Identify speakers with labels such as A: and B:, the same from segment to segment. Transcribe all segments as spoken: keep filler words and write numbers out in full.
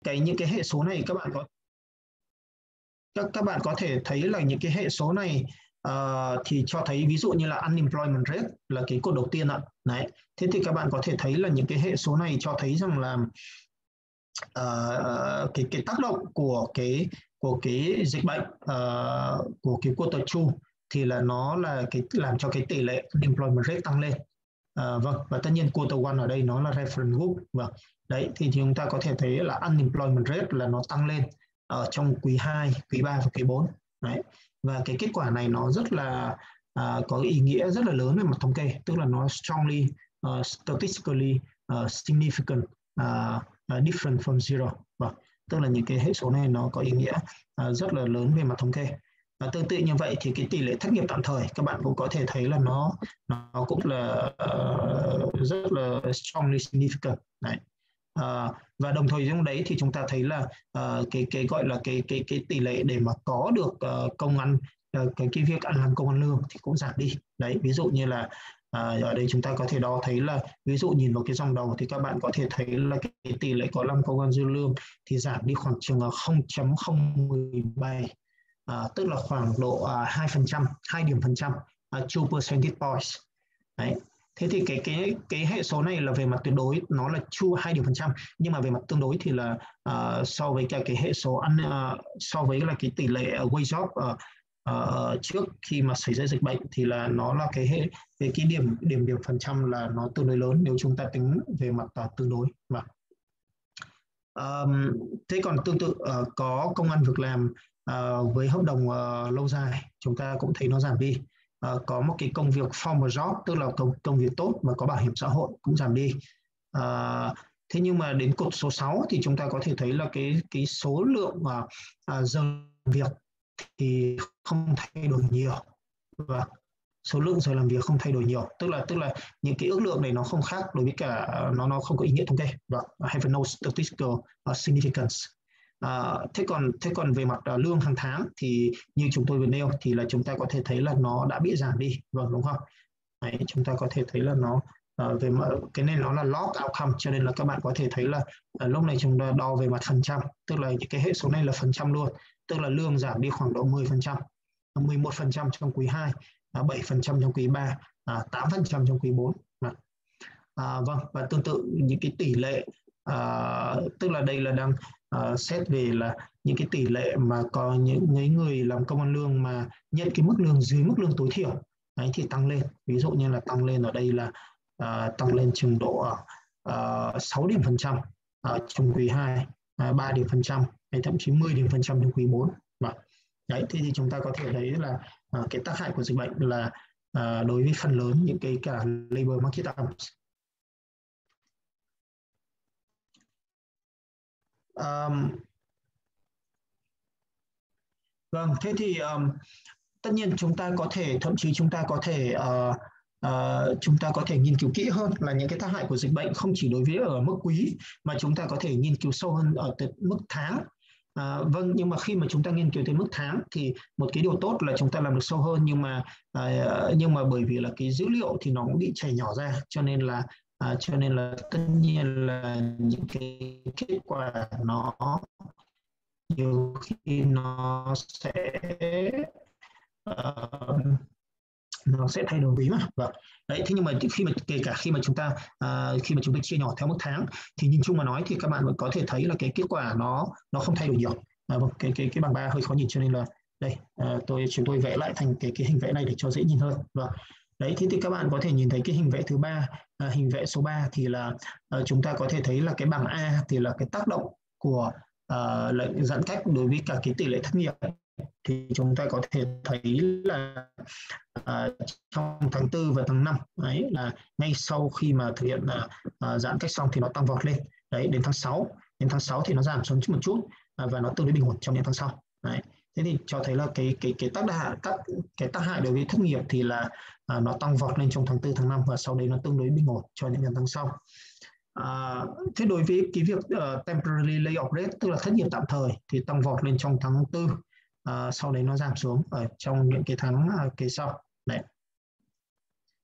A: cái những cái hệ số này các bạn có các các bạn có thể thấy là những cái hệ số này uh, thì cho thấy ví dụ như là unemployment rate là cái cột đầu tiên ạ. Đấy. Thế thì các bạn có thể thấy là những cái hệ số này cho thấy rằng là uh, cái cái tác động của cái của cái dịch bệnh uh, của cái quarter two thì là nó là cái làm cho cái tỷ lệ unemployment rate tăng lên. À, vâng, và tất nhiên quarter one ở đây nó là reference group. Vâng. Đấy thì chúng ta có thể thấy là unemployment rate là nó tăng lên ở trong quý hai, quý ba và quý bốn. Đấy. Và cái kết quả này nó rất là à, có ý nghĩa rất là lớn về mặt thống kê, tức là nó strongly uh, statistically uh, significant uh, different from zero. Vâng. Tức là những cái hệ số này nó có ý nghĩa uh, rất là lớn về mặt thống kê. Và tương tự như vậy thì cái tỷ lệ thất nghiệp tạm thời các bạn cũng có thể thấy là nó nó cũng là uh, rất là strongly significant. Đấy. Uh, và đồng thời trong đấy thì chúng ta thấy là uh, cái cái gọi là cái cái cái tỷ lệ để mà có được uh, công ăn uh, cái cái việc ăn làm công ăn lương thì cũng giảm đi. Đấy, ví dụ như là uh, ở đây chúng ta có thể đo thấy là ví dụ nhìn vào cái dòng đầu thì các bạn có thể thấy là cái, cái tỷ lệ có làm công ăn dư lương thì giảm đi khoảng chừng không phẩy không một bảy. À, tức là khoảng độ uh, hai phần trăm, hai điểm phần trăm, uh, hai percentage points. Đấy. Thế thì cái cái cái hệ số này là về mặt tuyệt đối nó là chu hai điểm phần trăm, nhưng mà về mặt tương đối thì là uh, so với cả cái hệ số ăn uh, so với là cái tỷ lệ uh, wage job uh, uh, trước khi mà xảy ra dịch bệnh thì là nó là cái hệ cái, cái điểm điểm điểm phần trăm là nó tương đối lớn nếu chúng ta tính về mặt uh, tương đối. Và um, thế còn tương tự uh, có công ăn việc làm uh, với hợp đồng uh, lâu dài chúng ta cũng thấy nó giảm đi. Uh, có một cái công việc formal job tức là công công việc tốt và có bảo hiểm xã hội cũng giảm đi. Uh, thế nhưng mà đến cột số sáu thì chúng ta có thể thấy là cái cái số lượng uh, uh, giờ làm việc thì không thay đổi nhiều và số lượng giờ làm việc không thay đổi nhiều, tức là tức là những cái ước lượng này nó không khác đối với cả nó nó không có ý nghĩa thống kê và have no statistical significance. À, thế còn thế còn về mặt uh, lương hàng tháng thì như chúng tôi vừa nêu thì là chúng ta có thể thấy là nó đã bị giảm đi, vâng đúng không? Đấy, chúng ta có thể thấy là nó uh, về mặt, cái này nó là log outcome cho nên là các bạn có thể thấy là uh, lúc này chúng ta đo về mặt phần trăm, tức là những cái hệ số này là phần trăm luôn, tức là lương giảm đi khoảng độ mười phần trăm, mười một phần trăm trong quý hai, bảy phần trăm trong quý ba, tám phần trăm trong quý bốn. À, vâng, và tương tự những cái tỷ lệ à, tức là đây là đang à, xét về là những cái tỷ lệ mà có những người làm công ăn lương mà nhận cái mức lương dưới mức lương tối thiểu đấy thì tăng lên, ví dụ như là tăng lên ở đây là à, tăng lên chừng độ à, sáu điểm phần trăm ở trong quý hai, à, ba điểm phần trăm hay thậm chí mười điểm phần trăm trong quý bốn. Và đấy thì, thì chúng ta có thể thấy là à, cái tác hại của dịch bệnh là à, đối với phần lớn những cái cả labor market arms. Um, vâng, thế thì um, tất nhiên chúng ta có thể thậm chí chúng ta có thể uh, uh, chúng ta có thể nghiên cứu kỹ hơn là những cái tác hại của dịch bệnh không chỉ đối với ở mức quý mà chúng ta có thể nghiên cứu sâu hơn ở mức tháng. À, vâng, nhưng mà khi mà chúng ta nghiên cứu tới mức tháng thì một cái điều tốt là chúng ta làm được sâu hơn, nhưng mà à, nhưng mà bởi vì là cái dữ liệu thì nó cũng bị chảy nhỏ ra cho nên là à, cho nên là tất nhiên là những cái kết quả nó nhiều khi nó sẽ uh, nó sẽ thay đổi quý mà. Vâng. Đấy, thế nhưng mà khi mà kể cả khi mà chúng ta uh, khi mà chúng ta chia nhỏ theo mức tháng thì nhìn chung mà nói thì các bạn vẫn có thể thấy là cái kết quả nó nó không thay đổi nhiều. À, vâng, cái cái cái bảng ba hơi khó nhìn cho nên là đây uh, tôi chúng tôi vẽ lại thành cái cái hình vẽ này để cho dễ nhìn hơn. Vâng. Đấy, thế thì các bạn có thể nhìn thấy cái hình vẽ thứ ba, uh, hình vẽ số ba thì là uh, chúng ta có thể thấy là cái bảng A thì là cái tác động của uh, lệnh giãn cách đối với cả cái tỷ lệ thất nghiệp, thì chúng ta có thể thấy là uh, trong tháng tư và tháng năm ấy là ngay sau khi mà thực hiện uh, giãn cách xong thì nó tăng vọt lên. Đấy, đến tháng sáu đến tháng sáu thì nó giảm xuống một chút uh, và nó tương đối bình ổn trong những tháng sau. Đấy, thế thì cho thấy là cái cái cái tác hại các cái tác hại đối với thất nghiệp thì là uh, nó tăng vọt lên trong tháng tư tháng năm và sau đấy nó tương đối bình ổn cho những tháng sau. À, thế đối với cái việc uh, temporary layoff rate tức là thất nghiệp tạm thời thì tăng vọt lên trong tháng tư, uh, sau đấy nó giảm xuống ở trong những cái tháng uh, kế sau. Đấy.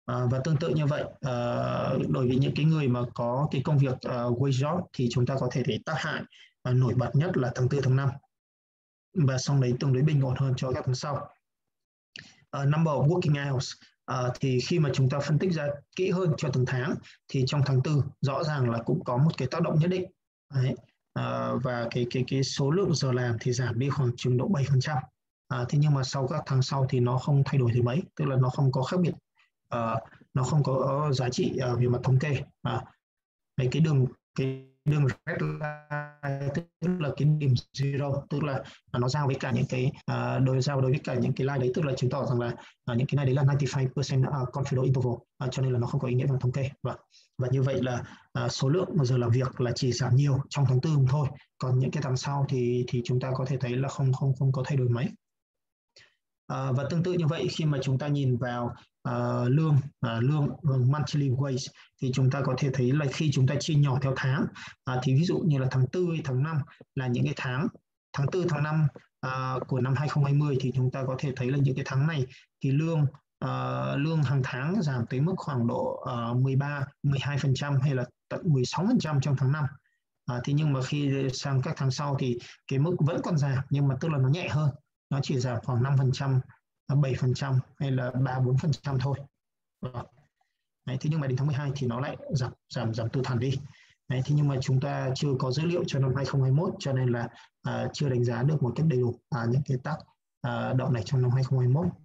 A: À, và tương tự như vậy, uh, đối với những cái người mà có cái công việc uh, wage job thì chúng ta có thể thấy tác hại uh, nổi bật nhất là tháng tư tháng năm, và sau đấy tương đối bình ổn hơn cho các tháng sau. Uh, number of working hours, uh, thì khi mà chúng ta phân tích ra kỹ hơn cho từng tháng thì trong tháng tư rõ ràng là cũng có một cái tác động nhất định. Đấy. Uh, và cái cái cái số lượng giờ làm thì giảm đi khoảng chừng độ bảy phần trăm. Uh, thế nhưng mà sau các tháng sau thì nó không thay đổi gì mấy, tức là nó không có khác biệt, uh, nó không có giá trị uh, về mặt thống kê. Uh, đấy, cái đường cái đường red line tức là cái điểm zero, tức là nó giao với cả những cái uh, đối giao đối với cả những cái line đấy, tức là chứng tỏ rằng là uh, những cái này đấy là chín mươi lăm phần trăm uh, confidence interval, uh, cho nên là nó không có ý nghĩa về thống kê. Và và như vậy là uh, số lượng giờ làm việc là chỉ giảm nhiều trong tháng tư thôi, còn những cái tháng sau thì thì chúng ta có thể thấy là không không không có thay đổi mấy. À, và tương tự như vậy, khi mà chúng ta nhìn vào uh, lương uh, lương uh, monthly wage thì chúng ta có thể thấy là khi chúng ta chia nhỏ theo tháng, uh, thì ví dụ như là tháng tư hay tháng năm là những cái tháng tháng tư tháng năm uh, của năm hai không hai không, thì chúng ta có thể thấy là những cái tháng này thì lương uh, lương hàng tháng giảm tới mức khoảng độ uh, mười ba mười hai phần trăm hay là tận mười sáu phần trăm trong tháng năm. À, thế nhưng mà khi sang các tháng sau thì cái mức vẫn còn giảm, nhưng mà tức là nó nhẹ hơn, nó chỉ giảm khoảng năm phần trăm, bảy phần trăm hay là ba bốn phần trăm thôi. Đấy, thế nhưng mà đến tháng mười hai thì nó lại giảm giảm giảm từ hẳn đi. Đấy, thế nhưng mà chúng ta chưa có dữ liệu cho năm hai không hai mốt, cho nên là uh, chưa đánh giá được một cách đầy đủ uh, những cái tác uh, động này trong năm hai không hai mốt.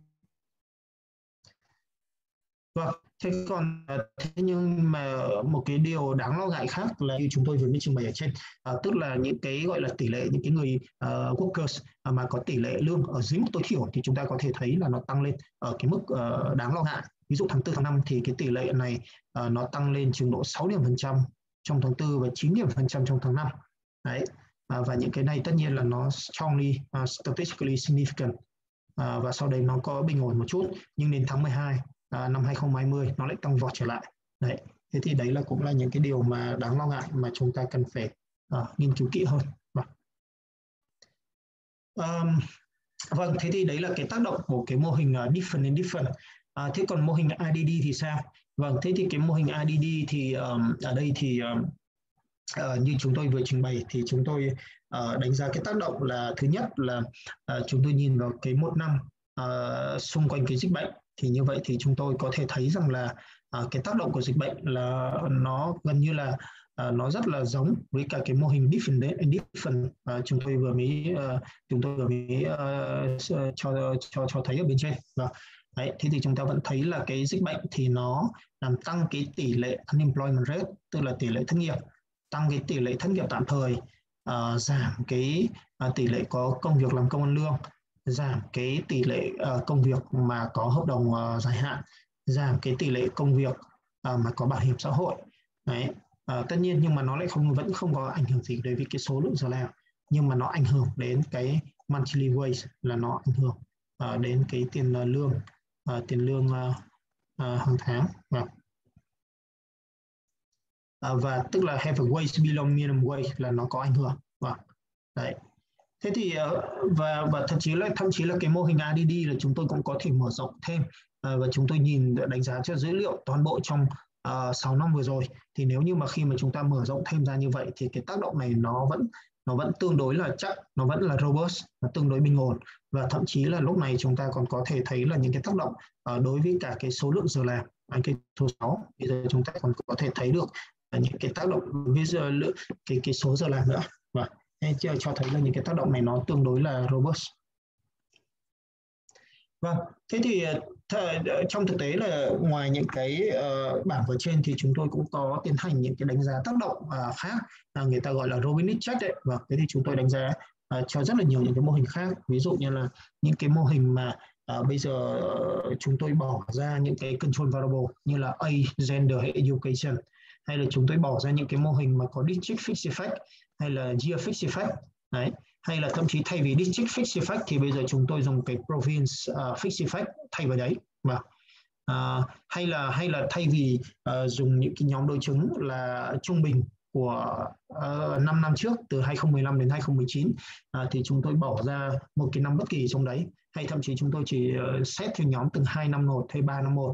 A: Vâng, thế còn thế nhưng mà một cái điều đáng lo ngại khác là như chúng tôi vừa mới trình bày ở trên, à, tức là những cái gọi là tỷ lệ những cái người uh, workers uh, mà có tỷ lệ lương ở dưới mức tối thiểu thì chúng ta có thể thấy là nó tăng lên ở cái mức uh, đáng lo ngại. Ví dụ tháng tư tháng năm thì cái tỷ lệ này uh, nó tăng lên chừng độ sáu điểm phần trăm trong tháng tư và chín điểm phần trăm trong tháng năm. Đấy. À, và những cái này tất nhiên là nó strongly uh, statistically significant, à, và sau đấy nó có bình ổn một chút, nhưng đến tháng mười hai À, năm hai không hai không nó lại tăng vọt trở lại. Đấy, thế thì đấy là cũng là những cái điều mà đáng lo ngại mà chúng ta cần phải uh, nghiên cứu kỹ hơn. Vâng. Um, vâng, thế thì đấy là cái tác động của cái mô hình uh, different and different. À, thế còn mô hình i đê đê thì sao? Vâng, thế thì cái mô hình i đê đê thì um, ở đây thì um, uh, như chúng tôi vừa trình bày thì chúng tôi uh, đánh giá cái tác động là thứ nhất là uh, chúng tôi nhìn vào cái một năm uh, xung quanh cái dịch bệnh, thì như vậy thì chúng tôi có thể thấy rằng là uh, cái tác động của dịch bệnh là nó gần như là uh, nó rất là giống với cả cái mô hình different and different uh, chúng tôi vừa mới uh, chúng tôi vừa mới uh, cho cho cho thấy ở bên trên. Và đấy, thế thì chúng ta vẫn thấy là cái dịch bệnh thì nó làm tăng cái tỷ lệ unemployment rate, tức là tỷ lệ thất nghiệp, tăng cái tỷ lệ thất nghiệp tạm thời, uh, giảm cái uh, tỷ lệ có công việc làm công ăn lương, giảm cái tỷ lệ uh, công việc mà có hợp đồng uh, dài hạn, giảm cái tỷ lệ công việc uh, mà có bảo hiểm xã hội. Đấy. Uh, tất nhiên nhưng mà nó lại không vẫn không có ảnh hưởng gì đối với cái số lượng giờ làm, nhưng mà nó ảnh hưởng đến cái monthly wage, là nó ảnh hưởng uh, đến cái tiền uh, lương uh, tiền lương uh, uh, hàng tháng. Và À, và tức là have a wage below minimum wage là nó có ảnh hưởng. Và đấy, thế thì và và thậm chí là thậm chí là cái mô hình i đê đê là chúng tôi cũng có thể mở rộng thêm, à, và chúng tôi nhìn đánh giá cho dữ liệu toàn bộ trong uh, sáu năm vừa rồi, thì nếu như mà khi mà chúng ta mở rộng thêm ra như vậy thì cái tác động này nó vẫn nó vẫn tương đối là chắc, nó vẫn là robust, nó tương đối bình ổn, và thậm chí là lúc này chúng ta còn có thể thấy là những cái tác động uh, đối với cả cái số lượng giờ làm, cái số sáu bây giờ chúng ta còn có thể thấy được những cái tác động với giờ lượng cái cái số giờ làm nữa. Và cho, cho thấy là những cái tác động này nó tương đối là robust. Vâng, thế thì th- trong thực tế là ngoài những cái uh, bảng ở trên thì chúng tôi cũng có tiến hành những cái đánh giá tác động uh, khác, uh, người ta gọi là Robinet check đấy. Và thế thì chúng tôi đánh giá uh, cho rất là nhiều những cái mô hình khác, ví dụ như là những cái mô hình mà uh, bây giờ uh, chúng tôi bỏ ra những cái control variable như là age, gender hay education, hay là chúng tôi bỏ ra những cái mô hình mà có district fixed effect hay là year fixed effect. Đấy, hay là thậm chí thay vì district fixed effect thì bây giờ chúng tôi dùng cái province uh, fixed effect thay vào đấy. Và uh, hay là hay là thay vì uh, dùng những cái nhóm đối chứng là trung bình của uh, năm năm trước từ hai không một năm đến hai không một chín, uh, thì chúng tôi bỏ ra một cái năm bất kỳ trong đấy, hay thậm chí chúng tôi chỉ uh, xét theo nhóm từng hai năm một hay ba năm một.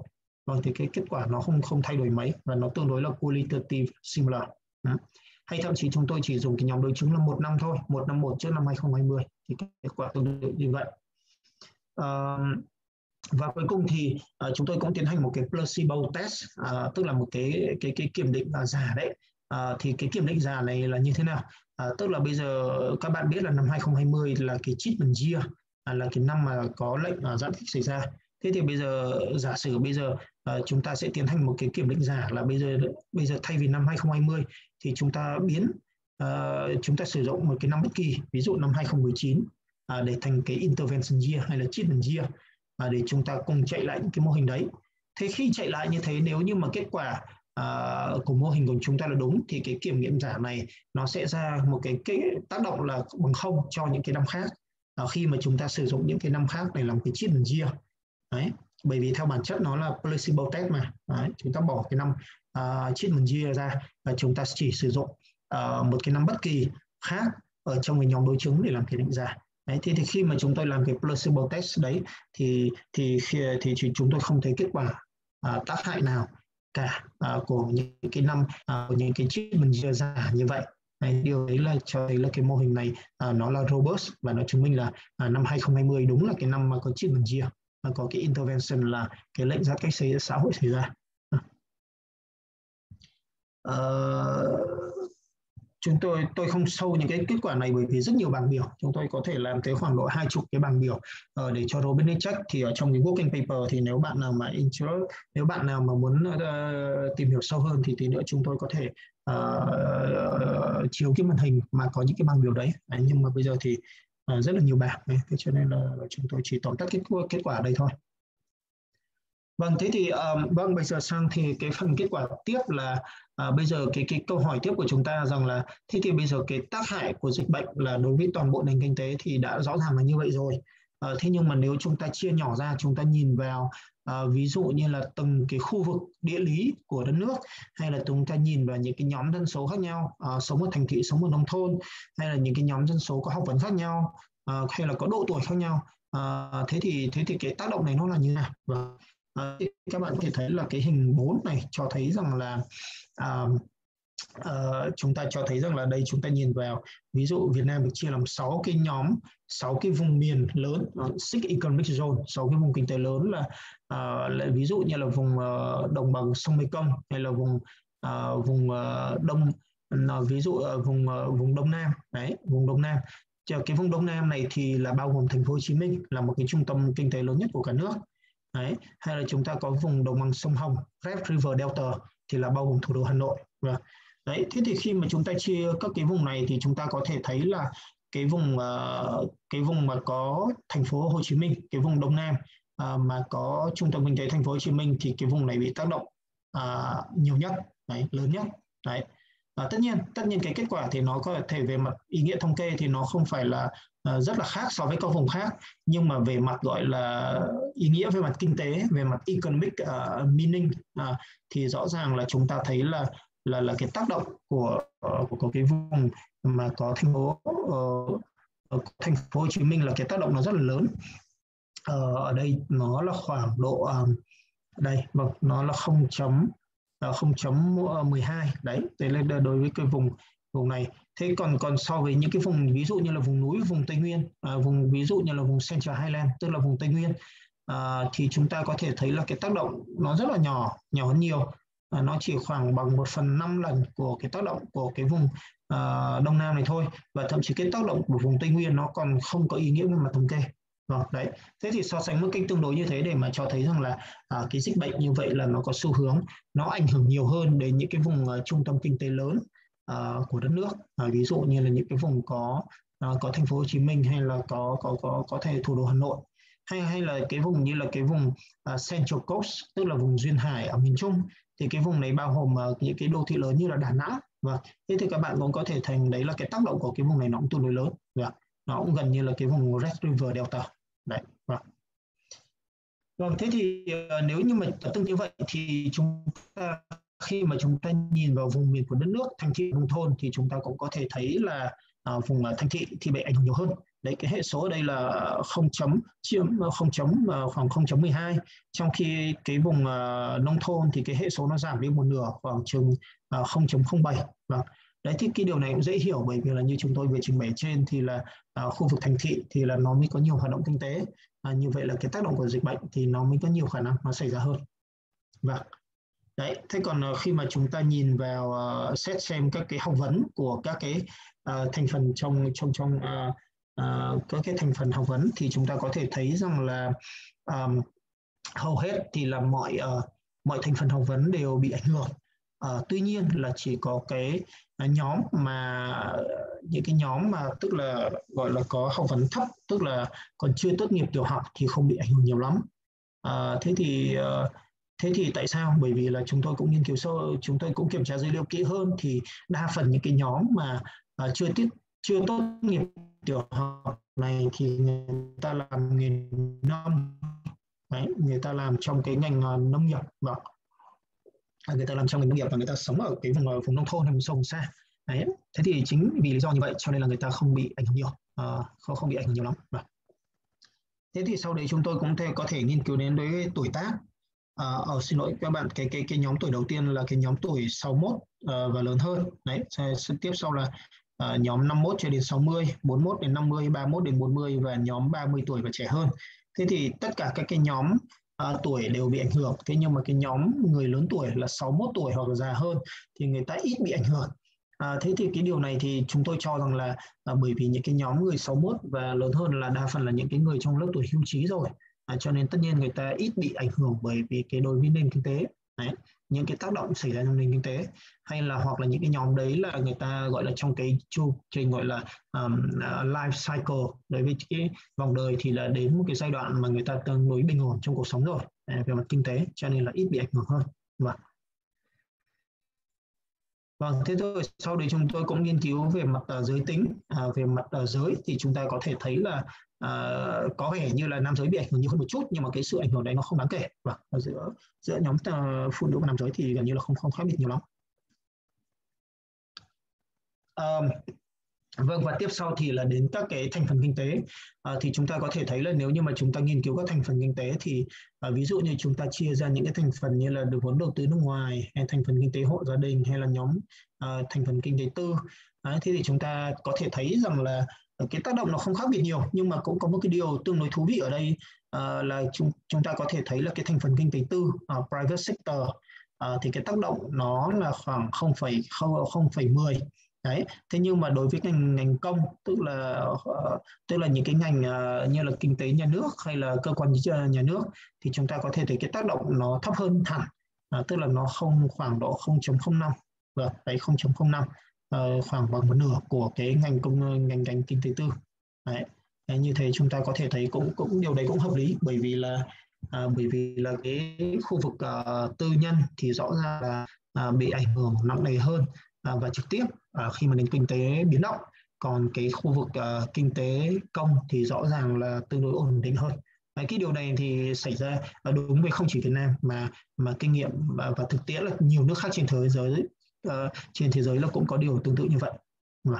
A: Vâng, thì cái kết quả nó không không thay đổi mấy và nó tương đối là qualitative similar. Ừ. Hay thậm chí chúng tôi chỉ dùng cái nhóm đối chứng là một năm thôi, một năm một trước năm hai không hai không thì kết quả tương tự như vậy. Uh, và cuối cùng thì uh, chúng tôi cũng tiến hành một cái placebo test, uh, tức là một cái cái cái kiểm định uh, giả đấy. Uh, thì cái kiểm định giả này là như thế nào? Uh, tức là bây giờ các bạn biết là năm hai không hai không là cái treatment year, uh, là cái năm mà có lệnh uh, giãn cách xảy ra. Thế thì bây giờ giả sử bây giờ uh, chúng ta sẽ tiến hành một cái kiểm định giả là bây giờ bây giờ thay vì năm hai không hai không thì chúng ta biến uh, chúng ta sử dụng một cái năm bất kỳ, ví dụ năm hai không một chín uh, để thành cái intervention year hay là treatment year, uh, để chúng ta cùng chạy lại những cái mô hình đấy. Thế khi chạy lại như thế, nếu như mà kết quả uh, của mô hình của chúng ta là đúng thì cái kiểm nghiệm giả này nó sẽ ra một cái, cái tác động là bằng không cho những cái năm khác, uh, khi mà chúng ta sử dụng những cái năm khác để làm cái treatment year. Đấy, bởi vì theo bản chất nó là placebo test mà. Đấy, chúng ta bỏ cái năm uh, treatment year ra và chúng ta chỉ sử dụng uh, một cái năm bất kỳ khác ở trong cái nhóm đối chứng để làm kiểm định giả. Đấy, thì, thì khi mà chúng tôi làm cái placebo test đấy thì thì khi, thì chúng tôi không thấy kết quả uh, tác hại nào cả uh, của những cái năm uh, của những cái treatment year giả như vậy. Đấy, điều đấy là cho thấy là cái mô hình này uh, nó là robust và nó chứng minh là uh, năm hai không hai không đúng là cái năm mà có treatment year, có cái intervention là cái lệnh giãn cách xã hội xảy ra. Uh, chúng tôi tôi không sâu những cái kết quả này bởi vì rất nhiều bảng biểu, chúng tôi có thể làm tới khoảng độ hai chục cái bảng biểu uh, để cho Robin check. Thì ở trong cái working paper thì nếu bạn nào mà interest, nếu bạn nào mà muốn uh, tìm hiểu sâu hơn thì tí nữa chúng tôi có thể uh, uh, chiếu cái màn hình mà có những cái bảng biểu đấy. Đấy, nhưng mà bây giờ thì uh, rất là nhiều bảng này, thế cho nên là chúng tôi chỉ tóm tắt kết kết quả đây thôi. Vâng, thế thì um, vâng bây giờ sang thì cái phần kết quả tiếp là uh, bây giờ cái cái câu hỏi tiếp của chúng ta rằng là thế thì bây giờ cái tác hại của dịch bệnh là đối với toàn bộ nền kinh tế thì đã rõ ràng là như vậy rồi. Uh, thế nhưng mà nếu chúng ta chia nhỏ ra, chúng ta nhìn vào uh, ví dụ như là từng cái khu vực địa lý của đất nước, hay là chúng ta nhìn vào những cái nhóm dân số khác nhau, uh, sống ở thành thị, sống ở nông thôn, hay là những cái nhóm dân số có học vấn khác nhau, uh, hay là có độ tuổi khác nhau, uh, thế thì thế thì cái tác động này nó là như nào? Vâng. À, các bạn có thể thấy là cái hình bốn này cho thấy rằng là à, à, chúng ta cho thấy rằng là đây chúng ta nhìn vào ví dụ Việt Nam được chia làm sáu cái nhóm, sáu cái vùng miền lớn, uh, six economic zone, sáu cái vùng kinh tế lớn là, uh, là ví dụ như là vùng uh, đồng bằng sông Mekong, hay là vùng uh, vùng uh, đông uh, ví dụ uh, vùng uh, vùng Đông Nam. Đấy, vùng Đông Nam. Cái vùng Đông Nam này thì là bao gồm thành phố Hồ Chí Minh là một cái trung tâm kinh tế lớn nhất của cả nước. Đấy, hay là chúng ta có vùng đồng bằng sông Hồng, Red River Delta thì là bao gồm thủ đô Hà Nội. Và đấy, thế thì khi mà chúng ta chia các cái vùng này thì chúng ta có thể thấy là cái vùng uh, cái vùng mà có thành phố Hồ Chí Minh, cái vùng Đông Nam uh, mà có trung tâm kinh tế thành phố Hồ Chí Minh thì cái vùng này bị tác động uh, nhiều nhất, đấy, lớn nhất. Đấy. À, tất nhiên, tất nhiên cái kết quả thì nó có thể về mặt ý nghĩa thống kê thì nó không phải là uh, rất là khác so với các vùng khác, nhưng mà về mặt gọi là ý nghĩa về mặt kinh tế, về mặt economic uh, meaning uh, thì rõ ràng là chúng ta thấy là là là cái tác động của uh, của, của cái vùng mà có thành phố uh, thành phố Hồ Chí Minh là cái tác động nó rất là lớn. Uh, ở đây nó là khoảng độ uh, đây, vâng, nó là không chấm không chấm mười hai. Đấy, thế là đối với cái vùng vùng này. Thế còn còn so với những cái vùng ví dụ như là vùng núi, vùng Tây Nguyên, à, vùng ví dụ như là vùng Central Highland, tức là vùng Tây Nguyên, à, thì chúng ta có thể thấy là cái tác động nó rất là nhỏ, nhỏ hơn nhiều. À, nó chỉ khoảng bằng một phần năm lần của cái tác động của cái vùng à, Đông Nam này thôi, và thậm chí cái tác động của vùng Tây Nguyên nó còn không có ý nghĩa về mặt thống kê. Vâng, đấy. Thế thì so sánh một kênh tương đối như thế để mà cho thấy rằng là à, cái dịch bệnh như vậy là nó có xu hướng nó ảnh hưởng nhiều hơn đến những cái vùng uh, trung tâm kinh tế lớn uh, của đất nước, uh, ví dụ như là những cái vùng có uh, có thành phố Hồ Chí Minh, hay là có có có có thể thủ đô Hà Nội, hay hay là cái vùng như là cái vùng uh, Central Coast, tức là vùng duyên hải ở miền Trung, thì cái vùng này bao gồm uh, những cái đô thị lớn như là Đà Nẵng. Và thế thì các bạn cũng có thể thành đấy là cái tác động của cái vùng này nó cũng tương đối lớn. Và nó cũng gần như là cái vùng Red River Delta. Đấy, vâng. Vâng, thế thì uh, nếu như mà tương như vậy thì chúng ta khi mà chúng ta nhìn vào vùng miền của đất nước, thành thị, nông thôn thì chúng ta cũng có thể thấy là uh, vùng uh, thành thị thì bị ảnh hưởng nhiều hơn. Đấy, cái hệ số ở đây là không chấm chiếm không chấm khoảng không chấm mười hai, trong khi cái vùng uh, nông thôn thì cái hệ số nó giảm đi một nửa khoảng chừng uh, không chấm không bảy. Vâng. Đấy thì cái điều này cũng dễ hiểu, bởi vì là như chúng tôi vừa trình bày trên thì là uh, khu vực thành thị thì là nó mới có nhiều hoạt động kinh tế, uh, như vậy là cái tác động của dịch bệnh thì nó mới có nhiều khả năng nó xảy ra hơn. Vâng. Đấy, thế còn uh, khi mà chúng ta nhìn vào uh, xét xem các cái học vấn của các cái uh, thành phần trong trong trong uh, uh, các cái thành phần học vấn thì chúng ta có thể thấy rằng là um, hầu hết thì là mọi uh, mọi thành phần học vấn đều bị ảnh hưởng. Uh, tuy nhiên là chỉ có cái uh, nhóm mà những cái nhóm mà tức là gọi là có học vấn thấp, tức là còn chưa tốt nghiệp tiểu học thì không bị ảnh hưởng nhiều lắm. Uh, thế thì uh, Thế thì tại sao? Bởi vì là chúng tôi cũng nghiên cứu sâu, chúng tôi cũng kiểm tra dữ liệu kỹ hơn, thì đa phần những cái nhóm mà uh, chưa tiếp chưa tốt nghiệp tiểu học này thì người ta làm nghề nông, đấy, người ta làm trong cái ngành uh, nông nghiệp, và người ta làm trong ngành nông nghiệp và người ta sống ở cái vùng vùng nông thôn hay vùng sâu vùng xa. Đấy, thế thì chính vì lý do như vậy cho nên là người ta không bị ảnh hưởng nhiều, uh, không không bị ảnh hưởng nhiều lắm. Và thế thì sau đấy chúng tôi cũng thể, có thể nghiên cứu đến với tuổi tác. À, ở xin lỗi các bạn, cái cái cái nhóm tuổi đầu tiên là cái nhóm tuổi sáu mươi mốt uh, và lớn hơn. Đấy, tiếp sau là uh, nhóm năm mươi mốt cho đến sáu mươi, bốn mươi mốt đến năm mươi, ba mươi mốt đến bốn mươi và nhóm ba mươi tuổi và trẻ hơn. Thế thì tất cả các cái nhóm uh, tuổi đều bị ảnh hưởng. Thế nhưng mà cái nhóm người lớn tuổi là sáu mươi mốt tuổi hoặc là già hơn thì người ta ít bị ảnh hưởng. À, thế thì cái điều này thì chúng tôi cho rằng là à, bởi vì những cái nhóm người sáu mươi mốt và lớn hơn là đa phần là những cái người trong lớp tuổi hưu trí rồi. À, cho nên tất nhiên người ta ít bị ảnh hưởng bởi vì cái đối với nền kinh tế. Đấy, những cái tác động xảy ra trong nền kinh tế, hay là hoặc là những cái nhóm đấy là người ta gọi là trong cái chu trình gọi là um, uh, life cycle, đối với cái vòng đời thì là đến một cái giai đoạn mà người ta tương đối bình ổn trong cuộc sống rồi, à, về mặt kinh tế, cho nên là ít bị ảnh hưởng hơn. Vâng. Vâng, thế rồi sau đấy chúng tôi cũng nghiên cứu về mặt uh, giới tính, à, về mặt uh, giới thì chúng ta có thể thấy là uh, có vẻ như là nam giới bị ảnh hưởng nhiều hơn một chút, nhưng mà cái sự ảnh hưởng đấy nó không đáng kể. Vâng, ở giữa giữa nhóm uh, phụ nữ và nam giới thì gần như là không không khác biệt nhiều lắm. Um, Vâng, và tiếp sau thì là đến các cái thành phần kinh tế. À, thì chúng ta có thể thấy là nếu như mà chúng ta nghiên cứu các thành phần kinh tế thì à, ví dụ như chúng ta chia ra những cái thành phần như là được vốn đầu tư nước ngoài, hay thành phần kinh tế hộ gia đình, hay là nhóm à, thành phần kinh tế tư. À, thế thì chúng ta có thể thấy rằng là cái tác động nó không khác biệt nhiều, nhưng mà cũng có một cái điều tương đối thú vị ở đây, à, là chúng chúng ta có thể thấy là cái thành phần kinh tế tư, uh, private sector, uh, thì cái tác động nó là khoảng không phẩy mười. Đấy, thế nhưng mà đối với ngành ngành công, tức là uh, tức là những cái ngành uh, như là kinh tế nhà nước hay là cơ quan nhà nước, thì chúng ta có thể thấy cái tác động nó thấp hơn hẳn, uh, tức là nó không khoảng độ không chấm không năm, vâng, đấy không chấm không năm, uh, khoảng bằng một nửa của cái ngành công ngành ngành kinh tế tư. Đấy, đấy, như thế chúng ta có thể thấy cũng cũng điều đấy cũng hợp lý, bởi vì là uh, bởi vì là cái khu vực uh, tư nhân thì rõ ràng là uh, bị ảnh hưởng nặng nề hơn uh, và trực tiếp À, khi mà nền kinh tế biến động, còn cái khu vực uh, kinh tế công thì rõ ràng là tương đối ổn định hơn. Đấy, cái điều này thì xảy ra uh, đúng với không chỉ Việt Nam mà mà kinh nghiệm và, và thực tiễn là nhiều nước khác trên thế giới uh, trên thế giới là cũng có điều tương tự như vậy. Vâng.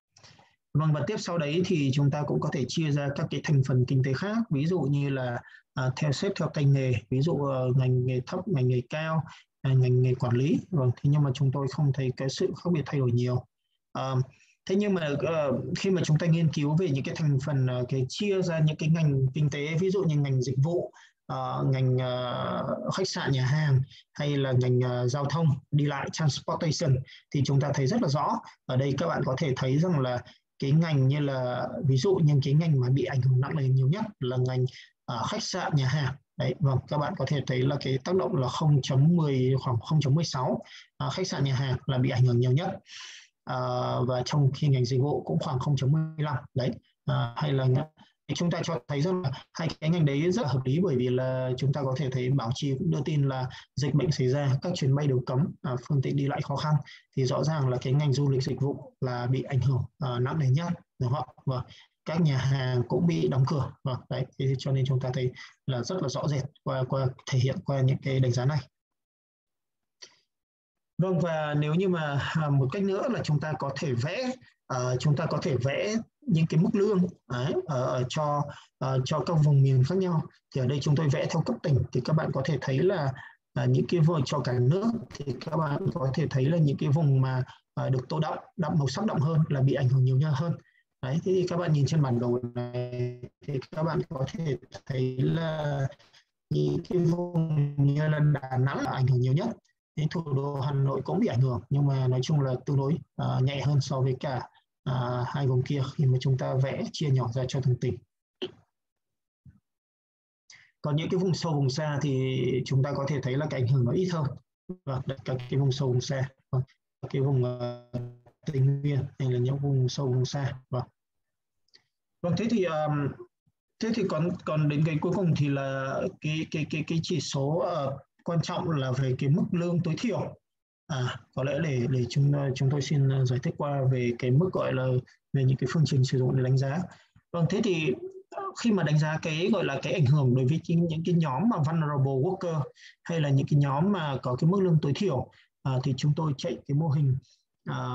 A: Vâng, và tiếp sau đấy thì chúng ta cũng có thể chia ra các cái thành phần kinh tế khác, ví dụ như là uh, theo xếp theo tay nghề, ví dụ uh, ngành nghề thấp, ngành nghề cao, ngành nghề quản lý. Vâng, thế nhưng mà chúng tôi không thấy cái sự khác biệt thay đổi nhiều. À, thế nhưng mà uh, khi mà chúng ta nghiên cứu về những cái thành phần uh, cái chia ra những cái ngành kinh tế, ví dụ như ngành dịch vụ, uh, ngành uh, khách sạn nhà hàng, hay là ngành uh, giao thông đi lại transportation, thì chúng ta thấy rất là rõ. Ở đây các bạn có thể thấy rằng là cái ngành như là ví dụ như cái ngành mà bị ảnh hưởng nặng nề nhiều nhất là ngành uh, khách sạn nhà hàng. Đấy, vâng, các bạn có thể thấy là cái tác động là không chấm mười, khoảng không chấm mười sáu, à, khách sạn nhà hàng là bị ảnh hưởng nhiều nhất, à, và trong khi ngành dịch vụ cũng khoảng không chấm mười lăm. Đấy, à, hay là chúng ta cho thấy rằng là hai cái ngành đấy rất là hợp lý, bởi vì là chúng ta có thể thấy báo chí cũng đưa tin là dịch bệnh xảy ra, các chuyến bay đều cấm, à, phương tiện đi lại khó khăn, thì rõ ràng là cái ngành du lịch dịch vụ là bị ảnh hưởng à, nặng nề nhất, đúng không? Và các nhà hàng cũng bị đóng cửa. Vâng, đấy, thế cho nên chúng ta thấy là rất là rõ rệt qua qua thể hiện qua những cái đánh giá này. Vâng, và nếu như mà một cách nữa là chúng ta có thể vẽ uh, chúng ta có thể vẽ những cái mức lương đấy, ở cho uh, cho các vùng miền khác nhau. Thì ở đây chúng tôi vẽ theo cấp tỉnh, thì các bạn có thể thấy là uh, những cái vùng cho cả nước thì các bạn có thể thấy là những cái vùng mà uh, được tô đậm đậm màu sắc đậm hơn là bị ảnh hưởng nhiều nhất hơn. Đấy, thế thì các bạn nhìn trên bản đồ này thì các bạn có thể thấy là những cái vùng như là Đà Nẵng là ảnh hưởng nhiều nhất. Đến thủ đô Hà Nội cũng bị ảnh hưởng, nhưng mà nói chung là tương đối uh, nhẹ hơn so với cả uh, hai vùng kia khi mà chúng ta vẽ chia nhỏ ra cho từng tỉnh. Còn những cái vùng sâu vùng xa thì chúng ta có thể thấy là cái ảnh hưởng nó ít hơn. Và các cái vùng sâu vùng xa, các cái vùng uh, Tây Nguyên hay là những vùng sâu vùng xa. Vâng. Vâng, thế thì um, thế thì còn còn đến cái cuối cùng thì là cái cái cái cái chỉ số uh, quan trọng là về cái mức lương tối thiểu. À, có lẽ để để chúng chúng tôi xin giải thích qua về cái mức gọi là về những cái phương trình sử dụng để đánh giá. Vâng, thế thì khi mà đánh giá cái gọi là cái ảnh hưởng đối với những cái nhóm mà vulnerable worker hay là những cái nhóm mà có cái mức lương tối thiểu, à, thì chúng tôi chạy cái mô hình à,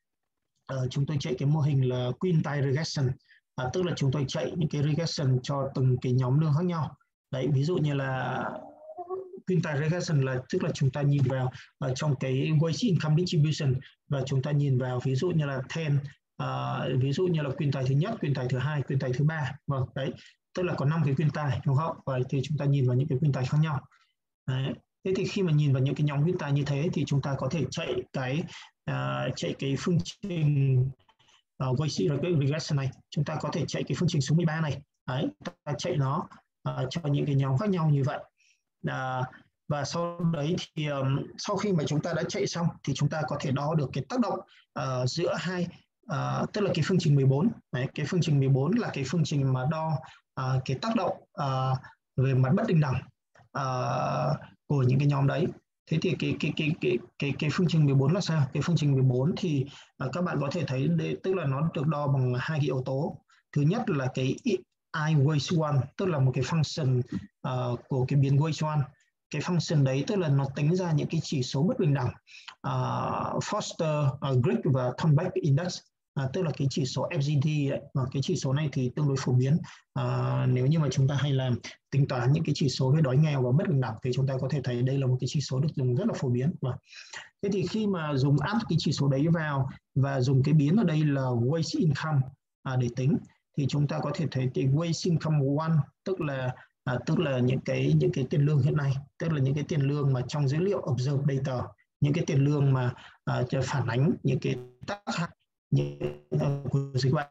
A: à, chúng tôi chạy cái mô hình là quintile regression, à, tức là chúng tôi chạy những cái regression cho từng cái nhóm lương khác nhau. Đấy, ví dụ như là quintile regression là tức là chúng ta nhìn vào uh, trong cái wage income distribution và chúng ta nhìn vào ví dụ như là ten, uh, ví dụ như là quintile thứ nhất, quintile thứ hai, quintile thứ ba. Vâng, đấy, tức là có năm cái quintile, đúng không? Và thì chúng ta nhìn vào những cái quintile khác nhau. Đấy. Thế thì khi mà nhìn vào những cái nhóm quintile như thế thì chúng ta có thể chạy cái uh, chạy cái phương trình uh, wage regression này. Chúng ta có thể chạy cái phương trình số mười ba này. Đấy, ta chạy nó uh, cho những cái nhóm khác nhau như vậy. À, và sau đấy thì um, sau khi mà chúng ta đã chạy xong thì chúng ta có thể đo được cái tác động uh, giữa hai, uh, tức là cái phương trình mười bốn. Đấy, cái phương trình mười bốn là cái phương trình mà đo uh, cái tác động uh, về mặt bất bình đẳng uh, của những cái nhóm đấy. Thế thì cái cái cái cái cái cái phương trình mười bốn là sao? Cái phương trình mười bốn thì uh, các bạn có thể thấy đây, tức là nó được đo bằng hai cái yếu tố. Thứ nhất là cái I wage one, tức là một cái function uh, của cái biến wage one. Cái function đấy tức là nó tính ra những cái chỉ số bất bình đẳng uh, Foster, uh, Grigg và Thornbeck Index, uh, tức là cái chỉ số F G D ấy. Và cái chỉ số này thì tương đối phổ biến uh, nếu như mà chúng ta hay làm tính toán những cái chỉ số về đói nghèo và bất bình đẳng thì chúng ta có thể thấy đây là một cái chỉ số được dùng rất là phổ biến. Và thế thì khi mà dùng áp cái chỉ số đấy vào và dùng cái biến ở đây là wage income uh, để tính thì chúng ta có thể thấy cái wage income one, tức là à, tức là những cái những cái tiền lương hiện nay, tức là những cái tiền lương mà trong dữ liệu observed data, những cái tiền lương mà à, phản ánh những cái tác hại những, uh, của dịch bệnh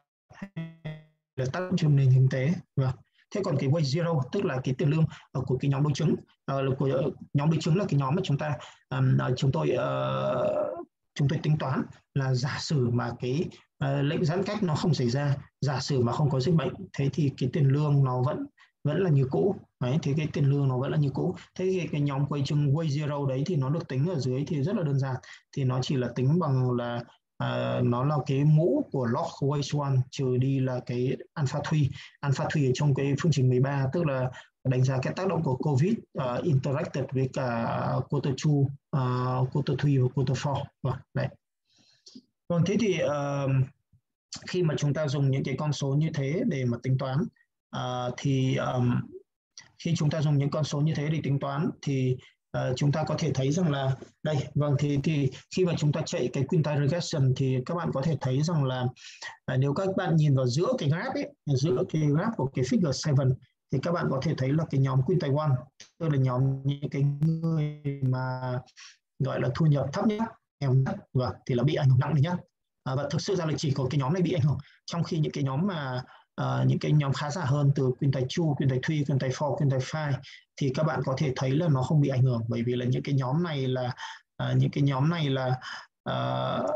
A: là tác động trên nền kinh tế. Và thế còn cái wage zero tức là cái tiền lương uh, của cái nhóm đối chứng, uh, của uh, nhóm đối chứng là cái nhóm mà chúng ta um, uh, chúng tôi uh, chúng tôi tính toán là giả sử mà cái uh, lệnh giãn cách nó không xảy ra, giả sử mà không có dịch bệnh, thế thì cái tiền lương nó vẫn vẫn là như cũ. Đấy, thì cái tiền lương nó vẫn là như cũ. Thế thì cái nhóm quay chừng wage zero đấy thì nó được tính ở dưới thì rất là đơn giản, thì nó chỉ là tính bằng là uh, nó là cái mũ của log wage one trừ đi là cái alpha three. Alpha three ở trong cái phương trình mười ba tức là đánh giá cái tác động của COVID uh, interacted với cả quarter two, uh, quarter three và quarter four. Vâng, đấy. Vâng, thế thì uh, khi mà chúng ta dùng những cái con số như thế để mà tính toán, uh, thì um, khi chúng ta dùng những con số như thế để tính toán thì uh, chúng ta có thể thấy rằng là đây, vâng, thì thì khi mà chúng ta chạy cái quintile regression thì các bạn có thể thấy rằng là uh, nếu các bạn nhìn vào giữa cái graph ấy, giữa cái graph của cái figure bảy thì các bạn có thể thấy là cái nhóm quintile one, tức là nhóm những cái người mà gọi là thu nhập thấp nhất, nghèo nhất, và thì là bị ảnh hưởng nặng nhất. À, và thực sự ra là chỉ có cái nhóm này bị ảnh hưởng, trong khi những cái nhóm mà uh, những cái nhóm khá giả hơn từ quintile two, quintile three, quintile four, quintile five thì các bạn có thể thấy là nó không bị ảnh hưởng, bởi vì là những cái nhóm này là uh, những cái nhóm này là uh,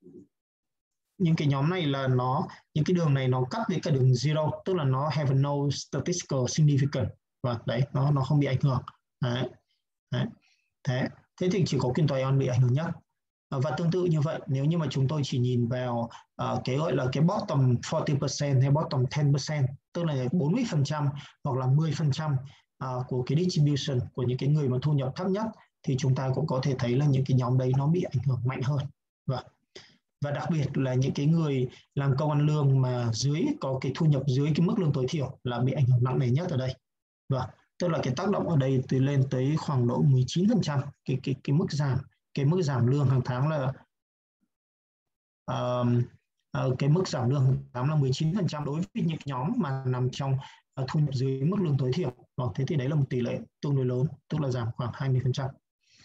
A: những cái nhóm này là nó những cái đường này nó cắt với cả đường zero, tức là nó have no statistical significance, và đấy, nó nó không bị ảnh hưởng. Đấy. Đấy. Thế thế thì chỉ có quintile one bị ảnh hưởng nhất. Và tương tự như vậy, nếu như mà chúng tôi chỉ nhìn vào uh, cái gọi là cái bottom forty percent hay bottom ten percent, tức là bốn mươi phần trăm hoặc là mười phần trăm uh, của cái distribution của những cái người mà thu nhập thấp nhất, thì chúng ta cũng có thể thấy là những cái nhóm đấy nó bị ảnh hưởng mạnh hơn. Và và đặc biệt là những cái người làm công ăn lương mà dưới có cái thu nhập dưới cái mức lương tối thiểu là bị ảnh hưởng nặng nề nhất ở đây. Và tức là cái tác động ở đây từ lên tới khoảng độ mười chín phần trăm cái cái cái mức giảm cái mức giảm lương hàng tháng là uh, uh, cái mức giảm lương hàng tháng là mười chín phần trăm đối với những nhóm mà nằm trong uh, thu nhập dưới mức lương tối thiểu. Và thế thì đấy là một tỷ lệ tương đối lớn, tức là giảm khoảng hai mươi phần trăm.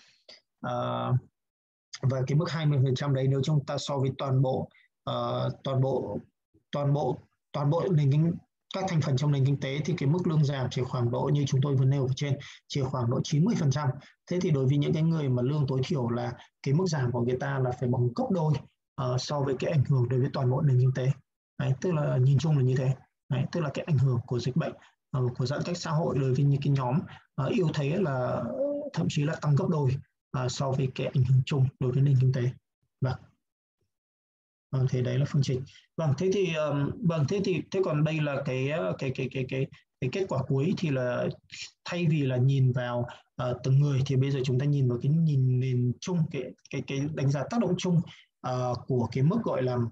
A: Uh, và cái mức hai mươi phần trăm đấy nếu chúng ta so với toàn bộ uh, toàn bộ toàn bộ toàn bộ nền kinh các thành phần trong nền kinh tế thì cái mức lương giảm chỉ khoảng độ như chúng tôi vừa nêu ở trên, chỉ khoảng độ chín mươi phần trăm. Thế thì đối với những cái người mà lương tối thiểu là cái mức giảm của người ta là phải bằng gấp đôi uh, so với cái ảnh hưởng đối với toàn bộ nền kinh tế. Đấy, tức là nhìn chung là như thế. Đấy, tức là cái ảnh hưởng của dịch bệnh, uh, của giãn cách xã hội đối với những cái nhóm uh, yếu thế là thậm chí là tăng gấp đôi uh, so với cái ảnh hưởng chung đối với nền kinh tế. Vâng. Vâng, thế đấy là phương trình. Vâng, thế thì um, vâng thế thì thế còn đây là cái cái cái cái cái cái kết quả cuối, thì là thay vì là nhìn vào uh, từng người thì bây giờ chúng ta nhìn vào cái nhìn nền chung, cái cái cái đánh giá tác động chung uh, của cái mức gọi là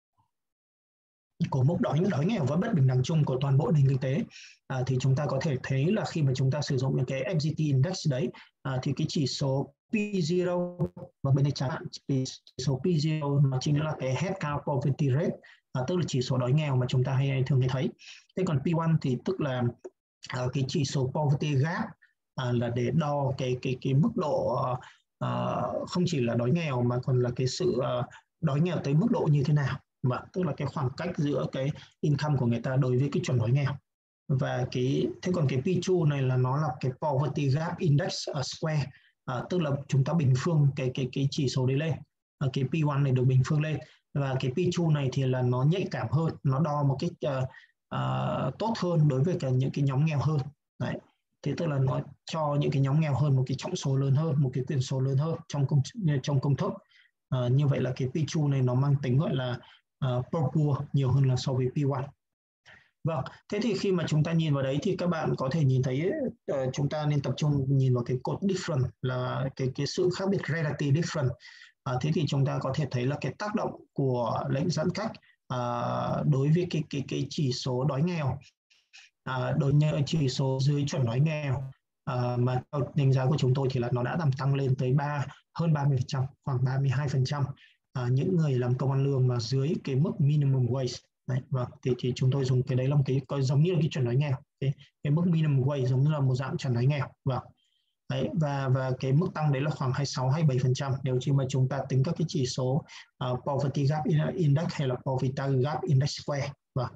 A: của mức đói đói nghèo và bất bình đẳng chung của toàn bộ nền kinh tế. À, thì chúng ta có thể thấy là khi mà chúng ta sử dụng những cái em giê tê index đấy, à, thì cái chỉ số P zero và bên đây chẳng hạn chỉ số P zero nó chính là cái headcount poverty rate, à, tức là chỉ số đói nghèo mà chúng ta hay, hay thường hay thấy. Thế còn P một thì tức là à, cái chỉ số poverty gap, à, là để đo cái cái cái mức độ à, không chỉ là đói nghèo mà còn là cái sự à, đói nghèo tới mức độ như thế nào. Và tức là cái khoảng cách giữa cái income của người ta đối với cái chuẩn đói nghèo. Và cái thế còn cái P hai này là nó là cái poverty gap index uh, square, uh, tức là chúng ta bình phương cái cái cái chỉ số đấy lên, uh, cái P một này được bình phương lên, và cái P hai này thì là nó nhạy cảm hơn, nó đo một cách uh, uh, tốt hơn đối với cả những cái nhóm nghèo hơn. Đấy, thế tức là nó cho những cái nhóm nghèo hơn một cái trọng số lớn hơn, một cái quyền số lớn hơn trong công trong công thức. Uh, như vậy là cái P hai này nó mang tính gọi là uh, purple nhiều hơn là so với P một. Vâng, thế thì khi mà chúng ta nhìn vào đấy thì các bạn có thể nhìn thấy uh, chúng ta nên tập trung nhìn vào cái cột different, là cái cái sự khác biệt relative different. Uh, thế thì chúng ta có thể thấy là cái tác động của lệnh giãn cách uh, đối với cái cái cái chỉ số đói nghèo, uh, đối với chỉ số dưới chuẩn đói nghèo, uh, mà theo đánh giá của chúng tôi thì là nó đã làm tăng lên tới ba hơn ba mươi phần trăm, khoảng ba mươi hai phần trăm uh, những người làm công ăn lương mà dưới cái mức minimum wage. Đấy, vâng, thì, thì chúng tôi dùng cái đấy là một cái coi giống như là cái chuẩn đói nghèo, cái, cái mức minimum wage giống như là một dạng chuẩn đói nghèo. Vâng. Đấy, và và cái mức tăng đấy là khoảng hai mươi sáu hay bảy phần trăm nếu như mà chúng ta tính các cái chỉ số uh, poverty gap index hay là poverty gap index square. Vâng.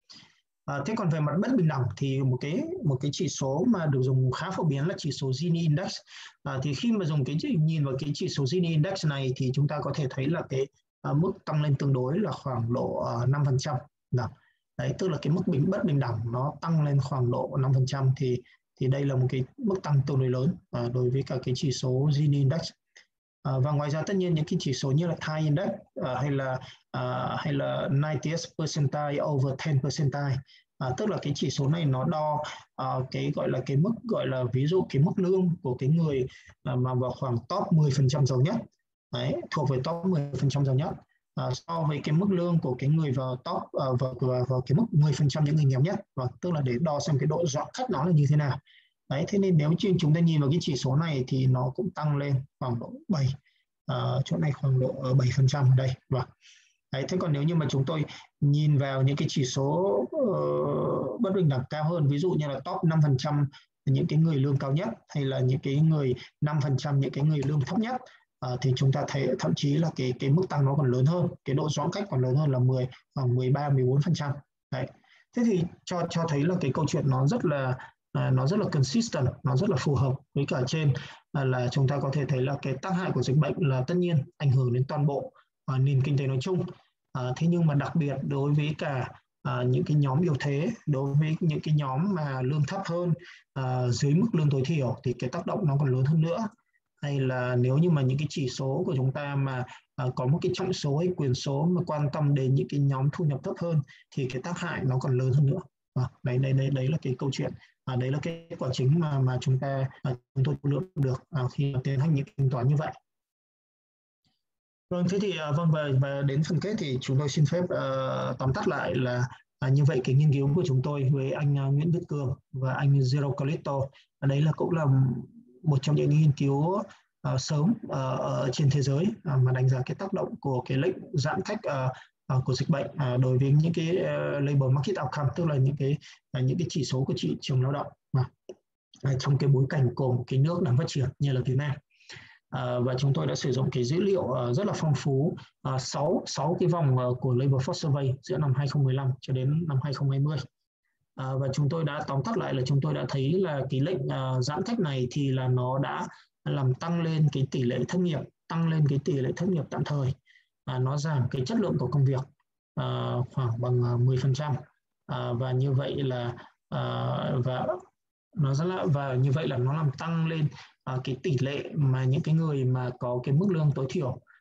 A: À, thế còn về mặt bất bình đẳng thì một cái một cái chỉ số mà được dùng khá phổ biến là chỉ số Gini index. À, thì khi mà dùng cái nhìn vào cái chỉ số Gini index này thì chúng ta có thể thấy là cái uh, mức tăng lên tương đối là khoảng độ uh, năm phần trăm. Đấy, tức là cái mức bình bất bình đẳng nó tăng lên khoảng độ năm phần trăm, thì thì đây là một cái mức tăng tương đối lớn uh, đối với cả cái chỉ số Gini index. À, và ngoài ra tất nhiên những cái chỉ số như là Thai Index uh, hay là uh, hay là ninetieth percentile over ten percentile, uh, tức là cái chỉ số này nó đo uh, cái gọi là cái mức gọi là ví dụ cái mức lương của cái người uh, mà vào khoảng top mười phần trăm giàu nhất. Đấy, thuộc về top mười phần trăm giàu nhất uh, so với cái mức lương của cái người vào top uh, vào, vào, vào cái mức mười phần trăm những người nghèo nhất, và tức là để đo xem cái độ rõ cách nó là như thế nào. Đấy, thế nên nếu như chúng ta nhìn vào cái chỉ số này thì nó cũng tăng lên khoảng độ bảy, uh, chỗ này khoảng độ bảy phần trăm ở đây. Vâng. Đấy, thế còn nếu như mà chúng tôi nhìn vào những cái chỉ số uh, bất bình đẳng cao hơn, ví dụ như là top năm phần trăm những cái người lương cao nhất hay là những cái người năm phần trăm những cái người lương thấp nhất, uh, thì chúng ta thấy thậm chí là cái cái mức tăng nó còn lớn hơn, cái độ giãn cách còn lớn hơn là mười khoảng mười ba mười bốn phần trăm. Đấy. Thế thì cho cho thấy là cái câu chuyện nó rất là À, nó rất là consistent, nó rất là phù hợp với cả trên, à, là chúng ta có thể thấy là cái tác hại của dịch bệnh là tất nhiên ảnh hưởng đến toàn bộ à, nền kinh tế nói chung. À, thế nhưng mà đặc biệt đối với cả à, những cái nhóm yếu thế, đối với những cái nhóm mà lương thấp hơn, à, dưới mức lương tối thiểu thì cái tác động nó còn lớn hơn nữa. Hay là nếu như mà những cái chỉ số của chúng ta mà à, có một cái trọng số hay quyền số mà quan tâm đến những cái nhóm thu nhập thấp hơn thì cái tác hại nó còn lớn hơn nữa. À, đấy, đấy, đấy, đấy là cái câu chuyện. À, đấy là kết quả chính mà mà chúng ta à, chúng tôi lượng được à, khi mà tiến hành những tính toán như vậy. Vâng, thế thì à, vâng và, và đến phần kết thì chúng tôi xin phép uh, tóm tắt lại là à, như vậy cái nghiên cứu của chúng tôi với anh uh, Nguyễn Đức Cường và anh Zero Calito, đấy là cũng là một trong những nghiên cứu uh, sớm uh, ở trên thế giới uh, mà đánh giá cái tác động của cái lệnh giãn cách uh, uh, của dịch bệnh uh, đối với những cái uh, labor market outcome, tức là những cái uh, những cái chỉ số của thị trường lao động mà uh, trong cái bối cảnh của một cái nước đang phát triển như là Việt Nam. À, và chúng tôi đã sử dụng cái dữ liệu uh, rất là phong phú, uh, sáu, sáu cái vòng uh, của Labor Force Survey giữa năm hai không một lăm cho đến năm hai không hai không. À, và chúng tôi đã tóm tắt lại là chúng tôi đã thấy là cái lệnh uh, giãn cách này thì là nó đã làm tăng lên cái tỷ lệ thất nghiệp, tăng lên cái tỷ lệ thất nghiệp tạm thời, à, nó giảm cái chất lượng của công việc uh, khoảng bằng uh, mười phần trăm, uh, và như vậy là uh, và nó rất là và như vậy là nó làm tăng lên uh, cái tỷ lệ mà những cái người mà có cái mức lương tối thiểu uh,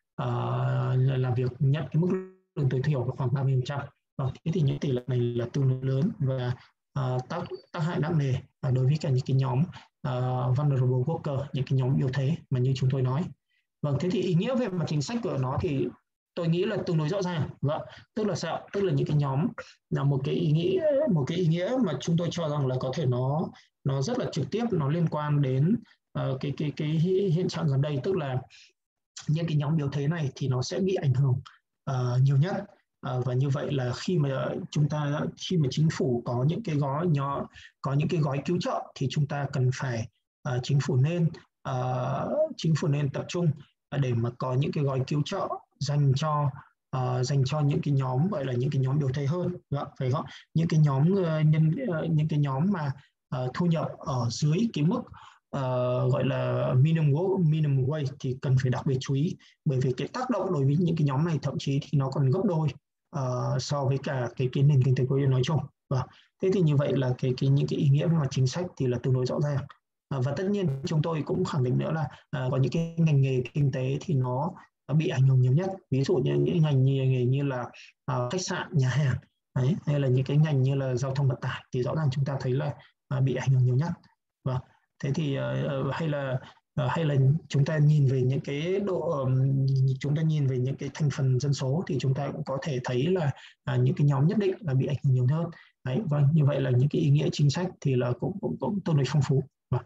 A: làm việc nhận cái mức lương tối thiểu khoảng ba mươi phần trăm. Vâng, thế thì những tỷ lệ này là tương đối lớn và uh, tác tác hại nặng nề uh, đối với cả những cái nhóm uh, vulnerable worker, những cái nhóm yếu thế mà như chúng tôi nói. Vâng, thế thì ý nghĩa về mặt chính sách của nó thì tôi nghĩ là tương đối rõ ràng. Vâng, tức là sao? Tức là những cái nhóm là một cái ý nghĩa một cái ý nghĩa mà chúng tôi cho rằng là có thể nó nó rất là trực tiếp, nó liên quan đến uh, cái cái cái hiện trạng gần đây, tức là những cái nhóm yếu thế này thì nó sẽ bị ảnh hưởng uh, nhiều nhất. Uh, và như vậy là khi mà chúng ta khi mà chính phủ có những cái gói nhỏ có những cái gói cứu trợ thì chúng ta cần phải uh, chính phủ nên uh, chính phủ nên tập trung để mà có những cái gói cứu trợ dành cho uh, dành cho những cái nhóm gọi là những cái nhóm yếu thế hơn, phải không? Những cái nhóm uh, nhân uh, những cái nhóm mà uh, thu nhập ở dưới cái mức Uh, gọi là minimum wage, minimum wage thì cần phải đặc biệt chú ý, bởi vì cái tác động đối với những cái nhóm này thậm chí thì nó còn gấp đôi uh, so với cả cái cái nền kinh tế quốc tế nói chung. Và thế thì như vậy là cái cái những cái ý nghĩa mà chính sách thì là tương đối rõ ràng. Uh, và tất nhiên chúng tôi cũng khẳng định nữa là uh, có những cái ngành nghề kinh tế thì nó bị ảnh hưởng nhiều nhất, ví dụ như những ngành nghề như là uh, khách sạn, nhà hàng đấy, hay là những cái ngành như là giao thông vận tải thì rõ ràng chúng ta thấy là uh, bị ảnh hưởng nhiều nhất. Và thế thì uh, hay là uh, hay là chúng ta nhìn về những cái độ um, chúng ta nhìn về những cái thành phần dân số thì chúng ta cũng có thể thấy là uh, những cái nhóm nhất định là bị ảnh hưởng nhiều hơn. Đấy, vâng, như vậy là những cái ý nghĩa chính sách thì là cũng cũng cũng tương đối phong phú. Vâng.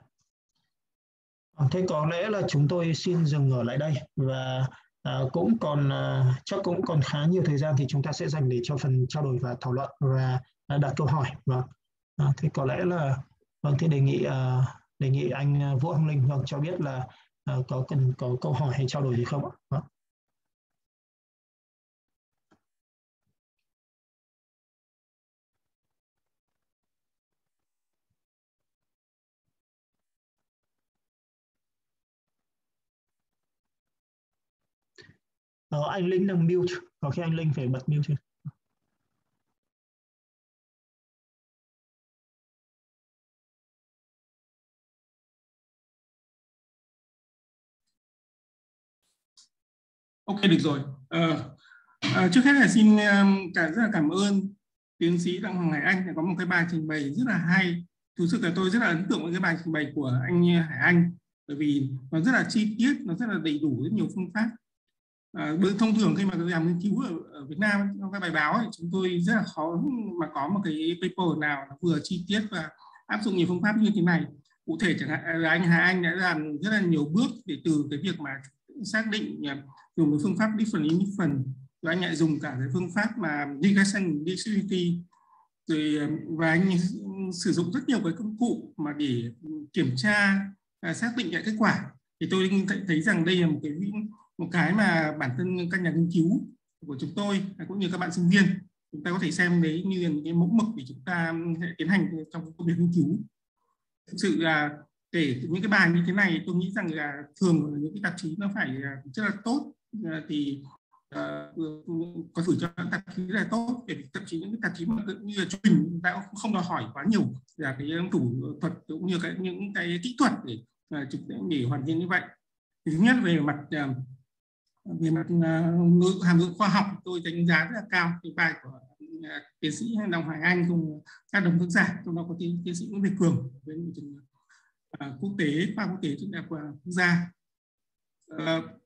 A: Thế có lẽ là chúng tôi xin dừng ở lại đây và uh, cũng còn uh, chắc cũng còn khá nhiều thời gian thì chúng ta sẽ dành để cho phần trao đổi và thảo luận và uh, đặt câu hỏi. Vâng. Uh, thế có lẽ là vâng, thế đề nghị uh, đề nghị anh Vũ Hồng Linh vâng cho biết là uh, có cần có câu hỏi hay trao đổi gì không ạ? Vâng. Ờ, anh Linh đang mute, có khi anh Linh phải bật mute.
B: Ok, được rồi. À, à, trước hết là xin um, cả rất là cảm ơn tiến sĩ Đặng Hoàng Hải Anh đã có một cái bài trình bày rất là hay. Thực sự là tôi rất là ấn tượng với cái bài trình bày của anh Hải Anh, bởi vì nó rất là chi tiết, nó rất là đầy đủ, rất nhiều phương pháp. À, thông thường khi mà làm nghiên cứu ở, ở Việt Nam trong các bài báo ấy, chúng tôi rất là khó mà có một cái paper nào nó vừa chi tiết và áp dụng nhiều phương pháp như thế này. Cụ thể chẳng hạn là anh Hải Anh đã làm rất là nhiều bước để từ cái việc mà xác định dùng cái phương pháp different indifferent, rồi anh lại dùng cả cái phương pháp mà regression disability, rồi và anh sử dụng rất nhiều cái công cụ mà để kiểm tra xác định lại kết quả. Thì tôi thấy rằng đây là một cái một cái mà bản thân các nhà nghiên cứu của chúng tôi cũng như các bạn sinh viên chúng ta có thể xem đấy như là những cái mẫu mực để chúng ta sẽ tiến hành trong công việc nghiên cứu. Thực sự là để những cái bài như thế này tôi nghĩ rằng là thường những cái tạp chí nó phải rất là tốt thì uh, có thử cho tạp chí rất là tốt, để thậm chí những cái tạp chí mà như là truyền hình ta cũng không đòi hỏi quá nhiều là cái thủ thuật cũng như cái những cái kỹ thuật để uh, để hoàn thiện như vậy. Thì thứ nhất về mặt uh, về mặt uh, hàm lượng khoa học tôi đánh giá rất là cao cái bài của uh, tiến sĩ Đặng Hoàng Anh cùng các đồng tác giả, trong đó có tiến, tiến sĩ Nguyễn Việt Cường với một trường uh, quốc tế khoa quốc tế trường đại học quốc gia. Uh,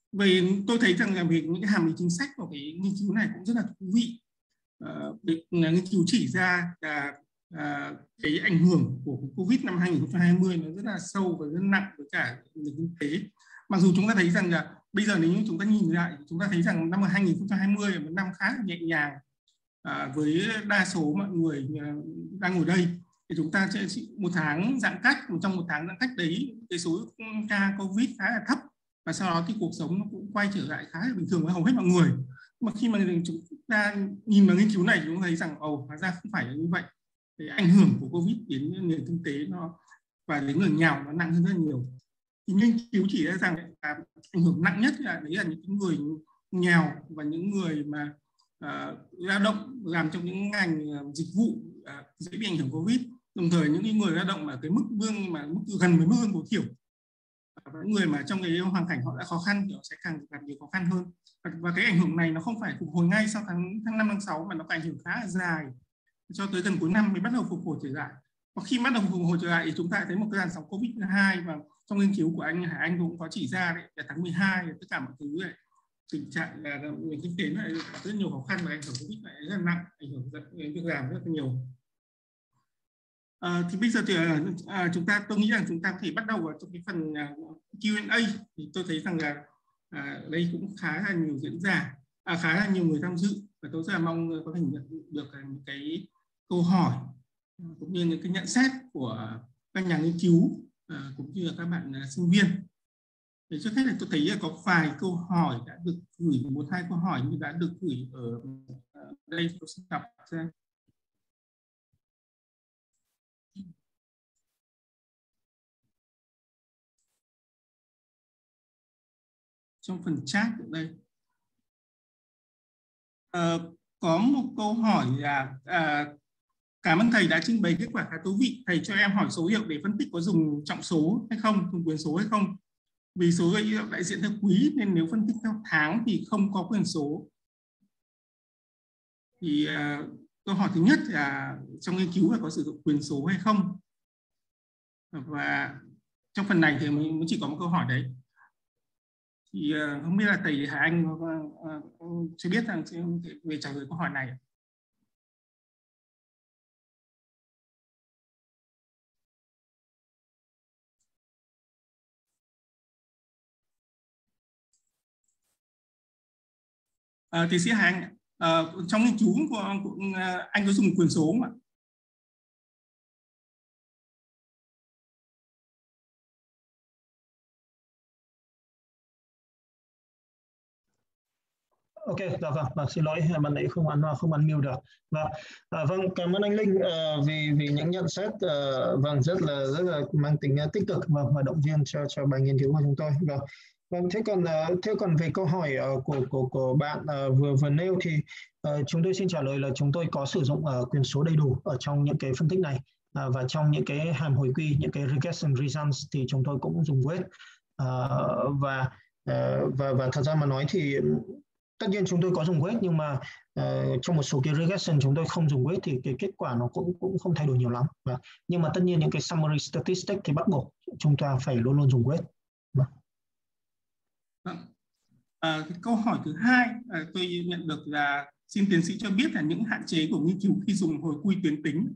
B: Vì tôi thấy rằng là về những cái hàm ý chính sách của cái nghiên cứu này cũng rất là thú vị. Uh, được nghiên cứu chỉ ra là uh, cái ảnh hưởng của Covid năm hai nghìn không trăm hai mươi nó rất là sâu và rất nặng với cả nền kinh tế. Mặc dù chúng ta thấy rằng là bây giờ nếu như chúng ta nhìn lại, chúng ta thấy rằng năm hai nghìn không trăm hai mươi là một năm khá là nhẹ nhàng uh, với đa số mọi người uh, đang ngồi đây. Thì chúng ta sẽ một tháng giãn cách, trong một tháng giãn cách đấy cái số ca Covid khá là thấp, và sau đó thì cuộc sống nó cũng quay trở lại khá là bình thường với hầu hết mọi người. Mà khi mà chúng ta nhìn vào nghiên cứu này, chúng ta thấy rằng ồ, hóa ra không phải là như vậy. Cái ảnh hưởng của Covid đến nền kinh tế nó và đến người nghèo nó nặng hơn rất là nhiều. Thì nghiên cứu chỉ ra rằng là ảnh hưởng nặng nhất là đấy là những người nghèo và những người mà uh, lao động làm trong những ngành uh, dịch vụ uh, dễ bị ảnh hưởng Covid. Đồng thời những người lao động mà cái mức lương mà mức gần với mức lương tối thiểu, và những người mà trong cái hoàn cảnh họ đã khó khăn thì họ sẽ càng gặp nhiều khó khăn hơn. Và cái ảnh hưởng này nó không phải phục hồi ngay sau tháng tháng năm tháng sáu, mà nó có ảnh hưởng khá là dài, cho tới gần cuối năm mới bắt đầu phục hồi trở lại. Và khi bắt đầu phục hồi trở lại thì chúng ta thấy một cái làn sóng Covid thứ hai, và trong nghiên cứu của anh Hải Anh cũng có chỉ ra đấy, là tháng mười hai tất cả mọi thứ này, tình trạng là nền kinh tế lại rất nhiều khó khăn và ảnh hưởng Covid lại rất là nặng, ảnh hưởng đến việc làm rất là nhiều. À, thì bây giờ thì à, chúng ta tôi nghĩ rằng chúng ta có thể bắt đầu vào trong cái phần uh, Q and A. Thì tôi thấy rằng là à, đây cũng khá là nhiều diễn giả, à, khá là nhiều người tham dự, và tôi rất là mong có thể nhận được những cái câu hỏi cũng như những cái nhận xét của các nhà nghiên cứu à, cũng như là các bạn uh, sinh viên. Thì trước hết là tôi thấy là có vài câu hỏi đã được gửi, một hai câu hỏi như đã được gửi ở uh, đây, tôi sẽ đọc ra. Trong phần chat ở đây à, có một câu hỏi là à, cảm ơn thầy đã trình bày kết quả khá thú vị. Thầy cho em hỏi số hiệu để phân tích có dùng trọng số hay không, dùng quyền số hay không? Vì số hiệu đại diện theo quý nên nếu phân tích theo tháng thì không có quyền số. Thì à, câu hỏi thứ nhất là trong nghiên cứu là có sử dụng quyền số hay không? Và trong phần này thì mình chỉ có một câu hỏi đấy. Thì uh, không biết là thầy Hải Anh uh, uh, chưa biết rằng về trả lời câu hỏi này. Uh, tiến sĩ Hải Anh, uh, trong nghiên cứu của, của uh, anh có dùng quyền số không ạ?
A: Ok, dạ vâng, vâng, xin lỗi, bạn ấy không ăn không ăn mute được. Và à, vâng, cảm ơn anh Linh uh, vì vì những nhận xét uh, vâng rất là rất là mang tính uh, tích cực và, và động viên cho cho bài nghiên cứu của chúng tôi. Vâng, vâng, thế còn uh, thế còn về câu hỏi uh, của của của bạn uh, vừa vừa nêu thì uh, chúng tôi xin trả lời là chúng tôi có sử dụng uh, quyền số đầy đủ ở trong những cái phân tích này, uh, và trong những cái hàm hồi quy, những cái regression results thì chúng tôi cũng dùng weight uh, và uh, và và thật ra mà nói thì tất nhiên chúng tôi có dùng weight, nhưng mà uh, trong một số cái regression chúng tôi không dùng weight thì cái kết quả nó cũng cũng không thay đổi nhiều lắm. Và nhưng mà tất nhiên những cái summary statistics thì bắt buộc chúng ta phải luôn luôn dùng weight.
B: À, cái câu hỏi thứ hai à, tôi nhận được là xin tiến sĩ cho biết là những hạn chế của nghiên cứu khi dùng hồi quy tuyến tính.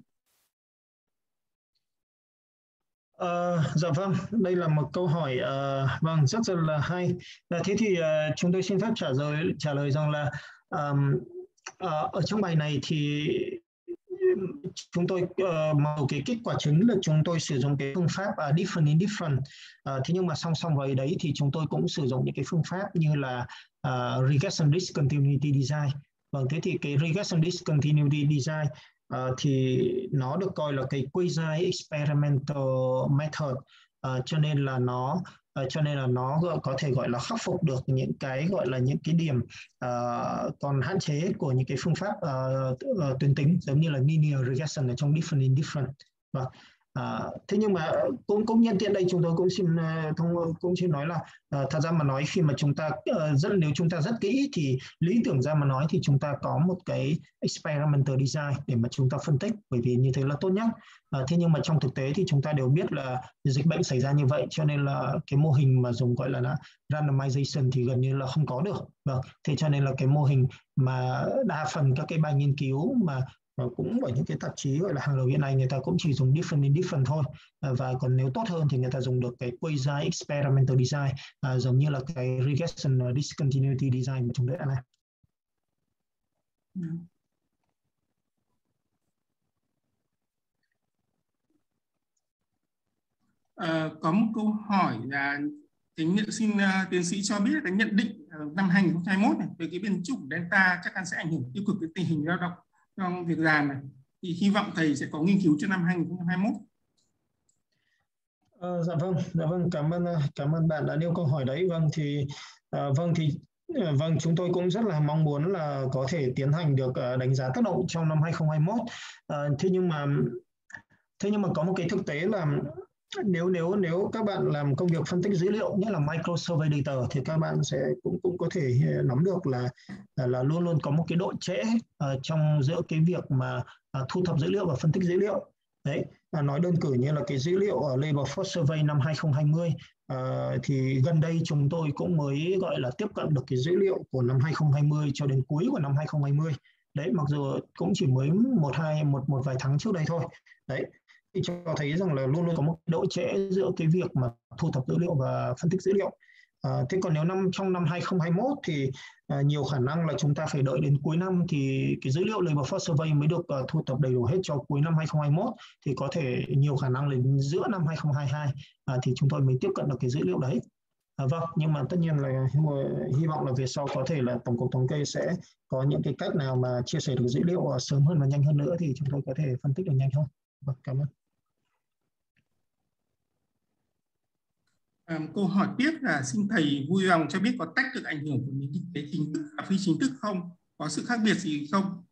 A: Uh, dạ vâng, đây là một câu hỏi uh, vâng rất rất là hay. Và thế thì uh, chúng tôi xin phép trả lời trả lời rằng là um, uh, ở trong bài này thì chúng tôi uh, một cái kết quả chính là chúng tôi sử dụng cái phương pháp uh, different indifferent. Uh, thế nhưng mà song song với đấy thì chúng tôi cũng sử dụng những cái phương pháp như là uh, regression discontinuity design. Vâng, thế thì cái regression discontinuity design Uh, thì nó được coi là cái quasi experimental method, uh, cho nên là nó uh, cho nên là nó có thể gọi là khắc phục được những cái gọi là những cái điểm uh, còn hạn chế của những cái phương pháp uh, uh, tuyến tính giống như là linear regression ở trong different indifferent. Và À, thế nhưng mà cũng cũng nhân tiện đây chúng tôi cũng xin thông cũng xin nói là uh, thật ra mà nói khi mà chúng ta uh, rất nếu chúng ta rất kỹ thì lý tưởng ra mà nói thì chúng ta có một cái experimental design để mà chúng ta phân tích, bởi vì như thế là tốt nhất. Uh, thế nhưng mà trong thực tế thì chúng ta đều biết là dịch bệnh xảy ra như vậy, cho nên là cái mô hình mà dùng gọi là, là randomization thì gần như là không có được. Vâng, thế cho nên là cái mô hình mà đa phần các cái bài nghiên cứu mà và cũng ở những cái tạp chí gọi là hàng đầu hiện nay người ta cũng chỉ dùng different in different thôi, và còn nếu tốt hơn thì người ta dùng được cái quasi experimental design, à, giống như là cái regression discontinuity design mà chúng tôi đã làm.
B: À, có một câu hỏi là cái nhận xin uh, tiến sĩ cho biết cái nhận định uh, năm hai nghìn không trăm hai mươi mốt này về cái biến chủng Delta chắc chắn sẽ ảnh hưởng tiêu cực đến tình hình lao động trong việc làm này, thì hy vọng thầy sẽ có nghiên cứu cho năm hai nghìn không trăm hai mươi mốt.
A: À, dạ vâng, dạ vâng, cảm ơn cảm ơn bạn đã nêu câu hỏi đấy. Vâng thì à, vâng thì vâng chúng tôi cũng rất là mong muốn là có thể tiến hành được đánh giá tác động trong năm hai nghìn không trăm hai mươi mốt. À, thế nhưng mà thế nhưng mà có một cái thực tế là nếu nếu nếu các bạn làm công việc phân tích dữ liệu, nhất là micro survey data, thì các bạn sẽ cũng cũng có thể nắm được là là, là luôn luôn có một cái độ trễ uh, trong giữa cái việc mà uh, thu thập dữ liệu và phân tích dữ liệu. Đấy, uh, nói đơn cử như là cái dữ liệu ở Labor Force Survey năm hai nghìn không trăm hai mươi, uh, thì gần đây chúng tôi cũng mới gọi là tiếp cận được cái dữ liệu của năm hai nghìn không trăm hai mươi cho đến cuối của năm hai nghìn không trăm hai mươi. Đấy, mặc dù cũng chỉ mới một hai một một vài tháng trước đây thôi. Đấy, thì cho thấy rằng là luôn luôn có một độ trễ giữa cái việc mà thu thập dữ liệu và phân tích dữ liệu. À, thế còn nếu năm trong năm hai nghìn không trăm hai mươi mốt thì à, nhiều khả năng là chúng ta phải đợi đến cuối năm thì cái dữ liệu Labor Force Survey mới được uh, thu thập đầy đủ hết cho cuối năm hai nghìn không trăm hai mươi mốt, thì có thể nhiều khả năng là giữa năm hai nghìn không trăm hai mươi hai à, thì chúng tôi mới tiếp cận được cái dữ liệu đấy. À, vâng, nhưng mà tất nhiên là hy vọng là về sau có thể là Tổng cục Thống kê sẽ có những cái cách nào mà chia sẻ được dữ liệu uh, sớm hơn và nhanh hơn nữa thì chúng tôi có thể phân tích được nhanh hơn. Vâng, cảm ơn.
B: À, câu hỏi tiếp là xin thầy vui lòng cho biết có tách được ảnh hưởng của nền kinh tế chính thức và phi chính thức không? Có sự khác biệt gì không?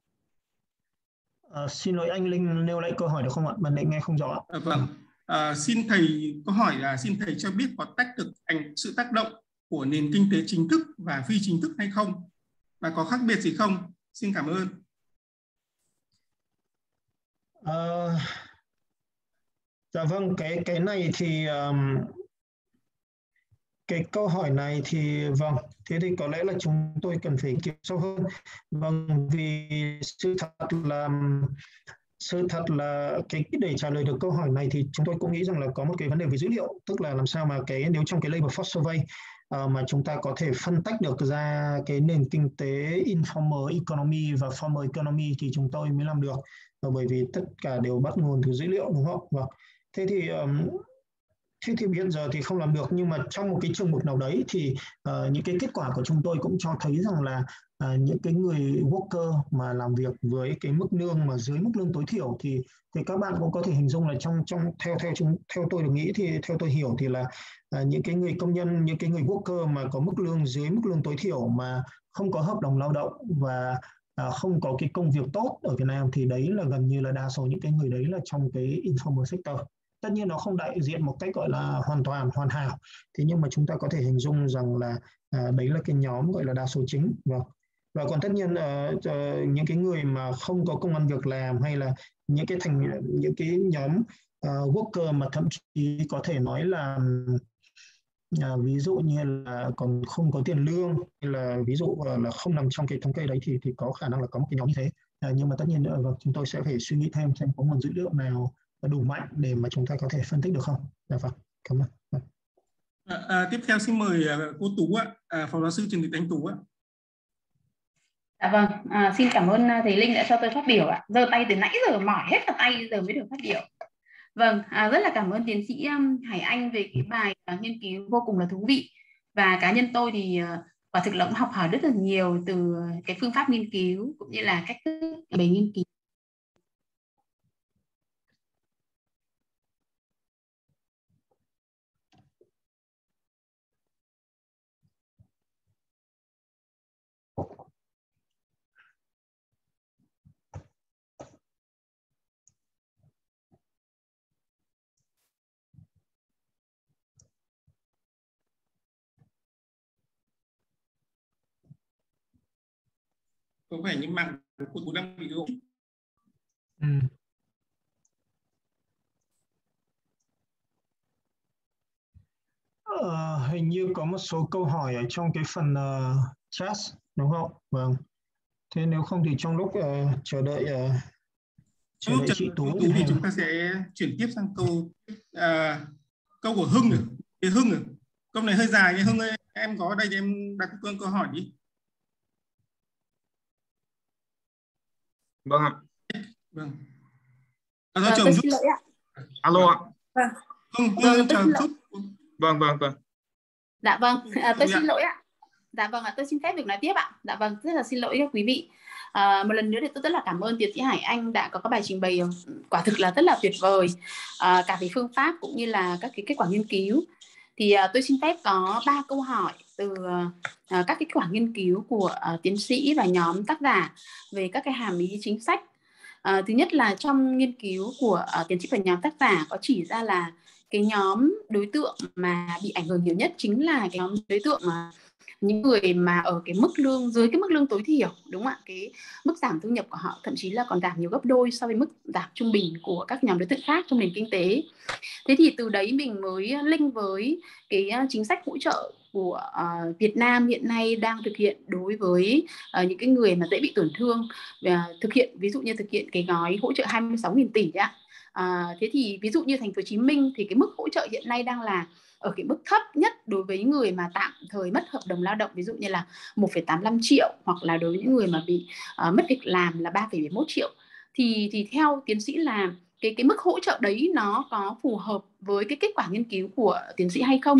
A: À, xin lỗi anh Linh nêu lại câu hỏi được không ạ? Bạn định nghe không rõ ạ.
B: À, vâng, à, xin thầy câu hỏi là xin thầy cho biết có tách được ảnh sự tác động của nền kinh tế chính thức và phi chính thức hay không? Và có khác biệt gì không? Xin cảm ơn.
A: À, dạ vâng, cái cái này thì um, cái câu hỏi này thì vâng, thế thì có lẽ là chúng tôi cần phải kiểm sâu hơn. Vâng, vì sự thật là sự thật là cái để trả lời được câu hỏi này thì chúng tôi cũng nghĩ rằng là có một cái vấn đề về dữ liệu, tức là làm sao mà cái nếu trong cái Labor Force Survey uh, mà chúng ta có thể phân tách được ra cái nền kinh tế informal economy và formal economy thì chúng tôi mới làm được, và bởi vì tất cả đều bắt nguồn từ dữ liệu, đúng không? Vâng. Thế thì um, Thế thì hiện giờ thì không làm được, nhưng mà trong một cái trường mực nào đấy thì uh, những cái kết quả của chúng tôi cũng cho thấy rằng là uh, những cái người worker mà làm việc với cái mức lương mà dưới mức lương tối thiểu thì thì các bạn cũng có thể hình dung là trong trong theo theo chúng theo tôi được nghĩ thì theo tôi hiểu thì là uh, những cái người công nhân, những cái người worker mà có mức lương dưới mức lương tối thiểu mà không có hợp đồng lao động và uh, không có cái công việc tốt ở Việt Nam thì đấy là gần như là đa số những cái người đấy là trong cái informal sector. Tất nhiên nó không đại diện một cách gọi là hoàn toàn hoàn hảo, thế nhưng mà chúng ta có thể hình dung rằng là à, đấy là cái nhóm gọi là đa số chính. Vâng. Và còn tất nhiên uh, uh, những cái người mà không có công ăn việc làm hay là những cái thành những cái nhóm uh, worker mà thậm chí có thể nói là uh, ví dụ như là còn không có tiền lương hay là ví dụ uh, là không nằm trong cái thống kê đấy thì thì có khả năng là có một cái nhóm như thế. Uh, nhưng mà tất nhiên uh, chúng tôi sẽ phải suy nghĩ thêm xem có nguồn dữ liệu nào đủ mạnh để mà chúng ta có thể phân tích được không. Dạ vâng, cảm ơn. Vâng.
B: À, à, tiếp theo xin mời cô Tú ạ, à, phó giáo sư Trần Thị Anh Tú ạ.
C: Dạ vâng, à, xin cảm ơn thầy Linh đã cho tôi phát biểu ạ. Giơ tay từ nãy giờ mỏi hết cả tay giờ mới được phát biểu. Vâng, à, rất là cảm ơn tiến sĩ um, Hải Anh về cái bài uh, nghiên cứu vô cùng là thú vị. Và cá nhân tôi thì uh, quả thực là cũng học hỏi rất là nhiều từ cái phương pháp nghiên cứu cũng như là cách thức về nghiên cứu.
B: có vẻ như mạng của Tú đang bị rụng.
A: Ừ. Ờ, hình như có một số câu hỏi ở trong cái phần uh, chat đúng không? Vâng. Thế nếu không thì trong lúc uh, chờ đợi uh, chờ
B: Lúc
A: đợi
B: chờ
A: chị Tú,
B: Tú thì
A: hay...
B: chúng ta sẽ chuyển tiếp sang câu à, câu của Hưng rồi. Thì Hưng rồi. Câu này hơi dài nhưng Hưng ơi, em có ở đây thì em đặt câu câu hỏi đi.
D: Vâng ạ.
B: Vâng.
C: À, vâng, tôi xin lỗi ạ.
D: Alo ạ.
C: Vâng.
B: Hưng,
C: Vâng,
B: Hưng
C: tôi
B: chờ
C: xin
B: chút.
C: lỗi.
D: Vâng, vâng, vâng.
C: Dạ vâng, à, tôi xin lỗi ạ. Dạ vâng ạ, tôi xin phép được nói tiếp ạ. Dạ vâng, rất là xin lỗi các quý vị. À, một lần nữa thì tôi rất là cảm ơn tiến sĩ Hải Anh đã có các bài trình bày quả thực là rất là tuyệt vời, à, cả về phương pháp cũng như là các cái kết quả nghiên cứu. Thì à, tôi xin phép có ba câu hỏi từ à, các kết quả nghiên cứu của à, tiến sĩ và nhóm tác giả về các cái hàm ý chính sách. À, thứ nhất là trong nghiên cứu của à, tiến sĩ và nhóm tác giả có chỉ ra là cái nhóm đối tượng mà bị ảnh hưởng nhiều nhất chính là cái nhóm đối tượng mà những người mà ở cái mức lương dưới cái mức lương tối thiểu, đúng không ạ? Cái mức giảm thu nhập của họ thậm chí là còn giảm nhiều gấp đôi so với mức giảm trung bình của các nhóm đối tượng khác trong nền kinh tế. Thế thì từ đấy mình mới link với cái chính sách hỗ trợ của uh, Việt Nam hiện nay đang thực hiện đối với uh, những cái người mà dễ bị tổn thương, uh, thực hiện ví dụ như thực hiện cái gói hỗ trợ hai mươi sáu nghìn tỷ ạ. À, thế thì ví dụ như thành phố Hồ Chí Minh thì cái mức hỗ trợ hiện nay đang là ở cái mức thấp nhất đối với người mà tạm thời mất hợp đồng lao động, ví dụ như là một phẩy tám mươi lăm triệu, hoặc là đối với những người mà bị uh, mất việc làm là ba phẩy bảy mươi mốt triệu. Thì thì theo tiến sĩ là cái cái mức hỗ trợ đấy nó có phù hợp với cái kết quả nghiên cứu của tiến sĩ hay không?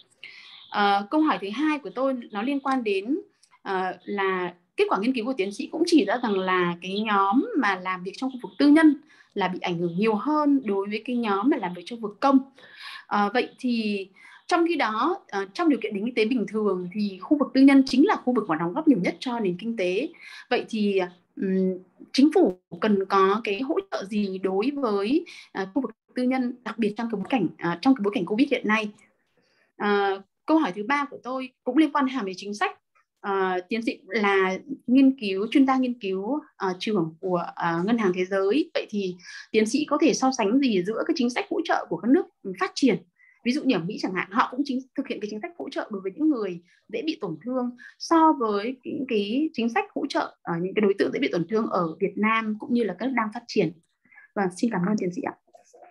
C: Uh, câu hỏi thứ hai của tôi nó liên quan đến uh, là kết quả nghiên cứu của tiến sĩ cũng chỉ ra rằng là cái nhóm mà làm việc trong khu vực tư nhân là bị ảnh hưởng nhiều hơn đối với cái nhóm mà làm việc trong vực công. À, vậy thì trong khi đó uh, trong điều kiện nền kinh tế bình thường thì khu vực tư nhân chính là khu vực mà đóng góp nhiều nhất cho nền kinh tế. Vậy thì um, chính phủ cần có cái hỗ trợ gì đối với uh, khu vực tư nhân, đặc biệt trong cái bối cảnh uh, trong cái bối cảnh Covid hiện nay? Uh, câu hỏi thứ ba của tôi cũng liên quan hàm về chính sách. Uh, tiến sĩ là nghiên cứu chuyên gia nghiên cứu uh, trưởng của uh, Ngân hàng Thế giới. Vậy thì tiến sĩ có thể so sánh gì giữa cái chính sách hỗ trợ của các nước phát triển, ví dụ như ở Mỹ chẳng hạn, họ cũng chính thực hiện cái chính sách hỗ trợ đối với những người dễ bị tổn thương, so với cái, cái chính sách hỗ trợ ở những cái đối tượng dễ bị tổn thương ở Việt Nam cũng như là các nước đang phát triển. Và xin cảm ơn tiến sĩ ạ.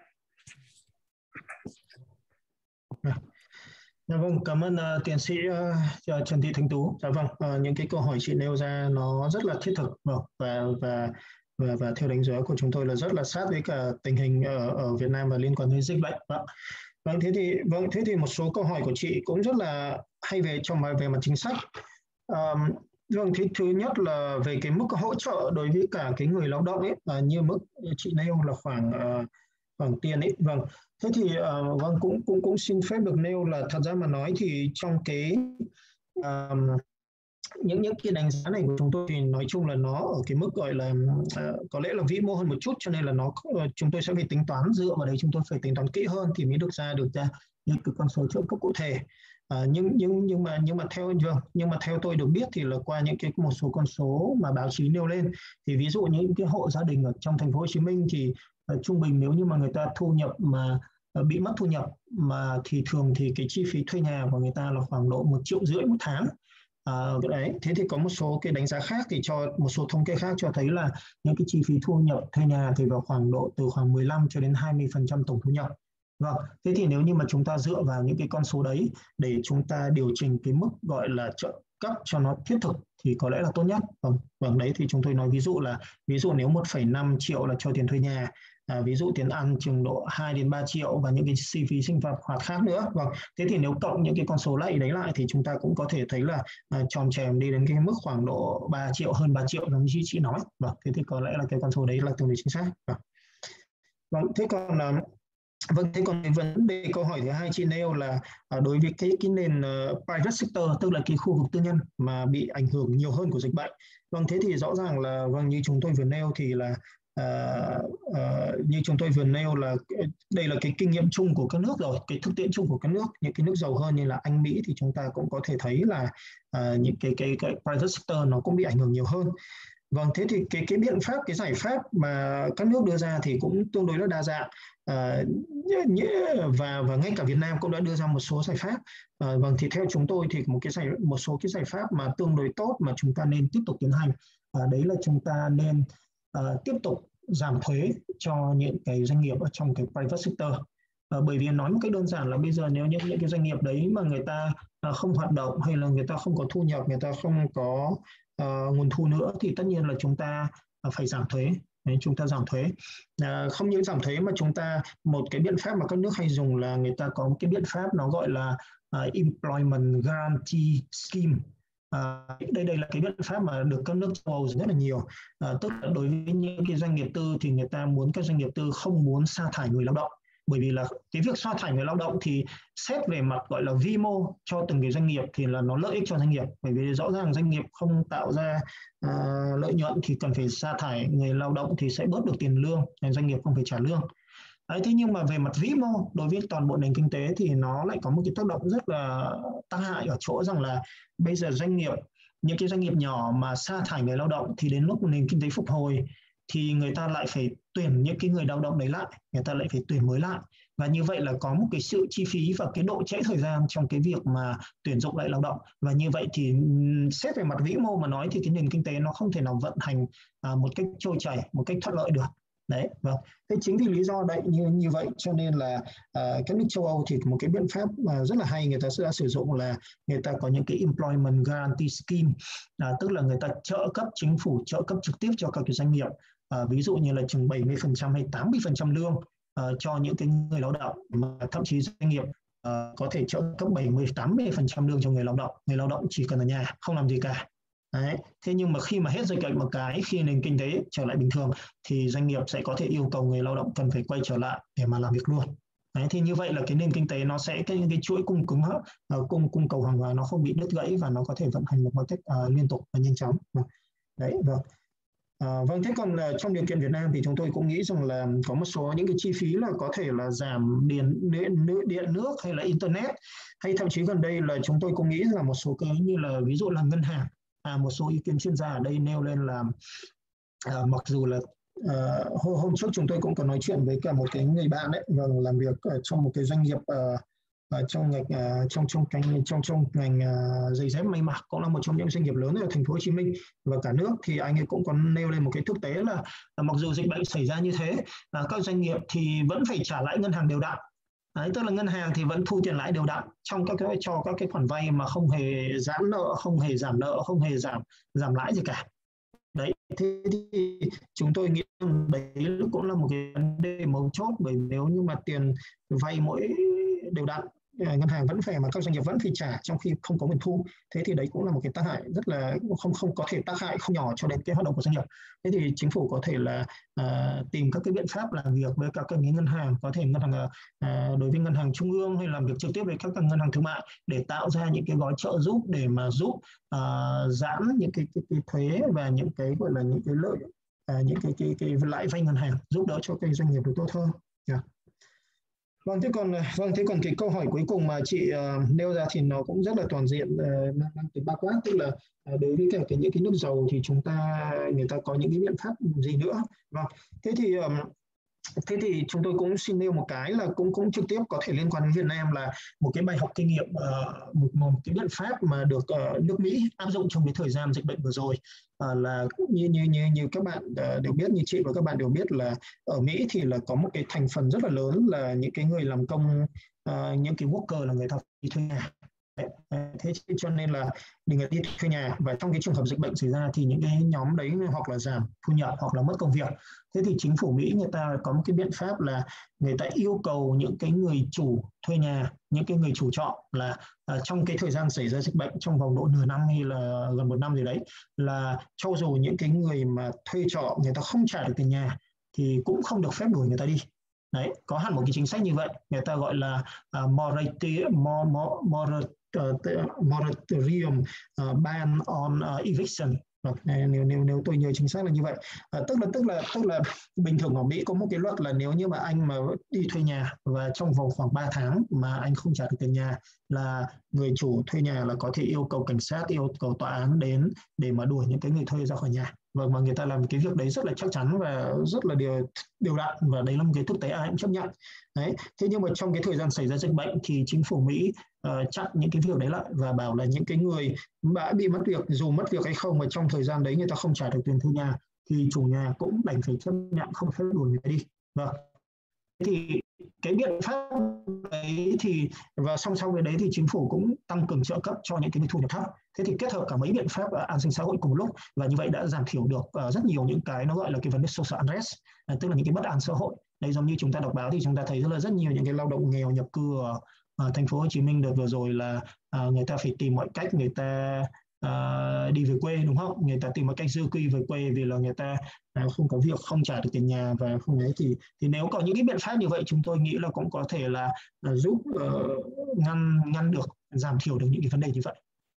A: Dạ vâng, cảm ơn uh, tiến sĩ uh, Trần Thị Thanh Tú. Dạ vâng, uh, những cái câu hỏi chị nêu ra nó rất là thiết thực và và và và theo đánh giá của chúng tôi là rất là sát với cả tình hình ở, ở Việt Nam và liên quan đến dịch bệnh. Vâng. Vâng, thế thì vâng thế thì một số câu hỏi của chị cũng rất là hay về trong về mặt chính sách. Um, vâng, thứ thứ nhất là về cái mức hỗ trợ đối với cả cái người lao động ấy, uh, như mức chị nêu là khoảng uh, khoảng tiền ấy. Vâng. Thế thì uh, vâng cũng cũng cũng xin phép được nêu là thật ra mà nói thì trong cái um, những những cái đánh giá này của chúng tôi thì nói chung là nó ở cái mức gọi là uh, có lẽ là vĩ mô hơn một chút, cho nên là nó uh, chúng tôi sẽ phải tính toán, dựa vào đấy chúng tôi phải tính toán kỹ hơn thì mới được ra được ra những cái con số trợ cấp cụ thể. Uh, nhưng nhưng nhưng mà nhưng mà theo nhưng mà theo tôi được biết thì là qua những cái một số con số mà báo chí nêu lên thì ví dụ những cái hộ gia đình ở trong thành phố Hồ Chí Minh thì uh, trung bình nếu như mà người ta thu nhập mà uh, bị mất thu nhập mà thì thường thì cái chi phí thuê nhà của người ta là khoảng độ một triệu rưỡi một tháng. À, đấy, thế thì có một số cái đánh giá khác thì cho một số thống kê khác cho thấy là những cái chi phí thu nhập thuê nhà thì vào khoảng độ từ khoảng mười lăm cho đến hai mươi phần trăm tổng thu nhập. Vâng, thế thì nếu như mà chúng ta dựa vào những cái con số đấy để chúng ta điều chỉnh cái mức gọi là trợ cấp cho nó thiết thực thì có lẽ là tốt nhất. Vâng, vâng đấy thì chúng tôi nói ví dụ là ví dụ nếu một phẩy năm triệu là cho tiền thuê nhà, à, ví dụ tiền ăn chừng độ hai đến ba triệu và những cái chi phí sinh hoạt khác nữa. Vâng, thế thì nếu cộng những cái con số lại đấy lại thì chúng ta cũng có thể thấy là à, tròn trèm đi đến cái mức khoảng độ ba triệu, hơn ba triệu giống như chị nói. Vâng, thế thì có lẽ là cái con số đấy là tương đối chính xác. Vâng, vâng thế còn là Vâng, thế còn cái vấn đề câu hỏi thứ hai chị nêu là uh, đối với cái cái nền uh, private sector, tức là cái khu vực tư nhân mà bị ảnh hưởng nhiều hơn của dịch bệnh. Vâng, thế thì rõ ràng là vâng như chúng tôi vừa nêu thì là uh, uh, như chúng tôi vừa nêu là đây là cái kinh nghiệm chung của các nước rồi, cái thực tiễn chung của các nước, những cái nước giàu hơn như là Anh, Mỹ thì chúng ta cũng có thể thấy là uh, những cái, cái cái private sector nó cũng bị ảnh hưởng nhiều hơn. Vâng, thế thì cái cái biện pháp, cái giải pháp mà các nước đưa ra thì cũng tương đối là đa dạng, à, và và ngay cả Việt Nam cũng đã đưa ra một số giải pháp. À, vâng, thì theo chúng tôi thì một cái giải một số cái giải pháp mà tương đối tốt mà chúng ta nên tiếp tục tiến hành, à, đấy là chúng ta nên à, tiếp tục giảm thuế cho những cái doanh nghiệp ở trong cái private sector. À, bởi vì nói một cách đơn giản là bây giờ nếu những những cái doanh nghiệp đấy mà người ta à, không hoạt động, hay là người ta không có thu nhập, người ta không có uh, nguồn thu nữa, thì tất nhiên là chúng ta uh, phải giảm thuế. Đấy, chúng ta giảm thuế. À, không những giảm thuế mà chúng ta, một cái biện pháp mà các nước hay dùng là người ta có một cái biện pháp nó gọi là uh, Employment Guarantee Scheme. À, đây đây là cái biện pháp mà được các nước châu Âu rất là nhiều. À, tức là đối với những cái doanh nghiệp tư thì người ta muốn, các doanh nghiệp tư không muốn sa thải người lao động, bởi vì là cái việc sa thải người lao động thì xét về mặt gọi là vi mô cho từng cái doanh nghiệp thì là nó lợi ích cho doanh nghiệp, bởi vì rõ ràng doanh nghiệp không tạo ra uh, lợi nhuận thì cần phải sa thải người lao động thì sẽ bớt được tiền lương, doanh nghiệp không phải trả lương. Đấy, thế nhưng mà về mặt vĩ mô đối với toàn bộ nền kinh tế thì nó lại có một cái tác động rất là tác hại ở chỗ rằng là bây giờ doanh nghiệp, những cái doanh nghiệp nhỏ mà sa thải người lao động thì đến lúc nền kinh tế phục hồi thì người ta lại phải tuyển những cái người lao động đấy lại, người ta lại phải tuyển mới lại, và như vậy là có một cái sự chi phí và cái độ trễ thời gian trong cái việc mà tuyển dụng lại lao động, và như vậy thì xét về mặt vĩ mô mà nói thì cái nền kinh tế nó không thể nào vận hành à, một cách trôi chảy, một cách thuận lợi được. Đấy, vâng. Thế chính vì lý do đấy như như vậy cho nên là uh, các nước châu Âu thì một cái biện pháp mà rất là hay người ta sẽ sử dụng là người ta có những cái Employment Guarantee Scheme, uh, tức là người ta trợ cấp, chính phủ trợ cấp trực tiếp cho các cái doanh nghiệp, uh, ví dụ như là chừng bảy mươi phần trăm hay tám mươi phần trăm lương uh, cho những cái người lao động, mà thậm chí doanh nghiệp uh, có thể trợ cấp bảy mươi đến tám mươi phần trăm lương cho người lao động, người lao động chỉ cần ở nhà không làm gì cả. Đấy. Thế nhưng mà khi mà hết dịch bệnh một cái, khi nền kinh tế trở lại bình thường thì doanh nghiệp sẽ có thể yêu cầu người lao động cần phải quay trở lại để mà làm việc luôn. Đấy, thì như vậy là cái nền kinh tế nó sẽ, cái, cái chuỗi cung cứng uh, cung cung cầu hàng hóa nó không bị đứt gãy và nó có thể vận hành một cách uh, liên tục và nhanh chóng. Đấy, vâng. À, vâng, thế còn uh, trong điều kiện Việt Nam thì chúng tôi cũng nghĩ rằng là có một số những cái chi phí là có thể là giảm điện, điện, điện nước hay là internet, hay thậm chí gần đây là chúng tôi cũng nghĩ là một số cái như là ví dụ là ngân hàng. À, một số ý kiến chuyên gia ở đây nêu lên là à, mặc dù là à, hôm, hôm trước chúng tôi cũng có nói chuyện với cả một cái người bạn ấy, và làm việc ở trong một cái doanh nghiệp à, ở trong ngành à, trong trong ngành trong trong ngành à, giày dép may mặc, cũng là một trong những doanh nghiệp lớn ở thành phố Hồ Chí Minh và cả nước, thì anh ấy cũng có nêu lên một cái thực tế là, là mặc dù dịch bệnh xảy ra như thế, là các doanh nghiệp thì vẫn phải trả lãi ngân hàng đều đặn. Đấy, tức là ngân hàng thì vẫn thu tiền lãi đều đặn trong các cái cho các cái khoản vay mà không hề giãn nợ, không hề giảm nợ, không hề giảm giảm lãi gì cả. Đấy, thế thì chúng tôi nghĩ rằng đấy cũng là một cái vấn đề mấu chốt, bởi nếu như mà tiền vay mỗi đều đặn, ngân hàng vẫn phải mà các doanh nghiệp vẫn phải trả trong khi không có nguồn thu, thế thì đấy cũng là một cái tác hại rất là không không có thể tác hại không nhỏ cho đến cái hoạt động của doanh nghiệp. Thế thì chính phủ có thể là uh, tìm các cái biện pháp làm việc với các cái ngân hàng, có thể ngân hàng uh, đối với ngân hàng trung ương hay làm việc trực tiếp với các ngân hàng thương mại để tạo ra những cái gói trợ giúp để mà giúp uh, giảm những cái, cái, cái thuế và những cái gọi là những cái lợi uh, những cái, cái, cái, cái lãi vay ngân hàng, giúp đỡ cho cái doanh nghiệp được tốt hơn. Yeah. Vâng, thế còn vâng thế còn cái câu hỏi cuối cùng mà chị uh, nêu ra thì nó cũng rất là toàn diện, uh, mang tính bao quát, tức là uh, đối với cả cái những cái nước giàu thì chúng ta người ta có những cái biện pháp gì nữa. Vâng, thế thì um, thế thì chúng tôi cũng xin nêu một cái là cũng cũng trực tiếp có thể liên quan đến Việt Nam, là một cái bài học kinh nghiệm, uh, một, một cái biện pháp mà được uh, nước Mỹ áp dụng trong cái thời gian dịch bệnh vừa rồi, uh, là như như như như các bạn uh, đều biết, như chị và các bạn đều biết là ở Mỹ thì là có một cái thành phần rất là lớn là những cái người làm công, uh, những cái worker là người ta đi thuê nhà. Thế cho nên là người đi thuê nhà, và trong cái trường hợp dịch bệnh xảy ra thì những cái nhóm đấy hoặc là giảm thu nhập hoặc là mất công việc. Thế thì chính phủ Mỹ người ta có một cái biện pháp là người ta yêu cầu những cái người chủ thuê nhà, những cái người chủ trọ là uh, trong cái thời gian xảy ra dịch bệnh, trong vòng độ nửa năm hay là gần một năm gì đấy, là cho dù những cái người mà thuê trọ người ta không trả được tiền nhà thì cũng không được phép đuổi người ta đi. Đấy, có hẳn một cái chính sách như vậy, người ta gọi là uh, moratorium, moratorium uh, ban on uh, eviction. Nếu, nếu nếu tôi nhớ chính xác là như vậy, à, tức là tức là tức là bình thường ở Mỹ có một cái luật là nếu như mà anh mà đi thuê nhà và trong vòng khoảng ba tháng mà anh không trả được tiền nhà, là người chủ thuê nhà là có thể yêu cầu cảnh sát, yêu cầu tòa án đến để mà đuổi những cái người thuê ra khỏi nhà. Vâng, mà người ta làm cái việc đấy rất là chắc chắn và rất là điều đều đặn, và đấy là một cái thực tế ai cũng chấp nhận. Đấy. Thế nhưng mà trong cái thời gian xảy ra dịch bệnh thì chính phủ Mỹ uh, chặn những cái việc đấy lại và bảo là những cái người đã bị mất việc, dù mất việc hay không mà trong thời gian đấy người ta không trả được tiền thuê nhà thì chủ nhà cũng đành phải chấp nhận, không phép đuổi người ta đi. Vâng. Thì cái biện pháp đấy thì và song song với đấy thì chính phủ cũng tăng cường trợ cấp cho những cái người thu nhập thấp. Thế thì kết hợp cả mấy biện pháp uh, an sinh xã hội cùng một lúc, và như vậy đã giảm thiểu được uh, rất nhiều những cái nó gọi là cái vấn đề social unrest, uh, tức là những cái bất an xã hội. Đây, giống như chúng ta đọc báo thì chúng ta thấy rất là rất nhiều những cái lao động nghèo nhập cư ở, ở thành phố Hồ Chí Minh đợt vừa rồi là uh, người ta phải tìm mọi cách người ta uh, đi về quê, đúng không? Người ta tìm mọi cách di cư về quê vì là người ta uh, không có việc, không trả được tiền nhà và không ấy, thì thì nếu có những cái biện pháp như vậy chúng tôi nghĩ là cũng có thể là, là giúp uh, ngăn ngăn được, giảm thiểu được những cái vấn đề như vậy.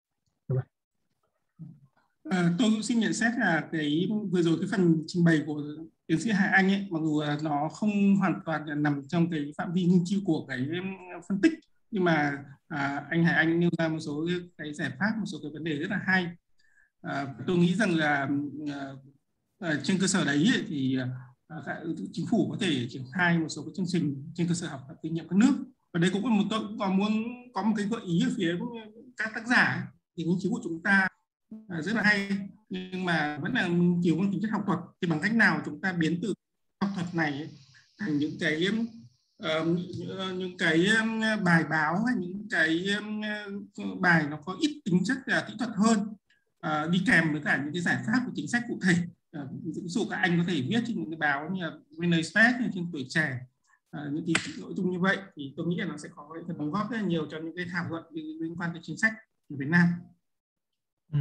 B: À, tôi cũng xin nhận xét là cái vừa rồi cái phần trình bày của tiến sĩ Hải Anh ấy, mặc dù là nó không hoàn toàn nằm trong cái phạm vi nghiên cứu của cái phân tích, nhưng mà à, anh Hải Anh nêu ra một số cái giải pháp, một số cái vấn đề rất là hay. À, tôi nghĩ rằng là à, trên cơ sở đấy ấy, thì à, chính phủ có thể triển khai một số cái chương trình trên cơ sở học tập kinh nghiệm các nước. Và đây cũng là một, tôi cũng còn muốn có một cái gợi ý ở phía các tác giả. Thì nghiên cứu của chúng ta À, rất là hay, nhưng mà vẫn là nghiên cứu mang tính chất học thuật, thì bằng cách nào chúng ta biến từ học thuật này thành những cái uh, những cái bài báo hay những cái um, bài nó có ít tính chất là kỹ thuật hơn, uh, đi kèm với cả những cái giải pháp của chính sách cụ thể. Uh, ví dụ các anh có thể viết trên những cái báo như là vê en Express hay trên Tuổi Trẻ, uh, những cái nội dung như vậy thì tôi nghĩ là nó sẽ có cái đóng góp rất là nhiều cho những cái thảo luận liên quan tới chính sách của Việt Nam.
A: Ừ.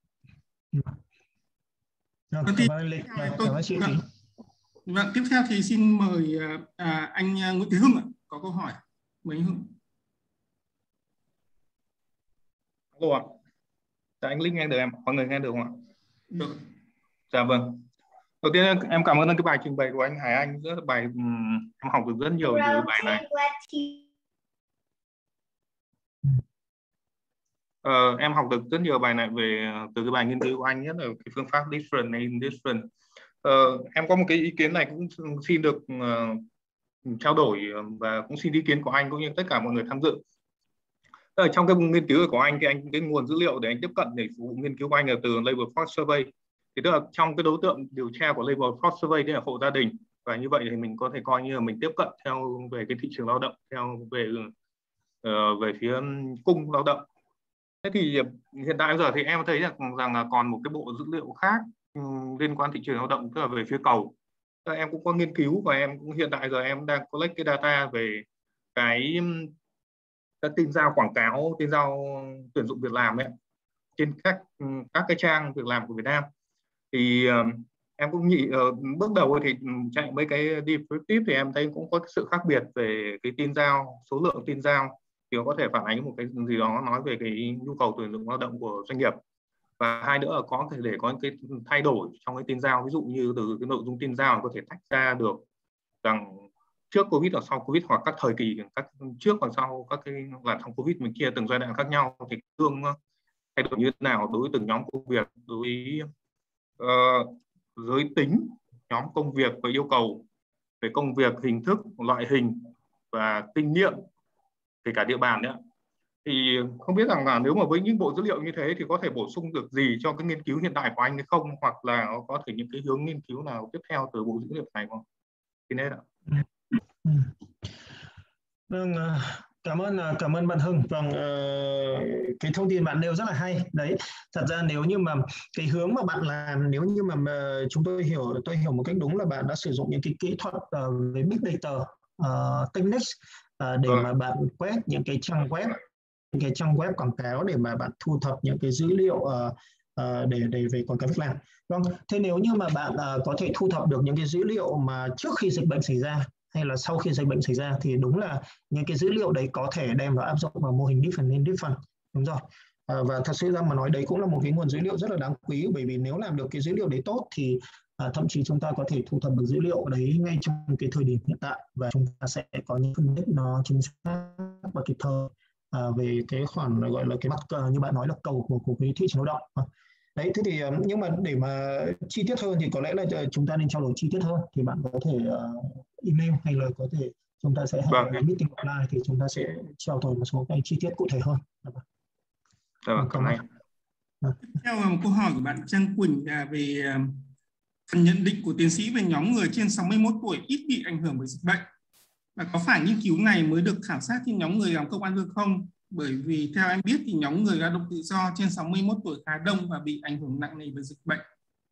A: Vâng, cảm ơn Linh, cảm ơn chị.
B: Vâng, vâng, tiếp theo thì xin mời à, anh Nguyễn Thế Hưng ạ, có câu hỏi. Mời anh Hưng.
D: Alo ạ. Dạ, anh Linh nghe được em? Mọi người nghe được không ạ?
B: Được.
D: Dạ vâng. Đầu tiên em cảm ơn cái bài trình bày của anh Hải Anh, rất là bài em học được rất nhiều từ bài này. Uh, em học được rất nhiều bài này về từ cái bài nghiên cứu của anh, nhất là cái phương pháp different and indifferent. Uh, em có một cái ý kiến này cũng xin được uh, trao đổi và cũng xin ý kiến của anh cũng như tất cả mọi người tham dự. Ở trong cái nghiên cứu của anh thì anh cái nguồn dữ liệu để anh tiếp cận để phục vụ nghiên cứu của anh là từ Labor Force Survey. Thì tức là trong cái đối tượng điều tra của Labor Force Survey thì là hộ gia đình, và như vậy thì mình có thể coi như là mình tiếp cận theo về cái thị trường lao động, theo về uh, về phía cung lao động. Thế thì hiện tại giờ thì em thấy rằng, rằng là còn một cái bộ dữ liệu khác um, liên quan thị trường lao động, tức là về phía cầu. Tức là em cũng có nghiên cứu và em cũng hiện tại giờ em đang collect cái data về cái các tin giao quảng cáo, tin giao tuyển dụng việc làm ấy trên các các cái trang việc làm của Việt Nam. Thì um, em cũng nhị uh, bước đầu thì chạy mấy cái descriptive thì em thấy cũng có sự khác biệt về cái tin giao, số lượng tin giao thì có thể phản ánh một cái gì đó nói về cái nhu cầu tuyển dụng lao động của doanh nghiệp. Và hai nữa là có thể để có cái thay đổi trong cái tin giao, ví dụ như từ cái nội dung tin giao có thể tách ra được rằng trước Covid và sau Covid, hoặc các thời kỳ các trước và sau các cái làn sóng Covid mình chia từng giai đoạn khác nhau thì tương thay đổi như thế nào đối với từng nhóm công việc, đối với uh, giới tính nhóm công việc và yêu cầu về công việc, hình thức, loại hình và kinh nghiệm kể cả địa bàn nữa. Thì không biết rằng là nếu mà với những bộ dữ liệu như thế thì có thể bổ sung được gì cho cái nghiên cứu hiện tại của anh hay không, hoặc là có thể những cái hướng nghiên cứu nào tiếp theo từ bộ dữ liệu này không? Thì nên ạ.
A: Vâng, cảm ơn cảm ơn bạn Hưng. Vâng, cái thông tin bạn nêu rất là hay đấy. Thật ra nếu như mà cái hướng mà bạn làm, nếu như mà chúng tôi hiểu tôi hiểu một cách đúng là bạn đã sử dụng những cái kỹ thuật về big data, uh, techniques uh, để mà bạn quét những cái trang web, những cái trang web quảng cáo để mà bạn thu thập những cái dữ liệu uh, uh, để để về quảng cáo việc làm. Vâng, thế nếu như mà bạn uh, có thể thu thập được những cái dữ liệu mà trước khi dịch bệnh xảy ra hay là sau khi dịch bệnh xảy ra thì đúng là những cái dữ liệu đấy có thể đem vào áp dụng vào mô hình different and different, đúng rồi. À, và thật sự ra mà nói đấy cũng là một cái nguồn dữ liệu rất là đáng quý, bởi vì nếu làm được cái dữ liệu đấy tốt thì à, thậm chí chúng ta có thể thu thập được dữ liệu đấy ngay trong cái thời điểm hiện tại, và chúng ta sẽ có những phân tích nó chính xác và kịp thời à, về cái khoản gọi là cái mặt như bạn nói là cầu của, của cái thị trường lao động. Đấy, thế thì nhưng mà để mà chi tiết hơn thì có lẽ là chúng ta nên trao đổi chi tiết hơn, thì bạn có thể uh, email hay là có thể chúng ta sẽ hẹn
D: Vâng.
A: meeting offline thì chúng ta sẽ trao đổi một số cái chi tiết cụ thể hơn.
D: Dạ vâng, cảm ơn.
B: Tiếp theo là một câu hỏi của bạn Trang Quỳnh là về phần nhận định của tiến sĩ về nhóm người trên sáu mươi mốt tuổi ít bị ảnh hưởng bởi dịch bệnh. Và có phải nghiên cứu này mới được khảo sát trên nhóm người làm công ăn lương không? Bởi vì theo em biết thì nhóm người lao động tự do trên sáu mươi mốt tuổi khá đông và bị ảnh hưởng nặng nề bởi dịch bệnh.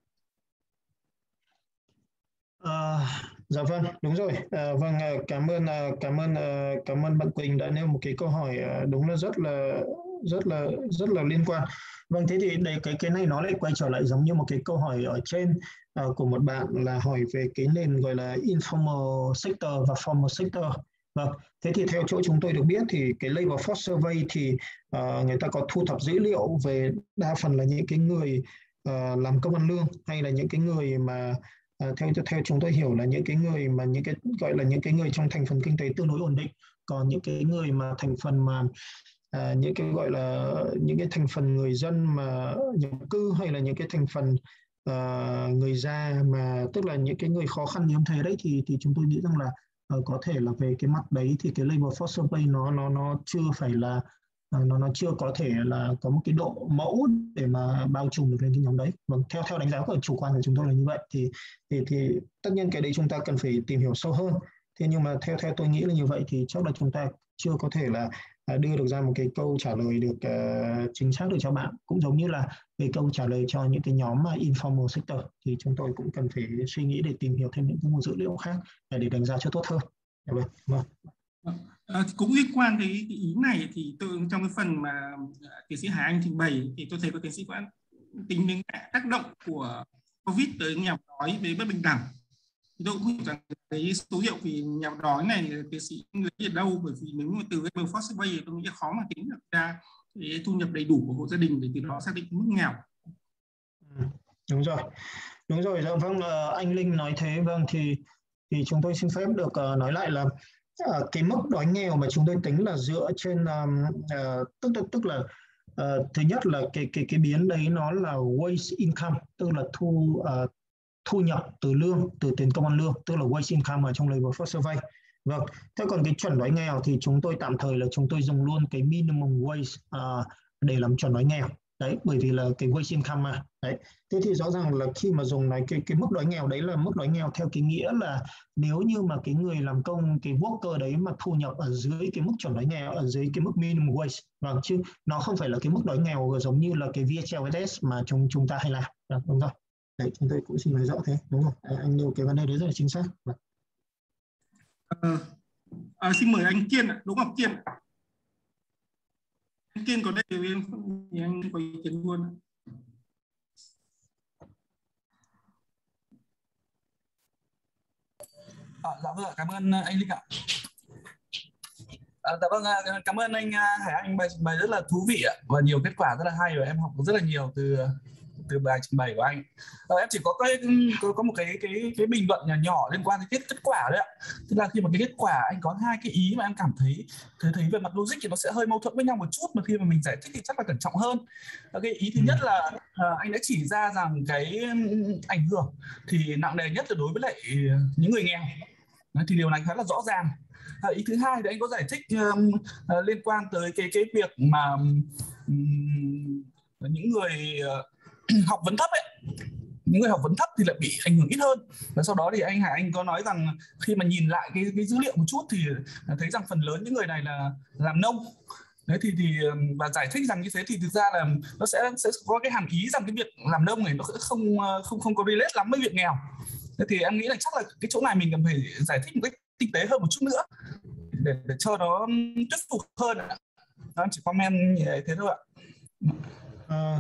A: À, dạ vâng, đúng rồi. À, vâng, cảm ơn cảm ơn cảm ơn bạn Quỳnh đã nêu một cái câu hỏi đúng là rất là rất là rất là liên quan. Vâng, thế thì đây cái cái này nó lại quay trở lại giống như một cái câu hỏi ở trên uh, của một bạn là hỏi về cái nền gọi là informal sector và formal sector. Vâng, thế thì theo chỗ chúng tôi được biết thì cái labor force survey thì uh, người ta có thu thập dữ liệu về đa phần là những cái người uh, làm công ăn lương, hay là những cái người mà uh, theo theo chúng tôi hiểu là những cái người mà những cái gọi là những cái người trong thành phần kinh tế tương đối ổn định. Còn những cái người mà thành phần mà À, những cái gọi là những cái thành phần người dân mà nhập cư, hay là những cái thành phần uh, người già, mà tức là những cái người khó khăn như thế đấy, thì thì chúng tôi nghĩ rằng là uh, có thể là về cái mặt đấy thì cái labor force survey nó nó nó chưa phải là uh, nó nó chưa có thể là có một cái độ mẫu để mà bao trùm được lên cái nhóm đấy. Vâng, theo theo đánh giá của chủ quan của chúng tôi là như vậy. Thì thì thì tất nhiên cái đấy chúng ta cần phải tìm hiểu sâu hơn. Thế nhưng mà theo theo tôi nghĩ là như vậy thì chắc là chúng ta chưa có thể là đưa được ra một cái câu trả lời được uh, chính xác được cho bạn, cũng giống như là cái câu trả lời cho những cái nhóm mà informal sector, thì chúng tôi cũng cần phải suy nghĩ để tìm hiểu thêm những cái nguồn dữ liệu khác để đánh giá cho tốt hơn. Vâng. Vâng.
B: À, cũng liên quan tới cái ý này thì tôi trong cái phần mà tiến sĩ Hải Anh trình bày thì tôi thấy có tiến sĩ có tính đến tác động của Covid tới nghèo đói với bất bình đẳng. Tôi cũng hiểu rằng cái số liệu vì nghèo đói này tiến sĩ lấy ở đâu, bởi vì nếu mà từ cái labor force survey thì tôi nghĩ khó mà tính được ra cái thu nhập đầy đủ của hộ gia đình để từ đó xác định mức nghèo.
A: Ừ, đúng rồi, đúng rồi. Dạ, vâng, anh Linh nói thế. Vâng, thì thì chúng tôi xin phép được uh, nói lại là uh, cái mức đói nghèo mà chúng tôi tính là dựa trên um, uh, tức tức tức là uh, thứ nhất là cái cái cái biến đấy nó là wage income, tức là thu uh, thu nhập từ lương, từ tiền công ăn lương, tức là wage income ở trong labor force survey. Vâng, thế còn cái chuẩn đói nghèo thì chúng tôi tạm thời là chúng tôi dùng luôn cái minimum wage uh, để làm chuẩn đói nghèo. Đấy, bởi vì là cái wage income mà. Đấy. Thế thì rõ ràng là khi mà dùng này cái cái mức đói nghèo đấy là mức đói nghèo theo cái nghĩa là nếu như mà cái người làm công, cái worker đấy mà thu nhập ở dưới cái mức chuẩn đói nghèo, ở dưới cái mức minimum wage. Vâng, chứ nó không phải là cái mức đói nghèo giống như là cái vê hát lờ ét ét mà chúng chúng ta hay làm. Vâng, đúng rồi. Đấy, chúng tôi cũng xin nói rõ thế, đúng không? Anh nêu cái vấn đề đấy rất là chính xác.
B: À, à, xin mời anh Kiên ạ, Đỗ Ngọc Kiên. Anh Kiên có đây thì anh có ý kiến luôn.
E: À, dạ vâng, cảm ơn anh Linh ạ. À, dạ vâng, cảm ơn anh Hải Anh, bài trình bày rất là thú vị ạ, và nhiều kết quả rất là hay, và em học rất là nhiều từ từ bài trình bày của anh. À, em chỉ có cái có, có một cái cái cái bình luận nhỏ nhỏ liên quan đến kết kết quả đấy ạ. Tức là khi mà cái kết quả anh có hai cái ý mà em cảm thấy thấy, thấy về mặt logic thì nó sẽ hơi mâu thuẫn với nhau một chút, mà khi mà mình giải thích thì chắc là cẩn trọng hơn. À, cái ý thứ nhất là à, anh đã chỉ ra rằng cái ảnh hưởng thì nặng nề nhất là đối với lại những người nghèo. Đấy, thì điều này khá là rõ ràng. À, ý thứ hai thì anh có giải thích um, uh, liên quan tới cái cái việc mà um, những người uh, học vấn thấp ấy, những người học vấn thấp thì lại bị ảnh hưởng ít hơn. Và sau đó thì anh Hải Anh có nói rằng khi mà nhìn lại cái, cái dữ liệu một chút thì thấy rằng phần lớn những người này là làm nông. Đấy thì thì và giải thích rằng như thế thì thực ra là nó sẽ sẽ có cái hàm ý rằng cái việc làm nông này nó sẽ không không không có relate lắm với việc nghèo. Thế thì em nghĩ là chắc là cái chỗ này mình cần phải giải thích một cách tinh tế hơn một chút nữa để, để cho nó thuyết phục hơn. Đó, chỉ comment như thế thôi ạ.
A: À,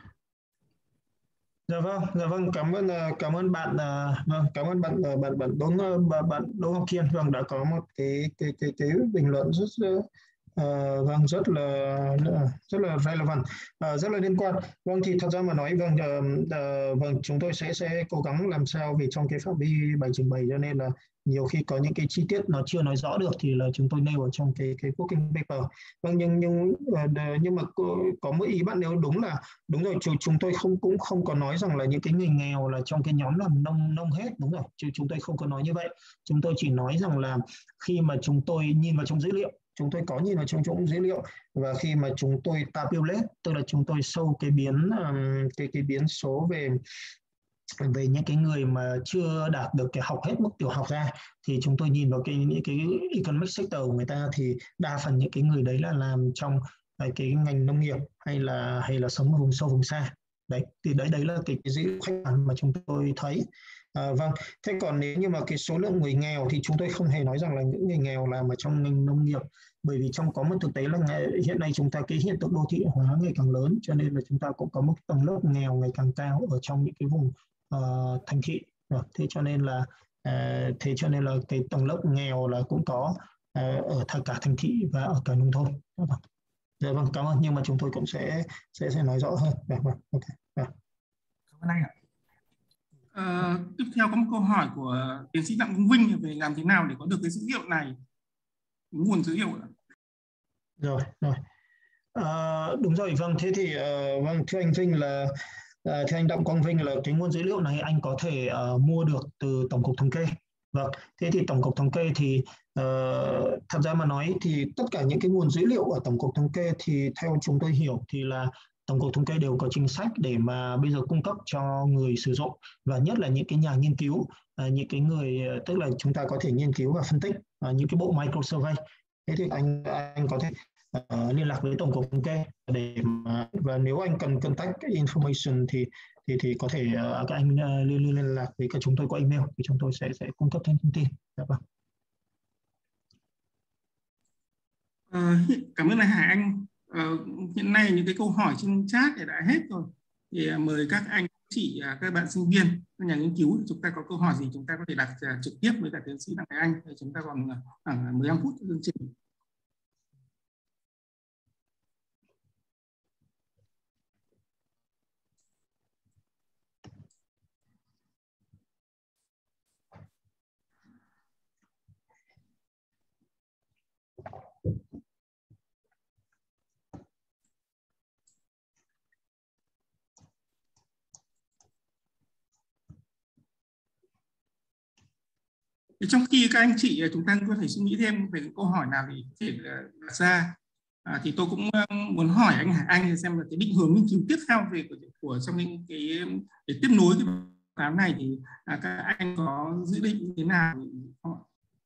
A: dạ vâng, dạ vâng, cảm ơn cảm ơn bạn vâng, cảm ơn bạn bạn bạn Đỗ bạn Đỗ Ngọc Kiên, vâng, đã có một cái cái cái cái bình luận rất Uh, vâng, rất là rất là relevant, uh, rất là liên quan. Vâng, thì thật ra mà nói, vâng, uh, uh, vâng, chúng tôi sẽ sẽ cố gắng làm sao vì trong cái phạm vi bài trình bày, cho nên là nhiều khi có những cái chi tiết nó chưa nói rõ được thì là chúng tôi nêu ở trong cái cái working paper. Vâng, nhưng nhưng uh, nhưng mà có, có một ý bạn nêu đúng là đúng rồi, chúng chúng tôi không cũng không có nói rằng là những cái người nghèo là trong cái nhóm làm nông nông hết, đúng rồi, chứ chúng tôi không có nói như vậy. Chúng tôi chỉ nói rằng là khi mà chúng tôi nhìn vào trong dữ liệu, chúng tôi có nhìn vào trong trong dữ liệu, và khi mà chúng tôi tabulate, tức là chúng tôi show cái biến um, cái cái biến số về về những cái người mà chưa đạt được cái học hết mức tiểu học ra, thì chúng tôi nhìn vào cái những cái economic sector của người ta thì đa phần những cái người đấy là làm trong cái ngành nông nghiệp hay là hay là sống ở vùng sâu vùng xa. Đấy thì đấy đấy là cái, cái dữ liệu khách quan mà chúng tôi thấy. À, vâng, thế còn nếu như mà cái số lượng người nghèo thì chúng tôi không hề nói rằng là những người nghèo làm ở trong ngành nông nghiệp, bởi vì trong có một thực tế là hiện nay chúng ta cái hiện tượng đô thị hóa ngày càng lớn, cho nên là chúng ta cũng có một tầng lớp nghèo ngày càng cao ở trong những cái vùng uh, thành thị. Thế cho nên là uh, thế cho nên là cái tầng lớp nghèo là cũng có uh, ở cả thành thị và ở cả nông thôn. Dạ vâng, cảm ơn, nhưng mà chúng tôi cũng sẽ sẽ sẽ nói rõ hơn. Dạ vâng, ok. Dạ.
E: Cảm ơn anh ạ.
B: Uh, tiếp theo có một câu hỏi của tiến sĩ Đặng Công Vinh về làm thế nào để có được cái dữ liệu này, nguồn dữ liệu.
A: Rồi, rồi. À, đúng rồi, vâng, thế thì uh, vâng, thưa anh Vinh là uh, thưa anh Đặng Quang Vinh là cái nguồn dữ liệu này anh có thể uh, mua được từ Tổng cục Thống kê. Vâng, thế thì Tổng cục Thống kê thì uh, thật ra mà nói thì tất cả những cái nguồn dữ liệu ở Tổng cục Thống kê thì theo chúng tôi hiểu thì là Tổng cục Thống kê đều có chính sách để mà bây giờ cung cấp cho người sử dụng, và nhất là những cái nhà nghiên cứu, uh, những cái người uh, tức là chúng ta có thể nghiên cứu và phân tích uh, những cái bộ micro survey. Thế thì anh anh có thể uh, liên lạc với Tổng cục Thống kê để mà, và nếu anh cần contact information thì thì thì có thể uh, các anh uh, liên liên lạc với cả chúng tôi qua email thì chúng tôi sẽ sẽ cung cấp thêm thông tin. Dạ vâng.
B: Uh, cảm ơn anh Hải Anh. Uh, hiện nay những cái câu hỏi trên chat thì đã hết rồi, thì uh, mời các anh chị, uh, các bạn sinh viên, các nhà nghiên cứu, chúng ta có câu hỏi gì chúng ta có thể đặt uh, trực tiếp với cả tiến sĩ Đặng Hải Anh. Thì chúng ta còn uh, khoảng mười lăm phút chương trình. Thì trong khi các anh chị chúng ta có thể suy nghĩ thêm về câu hỏi nào thì có thể đặt ra, à, thì tôi cũng muốn hỏi anh Hải Anh xem là cái định hướng nghiên cứu tiếp theo về của, của trong những cái để tiếp nối cái báo cáo này thì à, các anh có dự định như thế nào không ạ?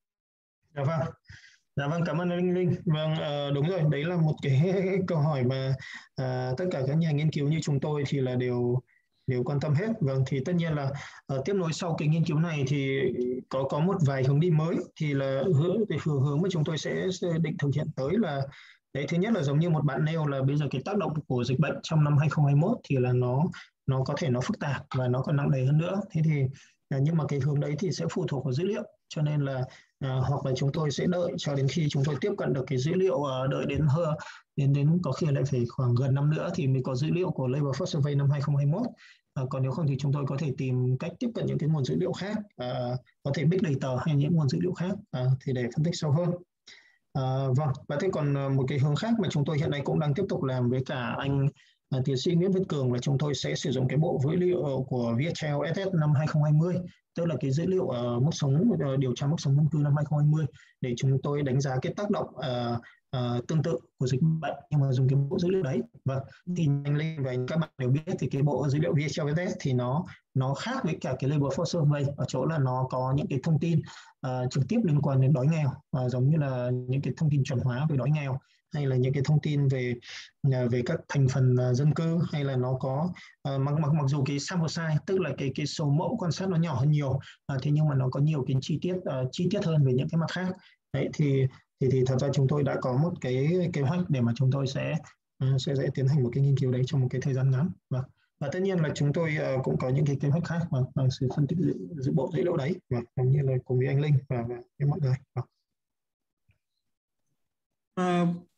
A: Dạ vâng. Dạ vâng, cảm ơn anh Linh Linh. Vâng, uh, đúng rồi, đấy là một cái câu hỏi mà uh, tất cả các nhà nghiên cứu như chúng tôi thì là đều đều quan tâm hết. Vâng, thì tất nhiên là uh, tiếp nối sau cái nghiên cứu này thì có có một vài hướng đi mới, thì là hướng hướng, hướng mà chúng tôi sẽ, sẽ định thực hiện tới là đấy, thứ nhất là giống như một bạn nêu là bây giờ cái tác động của dịch bệnh trong năm hai không hai mốt thì là nó nó có thể nó phức tạp và nó còn nặng nề hơn nữa. Thế thì uh, nhưng mà cái hướng đấy thì sẽ phụ thuộc vào dữ liệu, cho nên là À, hoặc là chúng tôi sẽ đợi cho đến khi chúng tôi tiếp cận được cái dữ liệu, uh, đợi đến hơn đến đến có khi lại phải khoảng gần năm nữa thì mới có dữ liệu của Labor Force Survey năm hai không hai mốt. À, còn nếu không thì chúng tôi có thể tìm cách tiếp cận những cái nguồn dữ liệu khác, uh, có thể Big Data hay những nguồn dữ liệu khác uh, thì để phân tích sâu hơn. Uh, vâng, và thế còn một cái hướng khác mà chúng tôi hiện nay cũng đang tiếp tục làm với cả anh uh, tiến sĩ Nguyễn Viết Cường là chúng tôi sẽ sử dụng cái bộ dữ liệu của Viettel ét ét năm hai không hai không, tức là cái dữ liệu uh, mức sống uh, điều tra mức sống dân cư năm hai không hai không để chúng tôi đánh giá cái tác động uh, uh, tương tự của dịch bệnh nhưng mà dùng cái bộ dữ liệu đấy. Vâng, thì anh Linh và các bạn đều biết thì cái bộ dữ liệu Viettel ét ét thì nó nó khác với cả cái Labor Force Survey ở chỗ là nó có những cái thông tin uh, trực tiếp liên quan đến đói nghèo, uh, giống như là những cái thông tin chuẩn hóa về đói nghèo, hay là những cái thông tin về về các thành phần dân cư, hay là nó có uh, mặc, mặc mặc dù cái sample size tức là cái cái số mẫu quan sát nó nhỏ hơn nhiều, uh, thế nhưng mà nó có nhiều cái chi tiết uh, chi tiết hơn về những cái mặt khác. Đấy thì thì thì thật ra chúng tôi đã có một cái kế hoạch để mà chúng tôi sẽ uh, sẽ, sẽ tiến hành một cái nghiên cứu đấy trong một cái thời gian ngắn. Và và tất nhiên là chúng tôi uh, cũng có những cái kế hoạch khác và, và sự phân tích dự bộ dữ liệu đấy, và cũng như là cùng với anh Linh và, và với mọi người. Và.
B: Uh,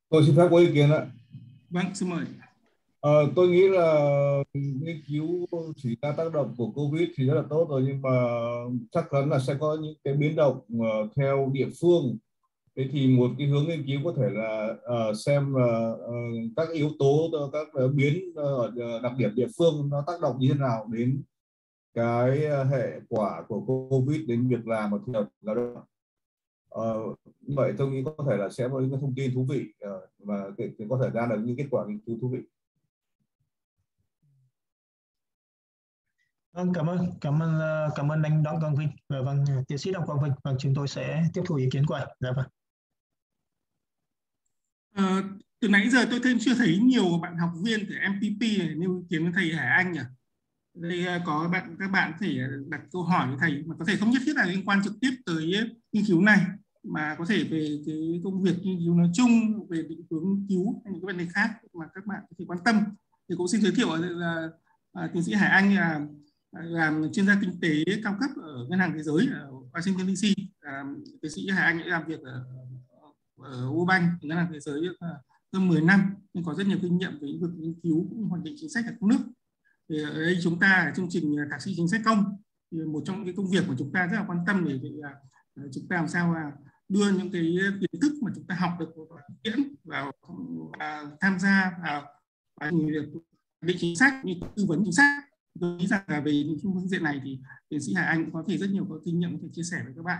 F: Tôi xin phép có ý kiến ạ.
B: Vâng, xin mời.
F: Ờ, tôi nghĩ là nghiên cứu chỉ ra tác động của Covid thì rất là tốt rồi, nhưng mà chắc chắn là sẽ có những cái biến động uh, theo địa phương. Thế thì một cái hướng nghiên cứu có thể là uh, xem là uh, các yếu tố, các uh, biến uh, đặc điểm địa phương nó tác động như thế nào đến cái hệ quả của Covid đến việc làm và thu nhập lao động. Ờ, như vậy tôi nghĩ có thể là sẽ có những thông tin thú vị uh, và có thể ra được những kết quả nghiên cứu thú vị.
A: Vâng, cảm ơn, cảm ơn, cảm ơn anh Đặng Quang Vinh và vâng, tiến sĩ Đặng Quang Vinh. Vâng, chúng tôi sẽ tiếp thu ý kiến của anh. Dạ vâng.
B: À, từ nãy giờ tôi thêm chưa thấy nhiều bạn học viên của em pê pê này nêu ý kiến với thầy Hải Anh nhỉ? Đây có bạn các bạn có thể đặt câu hỏi với thầy mà có thể không nhất thiết là liên quan trực tiếp tới nghiên cứu này, mà có thể về cái công việc nghiên cứu nói chung, về định hướng nghiên cứu hay những cái vấn đề khác mà các bạn có thể quan tâm. Thì cũng xin giới thiệu là, là, là tiến sĩ Hải Anh là làm chuyên gia kinh tế cao cấp ở Ngân hàng Thế giới ở Washington đê xê. À, tiến sĩ Hải Anh đã làm việc ở, ở Worldbank, Ngân hàng Thế giới hơn mười năm, nhưng có rất nhiều kinh nghiệm về lĩnh vực nghiên cứu cũng hoạch định chính sách ở các nước. Thì ở đây chúng ta ở chương trình thạc sĩ chính sách công thì một trong những cái công việc mà chúng ta rất là quan tâm để, để chúng ta làm sao là đưa những cái kiến thức mà chúng ta học được vào thực tiễn vào và tham gia vào việc định chính sách như tư vấn chính sách. Tôi nghĩ rằng là về những phương diện này thì tiến sĩ Hải Anh cũng có thể rất nhiều có kinh nghiệm có thể chia sẻ với các bạn.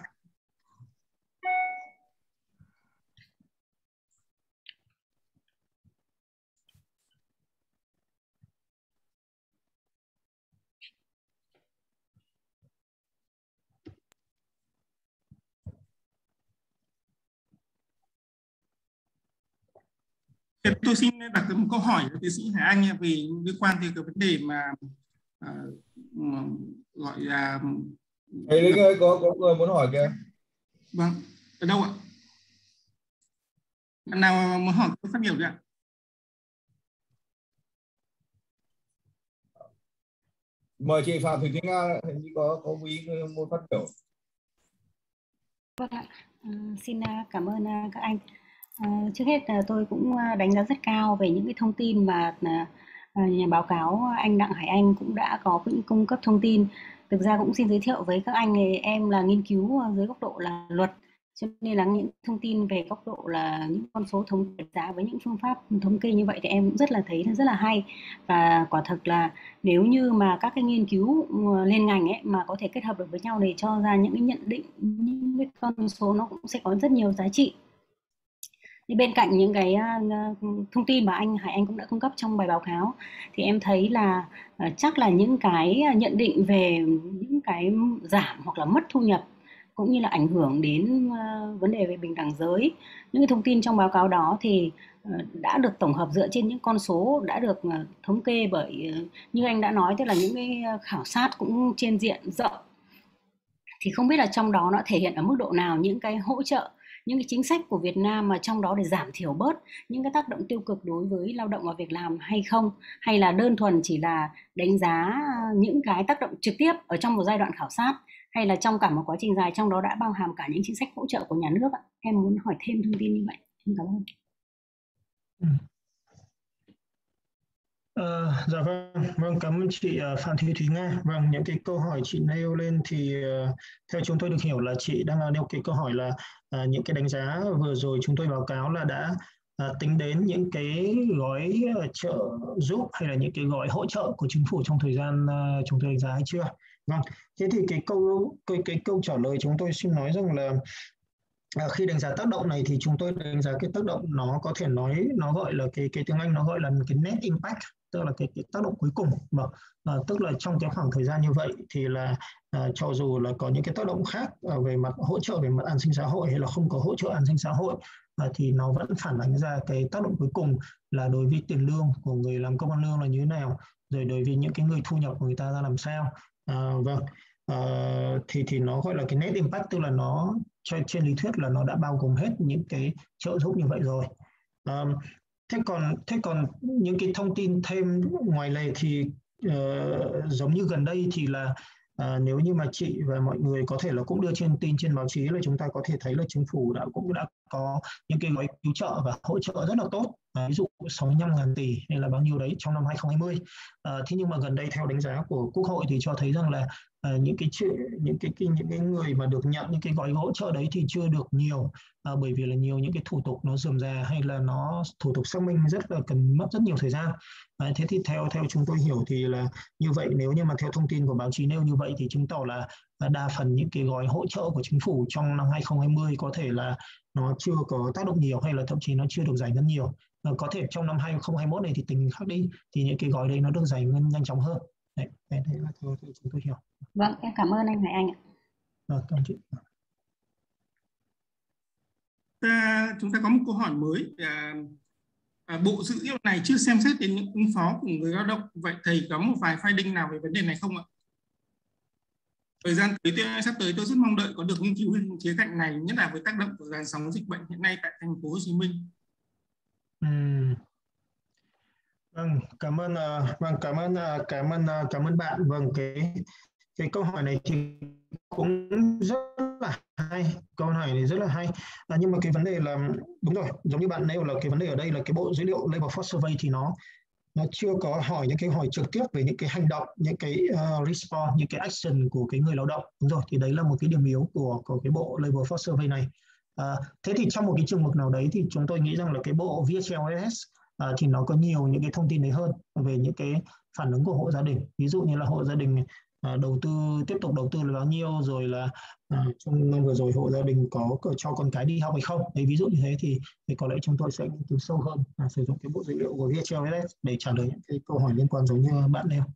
B: Tôi xin đặt một câu hỏi với tiến sĩ Hải Anh về liên quan tới cái vấn đề mà uh, gọi là
F: thầy Linh ơi, có có người muốn hỏi kìa.
B: Vâng, ở đâu ạ? Bạn nào muốn hỏi tôi phát biểu đi ạ?
F: Mời chị Phạm Thị Thúy Nga, hình như có có ý muốn phát biểu.
G: Vâng ạ, à, xin cảm ơn các anh. À, trước hết tôi cũng đánh giá rất cao về những cái thông tin mà nhà báo cáo anh Đặng Hải Anh cũng đã có những cung cấp thông tin. Thực ra cũng xin giới thiệu với các anh, em là nghiên cứu dưới góc độ là luật, cho nên là những thông tin về góc độ là những con số thống kê giá với những phương pháp thống kê như vậy thì em cũng rất là thấy rất là hay. Và quả thực là nếu như mà các cái nghiên cứu lên ngành ấy mà có thể kết hợp được với nhau để cho ra những cái nhận định, những cái con số nó cũng sẽ có rất nhiều giá trị. Thì bên cạnh những cái uh, thông tin mà anh Hải Anh cũng đã cung cấp trong bài báo cáo thì em thấy là uh, chắc là những cái nhận định về những cái giảm hoặc là mất thu nhập cũng như là ảnh hưởng đến uh, vấn đề về bình đẳng giới, những cái thông tin trong báo cáo đó thì uh, đã được tổng hợp dựa trên những con số đã được uh, thống kê bởi uh, như anh đã nói, tức là những cái khảo sát cũng trên diện rộng. Thì không biết là trong đó nó thể hiện ở mức độ nào những cái hỗ trợ, những cái chính sách của Việt Nam mà trong đó để giảm thiểu bớt những cái tác động tiêu cực đối với lao động và việc làm hay không, hay là đơn thuần chỉ là đánh giá những cái tác động trực tiếp ở trong một giai đoạn khảo sát, hay là trong cả một quá trình dài trong đó đã bao hàm cả những chính sách hỗ trợ của nhà nước ạ? Em muốn hỏi thêm thông tin như vậy. Em cảm ơn.
A: Ừ. Uh, dạ vâng, vâng cảm ơn chị uh, Phạm Thị Thúy Nga. Vâng, những cái câu hỏi chị nêu lên thì uh, theo chúng tôi được hiểu là chị đang nêu cái câu hỏi là uh, những cái đánh giá vừa rồi chúng tôi báo cáo là đã uh, tính đến những cái gói uh, trợ giúp hay là những cái gói hỗ trợ của chính phủ trong thời gian uh, chúng tôi đánh giá hay chưa? Vâng, thế thì cái câu cái, cái câu trả lời chúng tôi xin nói rằng là À, khi đánh giá tác động này thì chúng tôi đánh giá cái tác động nó có thể nói nó gọi là cái cái tiếng Anh nó gọi là cái net impact, tức là cái, cái tác động cuối cùng mà à, tức là trong cái khoảng thời gian như vậy thì là à, cho dù là có những cái tác động khác à, về mặt hỗ trợ về mặt an sinh xã hội hay là không có hỗ trợ an sinh xã hội à, thì nó vẫn phản ánh ra cái tác động cuối cùng là đối với tiền lương của người làm công ăn lương là như thế nào, rồi đối với những cái người thu nhập của người ta ra làm sao. À, vâng. Uh, thì thì nó gọi là cái net impact, tức là nó trên, trên lý thuyết là nó đã bao gồm hết những cái trợ giúp như vậy rồi. Um, thế còn thế còn những cái thông tin thêm ngoài lề thì uh, giống như gần đây thì là À, nếu như mà chị và mọi người có thể là cũng đưa trên tin trên báo chí là chúng ta có thể thấy là chính phủ đã cũng đã có những cái gói cứu trợ và hỗ trợ rất là tốt, à, ví dụ sáu mươi lăm ngàn tỷ hay là bao nhiêu đấy trong năm hai không hai không. À, thế nhưng mà gần đây theo đánh giá của Quốc hội thì cho thấy rằng là à, những cái chuyện những cái, cái những cái người mà được nhận những cái gói hỗ trợ đấy thì chưa được nhiều, à, bởi vì là nhiều những cái thủ tục nó rườm rà hay là nó thủ tục xác minh rất là cần mất rất nhiều thời gian. À, thế thì theo theo chúng tôi hiểu thì là như vậy, nếu như mà theo thông tin của báo chí nêu như vậy thì chứng tỏ là đa phần những cái gói hỗ trợ của chính phủ trong năm hai không hai không có thể là nó chưa có tác động nhiều hay là thậm chí nó chưa được giải ngân nhiều. À, có thể trong năm hai không hai mốt này thì tình hình khác đi thì những cái gói đấy nó được giải ngân nhanh chóng hơn. Đấy, đấy là theo, theo chúng tôi hiểu.
G: Vâng, em cảm ơn anh Hải Anh ạ.
A: Vâng, cảm ơn chị.
B: Ta, chúng ta có một câu hỏi mới. À, à, Bộ dữ liệu này chưa xem xét đến những ứng phó của người lao động. Vậy thầy có một vài finding nào về vấn đề này không ạ? Thời gian tới, sắp tới tôi rất mong đợi có được nghiên cứu về khía cạnh này, nhất là với tác động của làn sóng dịch bệnh hiện nay tại thành phố Hồ Chí Minh.
A: Uhm. Vâng, cảm ơn uh, vâng cảm ơn uh, cảm ơn uh, cảm ơn bạn. Vâng, cái cái câu hỏi này thì cũng rất là hay, câu hỏi này rất là hay. À, nhưng mà cái vấn đề là đúng rồi, giống như bạn nêu là cái vấn đề ở đây là cái bộ dữ liệu Labor Force Survey thì nó nó chưa có hỏi những cái hỏi trực tiếp về những cái hành động, những cái uh, response, những cái action của cái người lao động. Đúng rồi, thì đấy là một cái điểm yếu của của cái bộ Labor Force Survey này. À, thế thì trong một cái trường mực nào đấy thì chúng tôi nghĩ rằng là cái bộ vê hát lờ ét à, thì nó có nhiều những cái thông tin đấy hơn về những cái phản ứng của hộ gia đình, ví dụ như là hộ gia đình à, đầu tư tiếp tục đầu tư là bao nhiêu, rồi là à, trong năm vừa rồi hộ gia đình có, có cho con cái đi học hay không. Đấy, ví dụ như thế thì, thì có lẽ chúng tôi sẽ nghiên cứu sâu hơn, à, sử dụng cái bộ dữ liệu của vê hát lờ ét để trả lời những cái câu hỏi liên quan giống như bạn nêu.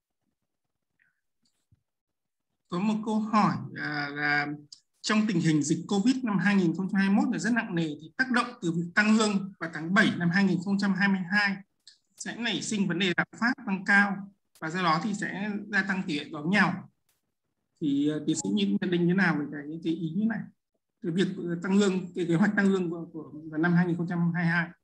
B: Có một câu hỏi là, là trong tình hình dịch Covid năm hai nghìn không trăm hai mươi mốt là rất nặng nề thì tác động từ việc tăng lương vào tháng bảy năm hai nghìn không trăm hai mươi hai sẽ nảy sinh vấn đề lạm phát tăng cao và do đó thì sẽ gia tăng tỷ lệ đói nghèo. Thì tiến sĩ Nhiên nhận định thế nào về cái, cái ý như này, cái việc tăng lương, cái kế hoạch tăng lương của, của vào năm hai nghìn không trăm hai mươi hai?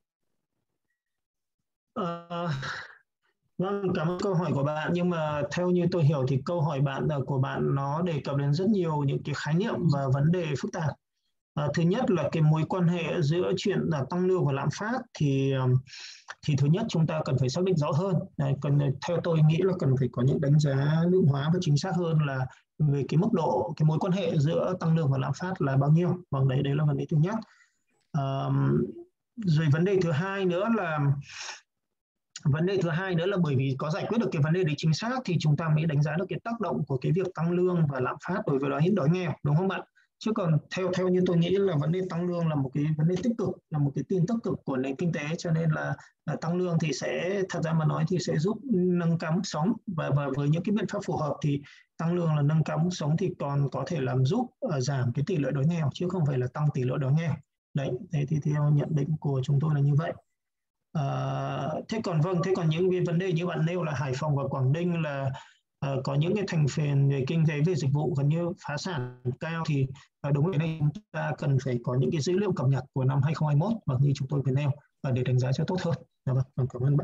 A: Uh, Vâng, cảm ơn câu hỏi của bạn, nhưng mà theo như tôi hiểu thì câu hỏi bạn của bạn nó đề cập đến rất nhiều những cái khái niệm và vấn đề phức tạp. À, thứ nhất là cái mối quan hệ giữa chuyện là tăng lương và lạm phát thì thì thứ nhất chúng ta cần phải xác định rõ hơn. Đấy, cần theo tôi nghĩ là cần phải có những đánh giá lượng hóa và chính xác hơn là về cái mức độ, cái mối quan hệ giữa tăng lương và lạm phát là bao nhiêu. Vâng, đấy đấy là vấn đề thứ nhất. À, rồi vấn đề thứ hai nữa là Vấn đề thứ hai nữa là bởi vì có giải quyết được cái vấn đề đấy chính xác thì chúng ta mới đánh giá được cái tác động của cái việc tăng lương và lạm phát đối với đói đói nghèo, đúng không bạn? Chứ còn theo theo như tôi nghĩ là vấn đề tăng lương là một cái vấn đề tích cực, là một cái tin tích cực của nền kinh tế, cho nên là, là tăng lương thì sẽ thật ra mà nói thì sẽ giúp nâng cao mức sống, và và với những cái biện pháp phù hợp thì tăng lương là nâng cao mức sống thì còn có thể làm giúp uh, giảm cái tỷ lệ đói nghèo chứ không phải là tăng tỷ lệ đói nghèo. Đấy, thế thì theo nhận định của chúng tôi là như vậy. À, thế còn vâng, thế còn những cái vấn đề như bạn nêu là Hải Phòng và Quảng Ninh là uh, có những cái thành phần về kinh tế, về dịch vụ gần như phá sản cao thì uh, đúng, cái này chúng ta cần phải có những cái dữ liệu cập nhật của năm hai không hai mốt và như chúng tôi vừa nêu và để đánh giá cho tốt hơn. Dạ vâng, cảm ơn bạn.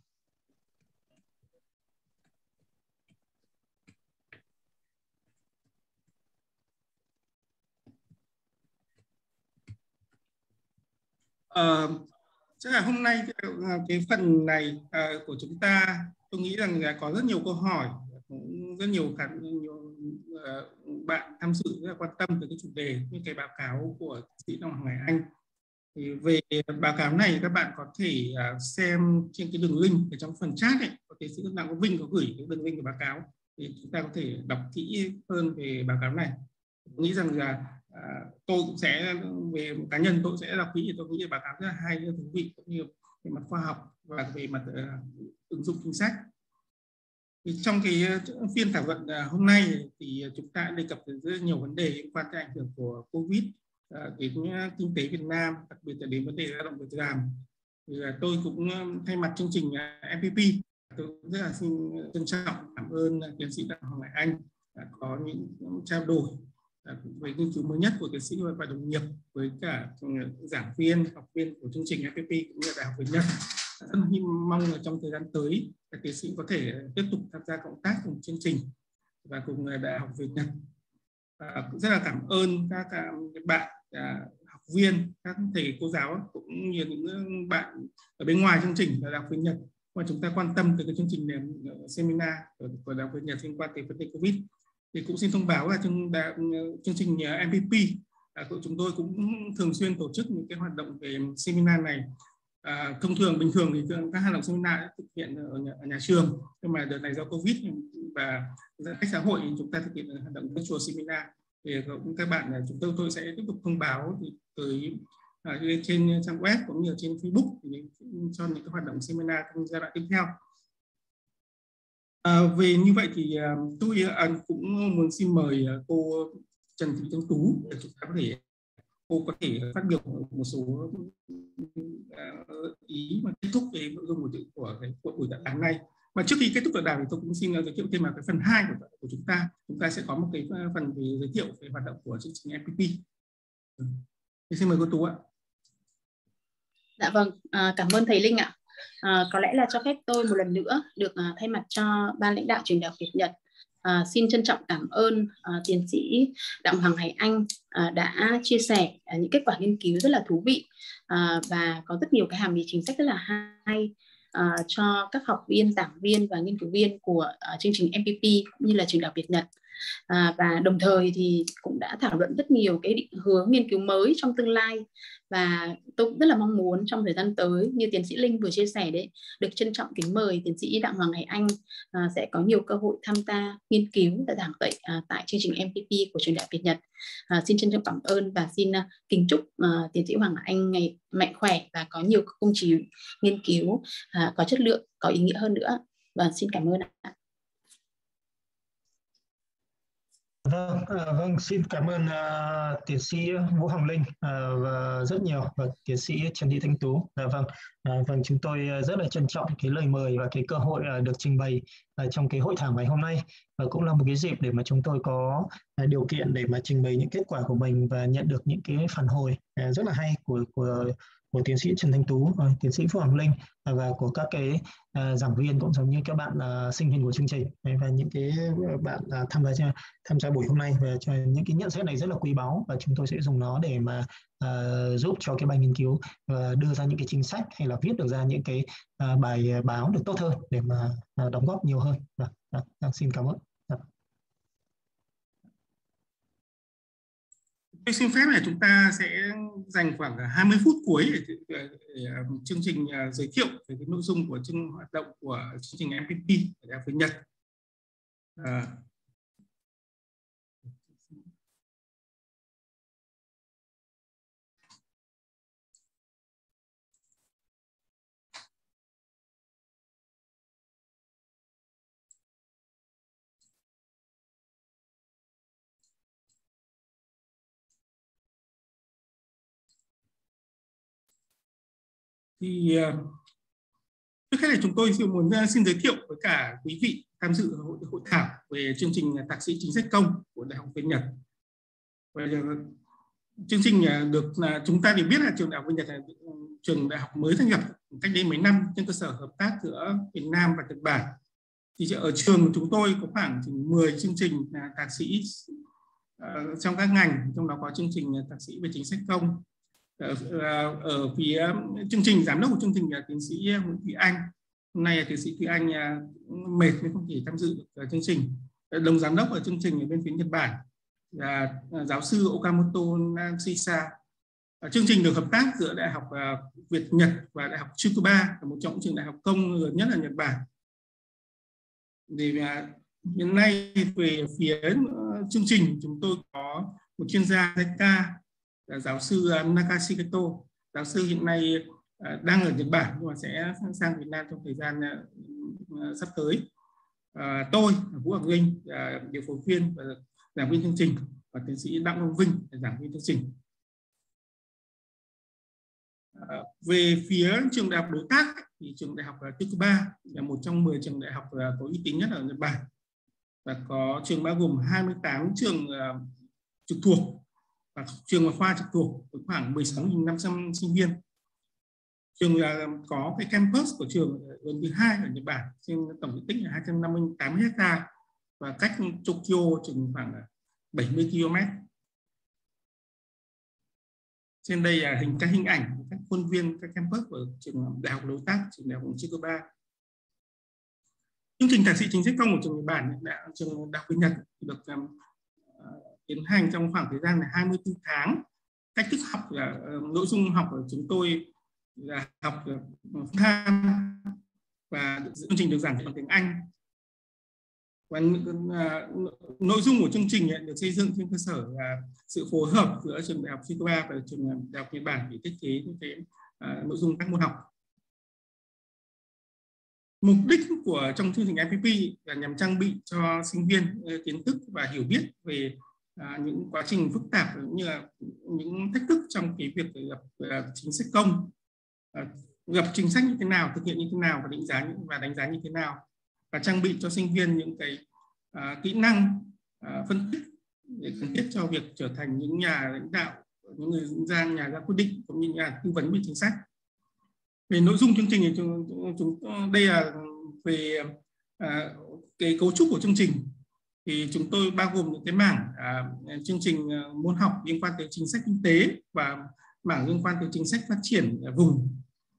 B: Uh, chắc là hôm nay cái, cái phần này uh, của chúng ta tôi nghĩ rằng là có rất nhiều câu hỏi, cũng rất nhiều khán nhiều uh, bạn tham dự rất là quan tâm về cái chủ đề như cái báo cáo của sĩ Đặng Hải Anh. Thì về báo cáo này các bạn có thể uh, xem trên cái đường link ở trong phần chat ấy, có tiến sĩ Đặng Quốc Vinh có gửi cái đường link của báo cáo thì chúng ta có thể đọc kỹ hơn về báo cáo này. Tôi nghĩ rằng là à, tôi cũng sẽ về cá nhân tôi sẽ đọc kỹ, tôi nghĩ báo cáo rất là hay, rất thú vị, cũng như về mặt khoa học và về mặt uh, ứng dụng chính sách. Thì trong cái uh, phiên thảo luận uh, hôm nay thì chúng ta đề cập đến rất nhiều vấn đề liên quan tới ảnh hưởng của Covid uh, đến uh, kinh tế Việt Nam, đặc biệt là đến vấn đề lao động việc làm. Thì uh, tôi cũng uh, thay mặt chương trình uh, em pê pê, tôi rất là xin trân trọng cảm ơn uh, tiến sĩ Đặng Hoàng Hải Anh đã có những trao đổi về nghiên cứu mới nhất của tiến sĩ và đồng nghiệp với cả giảng viên, học viên của chương trình ép pê pê cũng như Đại học Việt Nhật. Rất mong là trong thời gian tới các tiến sĩ có thể tiếp tục tham gia cộng tác cùng chương trình và cùng Đại học Việt Nhật. À, rất là cảm ơn các, các bạn à, học viên, các thầy cô giáo cũng như những bạn ở bên ngoài chương trình Đại học Việt Nhật mà chúng ta quan tâm tới cái chương trình này, seminar của, của Đại học Việt Nhật liên quan tới vấn đề Covid. Thì cũng xin thông báo là chương, chương trình em pê pê à, của chúng tôi cũng thường xuyên tổ chức những cái hoạt động về seminar này. À, thông thường bình thường thì các hoạt động seminar thực hiện ở nhà, ở nhà trường, nhưng mà đợt này do Covid và giãn cách xã hội thì chúng ta thực hiện hoạt động virtual seminar. Thì các bạn chúng tôi tôi sẽ tiếp tục thông báo tới à, trên trang web cũng như trên Facebook để cho những cái hoạt động seminar trong giai đoạn tiếp theo. À, về như vậy thì tôi à, cũng muốn xin mời cô Trần Thị Thanh Tú để chúng ta có thể cô có thể phát biểu một số uh, ý mà kết thúc về nội dung của của cái của buổi tọa đàm này. Và trước khi kết thúc tọa đàm thì tôi cũng xin giới thiệu thêm là cái phần hai của, của chúng ta. Chúng ta sẽ có một cái phần về giới thiệu về hoạt động của chương trình em pê pê. Ừ. Xin mời cô Tú ạ.
C: Dạ vâng, à, cảm ơn thầy Linh ạ. À, có lẽ là cho phép tôi một lần nữa được à, thay mặt cho ban lãnh đạo trường Đại học Việt Nhật À, xin trân trọng cảm ơn à, tiến sĩ Đặng Hoàng Hải Anh à, đã chia sẻ à, những kết quả nghiên cứu rất là thú vị à, và có rất nhiều cái hàm ý chính sách rất là hay à, cho các học viên, giảng viên và nghiên cứu viên của à, chương trình em pê pê cũng như là trường Đại học Việt Nhật. À, và đồng thời thì cũng đã thảo luận rất nhiều cái định hướng nghiên cứu mới trong tương lai, và tôi cũng rất là mong muốn trong thời gian tới như tiến sĩ Linh vừa chia sẻ đấy, được trân trọng kính mời tiến sĩ Đặng Hoàng Hải Anh à, sẽ có nhiều cơ hội tham gia nghiên cứu và giảng dạy à, tại chương trình em pê pê của trường Đại học Việt Nhật. À, xin trân trọng cảm ơn và xin uh, kính chúc uh, tiến sĩ Hoàng Hải Anh ngày mạnh khỏe và có nhiều công trình nghiên cứu uh, có chất lượng, có ý nghĩa hơn nữa. Và xin cảm ơn ạ.
A: Vâng, uh, vâng, xin cảm ơn uh, tiến sĩ Vũ Hồng Linh uh, và rất nhiều và tiến sĩ Trần Thị Thanh Tú. Uh, vâng, uh, vâng, chúng tôi rất là trân trọng cái lời mời và cái cơ hội uh, được trình bày uh, trong cái hội thảo ngày hôm nay. Và uh, cũng là một cái dịp để mà chúng tôi có uh, điều kiện để mà trình bày những kết quả của mình và nhận được những cái phản hồi uh, rất là hay của của của tiến sĩ Trần Thanh Tú, uh, tiến sĩ Vũ Hồng Linh uh, và của các cái uh, giảng viên cũng giống như các bạn uh, sinh viên của chương trình uh, và những cái bạn uh, tham gia tham gia buổi hôm nay, và cho những cái nhận xét này rất là quý báu và chúng tôi sẽ dùng nó để mà uh, giúp cho cái bài nghiên cứu uh, đưa ra những cái chính sách hay là viết được ra những cái uh, bài báo được tốt hơn để mà uh, đóng góp nhiều hơn. Và uh, uh, xin cảm ơn. Uh.
B: Tôi xin phép là chúng ta sẽ dành khoảng hai mươi phút cuối để, để, để, để chương trình uh, giới thiệu về cái nội dung của chương hoạt động của chương trình em pê pê ở Đại học Việt Nhật. Uh, Thì trước hết là chúng tôi xin muốn xin giới thiệu với cả quý vị tham dự hội, hội thảo về chương trình thạc sĩ chính sách công của Đại học Việt Nhật. Và chương trình được là chúng ta đều biết là trường Đại học Việt Nhật là trường đại học mới thành lập cách đây mấy năm trên cơ sở hợp tác giữa Việt Nam và Nhật Bản. Thì ở trường của chúng tôi có khoảng mười chương trình là thạc sĩ uh, trong các ngành, trong đó có chương trình thạc sĩ về chính sách công. Ở, ở phía chương trình giám đốc của chương trình là tiến sĩ Nguyễn Thùy Anh. Hôm nay là tiến sĩ Thùy Anh mệt nên không thể tham dự được chương trình. Đồng giám đốc ở chương trình ở bên phía Nhật Bản là giáo sư Okamoto Nashisa. Chương trình được hợp tác giữa Đại học Việt Nhật và Đại học Tsukuba, một trong những trường đại học công lớn nhất ở Nhật Bản. Thì hiện nay về phía chương trình chúng tôi có một chuyên gia giê ca là giáo sư Nakashiketo. Giáo sư hiện nay uh, đang ở Nhật Bản nhưng mà sẽ sang Việt Nam trong thời gian uh, sắp tới. Uh, tôi Vũ Hồng Linh, uh, điều phối viên và giảng viên chương trình, và tiến sĩ Đặng Long Vinh là giảng viên chương trình. Uh, về phía trường đại học đối tác thì trường đại học Tsukuba là một trong mười trường đại học uh, có uy tín nhất ở Nhật Bản, và có trường bao gồm hai mươi tám trường uh, trực thuộc và trường và khoa trực thuộc với khoảng mười sáu nghìn năm trăm sinh viên. Trường là có cái campus của trường lần thứ hai ở Nhật Bản trên tổng diện tích là hai trăm năm mươi tám héc ta, và cách Tokyo chừng khoảng bảy mươi ki lô mét. Trên đây là hình các hình ảnh của các khuôn viên các campus của trường đại học đối tác, trường đại học Tsukuba. Chương trình thạc sĩ chính sách công của trường Nhật Bản, đã, trường đại học Nhật được um, tiến hành trong khoảng thời gian là hai mươi tư tháng. Cách thức học là uh, nội dung học của chúng tôi là học uh, tham và chương trình được giảng dạy bằng tiếng Anh. Và uh, nội dung của chương trình ấy, được xây dựng trên cơ sở là sự phối hợp giữa trường đại học Tsukuba và trường đại học Nhật Bản để thiết kế những cái uh, nội dung các môn học. Mục đích của trong chương trình em pê pê là nhằm trang bị cho sinh viên uh, kiến thức và hiểu biết về uh, những quá trình phức tạp cũng như là những thách thức trong cái việc lập uh, chính sách công, uh, lập chính sách như thế nào, thực hiện như thế nào và đánh giá và đánh giá như thế nào, và trang bị cho sinh viên những cái uh, kỹ năng uh, phân tích để cần thiết cho việc trở thành những nhà lãnh đạo, những người ra nhà ra quyết định cũng như nhà tư vấn về chính sách. Về nội dung chương trình thì chúng, chúng đây là về uh, cái cấu trúc của chương trình, thì chúng tôi bao gồm những cái mảng uh, chương trình uh, môn học liên quan tới chính sách kinh tế và mảng liên quan tới chính sách phát triển uh, vùng.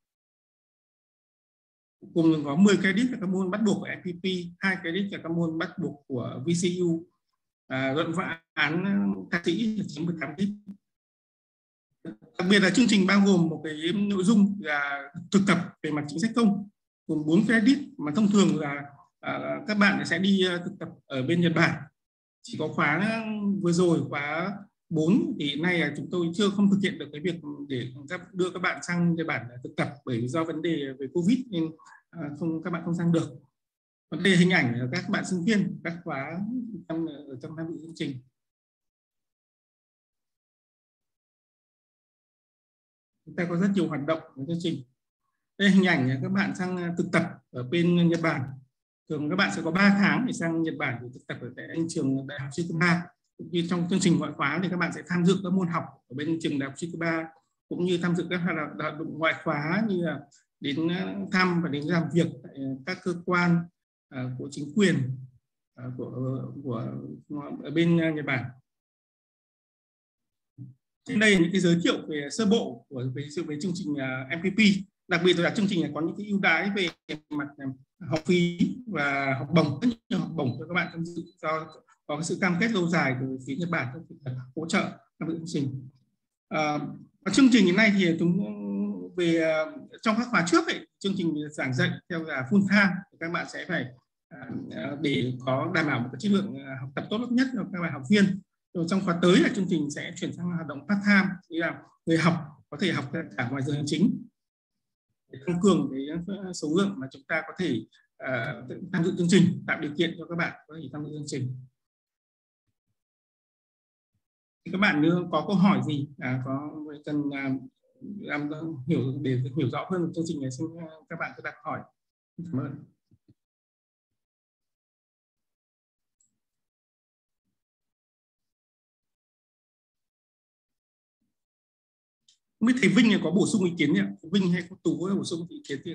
B: Cùng có mười credit là các môn bắt buộc của em pê pê, hai credit là các môn bắt buộc của vê xê u, à, luận án thạc sĩ là chiếm mười tám credit. Đặc biệt là chương trình bao gồm một cái nội dung là thực tập về mặt chính sách công gồm bốn credit, mà thông thường là à, các bạn sẽ đi thực tập ở bên Nhật Bản. Chỉ có khóa vừa rồi, khóa bốn, thì hiện nay là chúng tôi chưa không thực hiện được cái việc để đưa các bạn sang Nhật Bản thực tập, bởi do vấn đề về Covid nên à, không các bạn không sang được. Còn đây là hình ảnh của các bạn sinh viên các khóa trong ở trong tham dự chương trình. Chúng ta có rất nhiều hoạt động của chương trình. Đây là hình ảnh các bạn sang thực tập ở bên Nhật Bản. Thường các bạn sẽ có ba tháng để sang Nhật Bản để thực tập ở tại trường đại học Tsukuba. Như trong chương trình ngoại khóa thì các bạn sẽ tham dự các môn học ở bên trường đại học Tsukuba, cũng như tham dự các hoạt động ngoại khóa như là đến thăm và đến làm việc tại các cơ quan uh, của chính quyền uh, của, của ở bên Nhật Bản. Trên đây là những cái giới thiệu về sơ bộ của về, về chương trình uh, em pê pê. Đặc biệt là chương trình này có những cái ưu đãi về mặt học phí và học bổng, rất nhiều học bổng cho các bạn tham dự, do có sự cam kết lâu dài từ phía Nhật Bản trong việc hỗ trợ tham dự chương trình. Uh, chương trình hiện nay thì chúng về uh, trong các khóa trước ấy, chương trình giảng dạy theo là full time, các bạn sẽ phải uh, để có đảm bảo một cái chất lượng uh, học tập tốt nhất cho các bạn học viên. Rồi trong khóa tới là chương trình sẽ chuyển sang hoạt động part time, nghĩa là người học có thể học cả ngoài giờ hành chính để tăng cường cái số lượng mà chúng ta có thể uh, tham dự chương trình, tạo điều kiện cho các bạn có thể tham dự chương trình. Các bạn nếu có câu hỏi gì à, có cần uh, làm hiểu để hiểu rõ hơn chương trình này, xin các bạn cứ đặt hỏi. Cảm ơn. Không biết thầy Vinh có bổ sung ý kiến nhỉ? Vinh hay cô Tú có bổ sung ý kiến gì?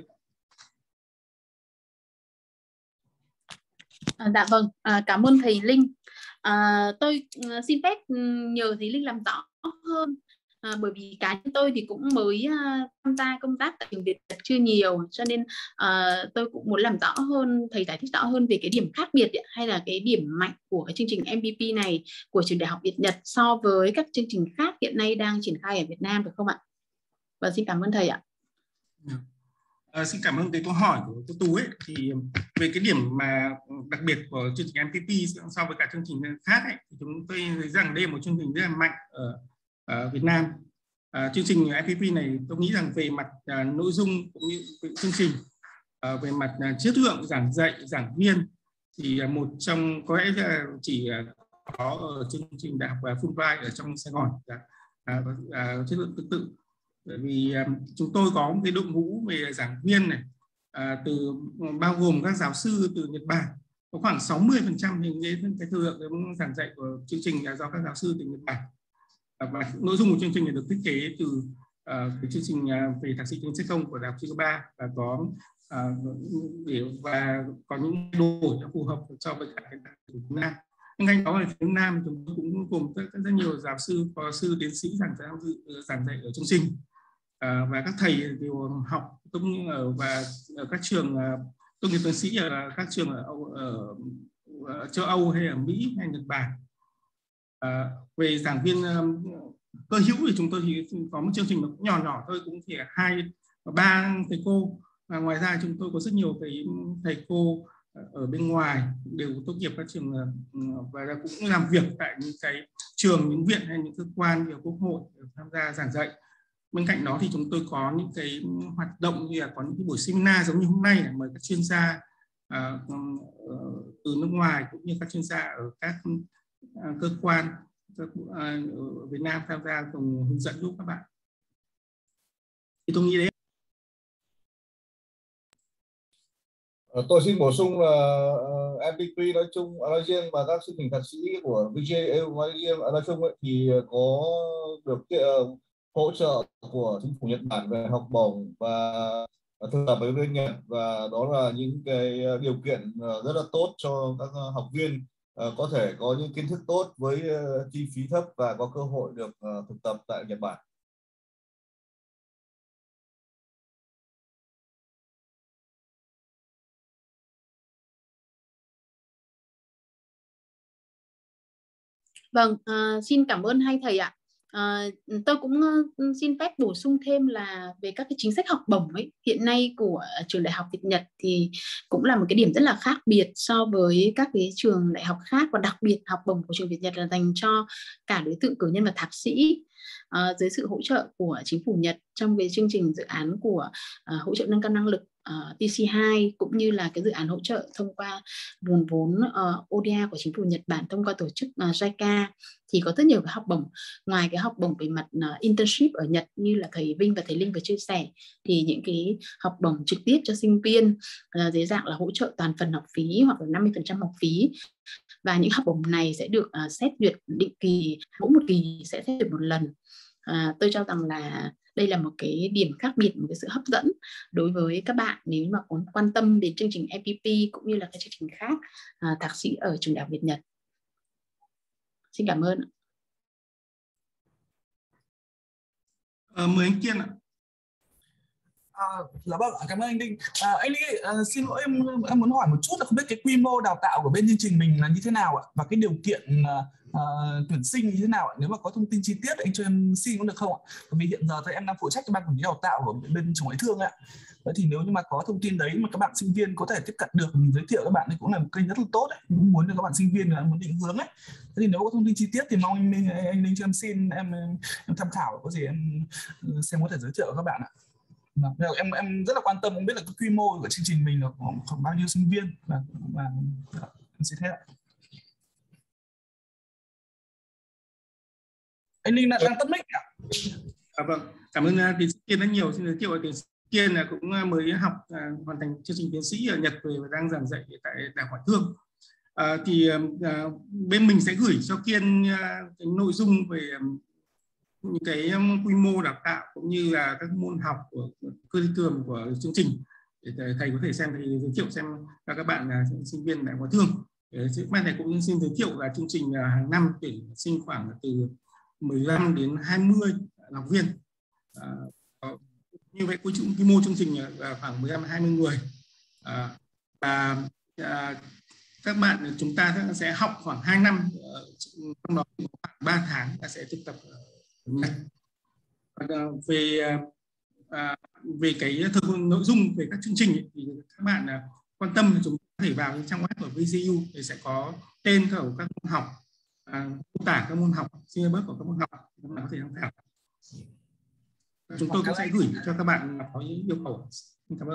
C: À, dạ vâng, à, cảm ơn thầy Linh. À, tôi xin phép nhờ thầy Linh làm rõ hơn. À, bởi vì cá nhân tôi thì cũng mới uh, tham gia công tác tại trường Việt Nhật chưa nhiều, cho nên uh, tôi cũng muốn làm rõ hơn, thầy giải thích rõ hơn về cái điểm khác biệt ấy, hay là cái điểm mạnh của cái chương trình em pê pê này của trường Đại học Việt Nhật so với các chương trình khác hiện nay đang triển khai ở Việt Nam, được không ạ? Và xin cảm ơn thầy ạ.
B: À, xin cảm ơn cái câu hỏi của cô Tú ấy. Thì về cái điểm mà đặc biệt của chương trình em pê pê so với cả chương trình khác ấy, thì chúng tôi thấy rằng đây là một chương trình rất là mạnh ở ở Việt Nam. À, chương trình em pê pê này tôi nghĩ rằng về mặt à, nội dung cũng như chương trình, à, về mặt à, chất lượng giảng dạy, giảng viên thì à, một trong có lẽ là chỉ à, có ở chương trình đại học Fulbright ở trong Sài Gòn, à, à, à, chất lượng tương tự. Bởi vì à, chúng tôi có một cái đội ngũ về giảng viên này, à, từ bao gồm các giáo sư từ Nhật Bản, có khoảng sáu mươi phần trăm hình cái thời lượng giảng dạy của chương trình là do các giáo sư từ Nhật Bản. Và nội dung của chương trình này được thiết kế từ cái chương trình về thạc sĩ tiến sĩ công của Đại học Chicago và có uh, để và có những đổi phù hợp so với cả cái Việt Nam. Bên cạnh đó ở phía Nam chúng tôi cũng cùng rất, rất nhiều giáo sư, phó sư, tiến sĩ giảng dạy giảng dạy ở chương trình uh, và các thầy đều học tốt nghiệp ở và ở các trường uh, tốt nghiệp tiến sĩ ở các trường ở, ở, ở châu Âu hay ở Mỹ hay Nhật Bản. Uh, về giảng viên um, cơ hữu thì chúng tôi thì có một chương trình nó cũng nhỏ nhỏ thôi, cũng chỉ hai ba thầy cô, và ngoài ra chúng tôi có rất nhiều cái thầy cô ở bên ngoài đều tốt nghiệp các trường và cũng làm việc tại những cái trường, những viện hay những cơ quan của Quốc hội để tham gia giảng dạy. Bên cạnh đó thì chúng tôi có những cái hoạt động như là có những cái buổi seminar giống như hôm nay, mời các chuyên gia uh, từ nước ngoài cũng như các chuyên gia ở các uh, cơ quan ở Việt Nam tham gia cùng hướng dẫn giúp các bạn. Thì tôi nghĩ đấy.
F: Tôi xin bổ sung là em pê pê nói chung nói riêng và các chương trình thạc sĩ của vê giê e u nói riêng nói chung ấy, thì có được uh, hỗ trợ của chính phủ Nhật Bản về học bổng và thực tập với bên Nhật, và đó là những cái điều kiện rất là tốt cho các học viên Uh, có thể có những kiến thức tốt với uh, chi phí thấp và có cơ hội được uh, thực tập tại Nhật Bản.
C: Vâng, uh, xin cảm ơn hai thầy ạ. À, tôi cũng uh, xin phép bổ sung thêm là về các cái chính sách học bổng ấy, hiện nay của trường Đại học Việt Nhật thì cũng là một cái điểm rất là khác biệt so với các cái trường đại học khác, và đặc biệt học bổng của trường Việt Nhật là dành cho cả đối tượng cử nhân và thạc sĩ. À, dưới sự hỗ trợ của chính phủ Nhật trong cái chương trình dự án của uh, hỗ trợ nâng cao năng lực uh, tê xê hai, cũng như là cái dự án hỗ trợ thông qua nguồn vốn uh, ô đê a của chính phủ Nhật Bản thông qua tổ chức uh, gi a i ca, thì có rất nhiều cái học bổng. Ngoài cái học bổng về mặt uh, internship ở Nhật như là thầy Vinh và thầy Linh vừa chia sẻ, thì những cái học bổng trực tiếp cho sinh viên uh, dưới dạng là hỗ trợ toàn phần học phí hoặc là năm mươi phần trăm học phí. Và những học bổng này sẽ được uh, xét duyệt định kỳ, mỗi một kỳ sẽ xét duyệt một lần. À, tôi cho rằng là đây là một cái điểm khác biệt, một cái sự hấp dẫn đối với các bạn nếu mà có quan tâm đến chương trình em pê pê cũng như là các chương trình khác à, thạc sĩ ở trường Đại học Việt Nhật. Xin cảm ơn.
B: À, mời anh Kiên ạ.
E: À, là vâng, cảm ơn anh Đinh. À, anh Đinh, à, xin lỗi em em muốn hỏi một chút là không biết cái quy mô đào tạo của bên chương trình mình là như thế nào ạ, và cái điều kiện à, tuyển sinh như thế nào ạ? Nếu mà có thông tin chi tiết anh cho em xin cũng được không ạ? Bởi vì hiện giờ thì em đang phụ trách cái ban quản lý đào tạo của bên trường ngoại thương ạ. Vậy thì nếu như mà có thông tin đấy mà các bạn sinh viên có thể tiếp cận được, mình giới thiệu các bạn thì cũng là một kênh rất là tốt đấy. Mình muốn cho các bạn sinh viên là muốn định hướng ấy. Thế thì nếu có thông tin chi tiết thì mong anh anh Đinh cho em xin em, em tham khảo, có gì em xem có thể giới thiệu các bạn ạ. Em em rất là quan tâm không biết là cái quy mô của chương trình mình là khoảng, khoảng bao nhiêu sinh viên, và, và em sẽ thế ạ. Anh Linh đang tắt mic ạ.
B: À, vâng, cảm ơn uh, tiến sĩ Kiên rất nhiều. Xin giới thiệu là tiến sĩ Kiên là cũng uh, mới học uh, hoàn thành chương trình tiến sĩ ở Nhật về và đang giảng dạy tại Đại học Ngoại thương. Uh, thì uh, bên mình sẽ gửi cho Kiên uh, cái nội dung về um, những cái um, quy mô đào tạo cũng như là các môn học của curriculum của chương trình để thầy có thể xem, thầy giới thiệu xem cho các bạn uh, sinh viên Đại học Ngoại thương. Ban này cũng xin giới thiệu là chương trình uh, hàng năm tuyển sinh khoảng từ mười lăm đến hai mươi học viên. À, như vậy quy mô chương trình là khoảng mười lăm đến hai mươi người. À, và à, các bạn chúng ta sẽ học khoảng hai năm, trong đó khoảng ba tháng ta sẽ thực tập ở Nhật. Về à, về cái nội dung về các chương trình ấy, thì các bạn à, quan tâm thì chúng ta có thể vào trang web của vê giê u để sẽ có tên của các môn học, à, mô tả các môn học, syllabus của các môn học, các bạn có thể tham khảo. Chúng tôi cũng sẽ gửi cho các bạn có những yêu cầu. Cảm ơn.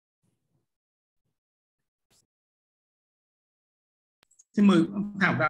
B: Xin mời Thảo Đào.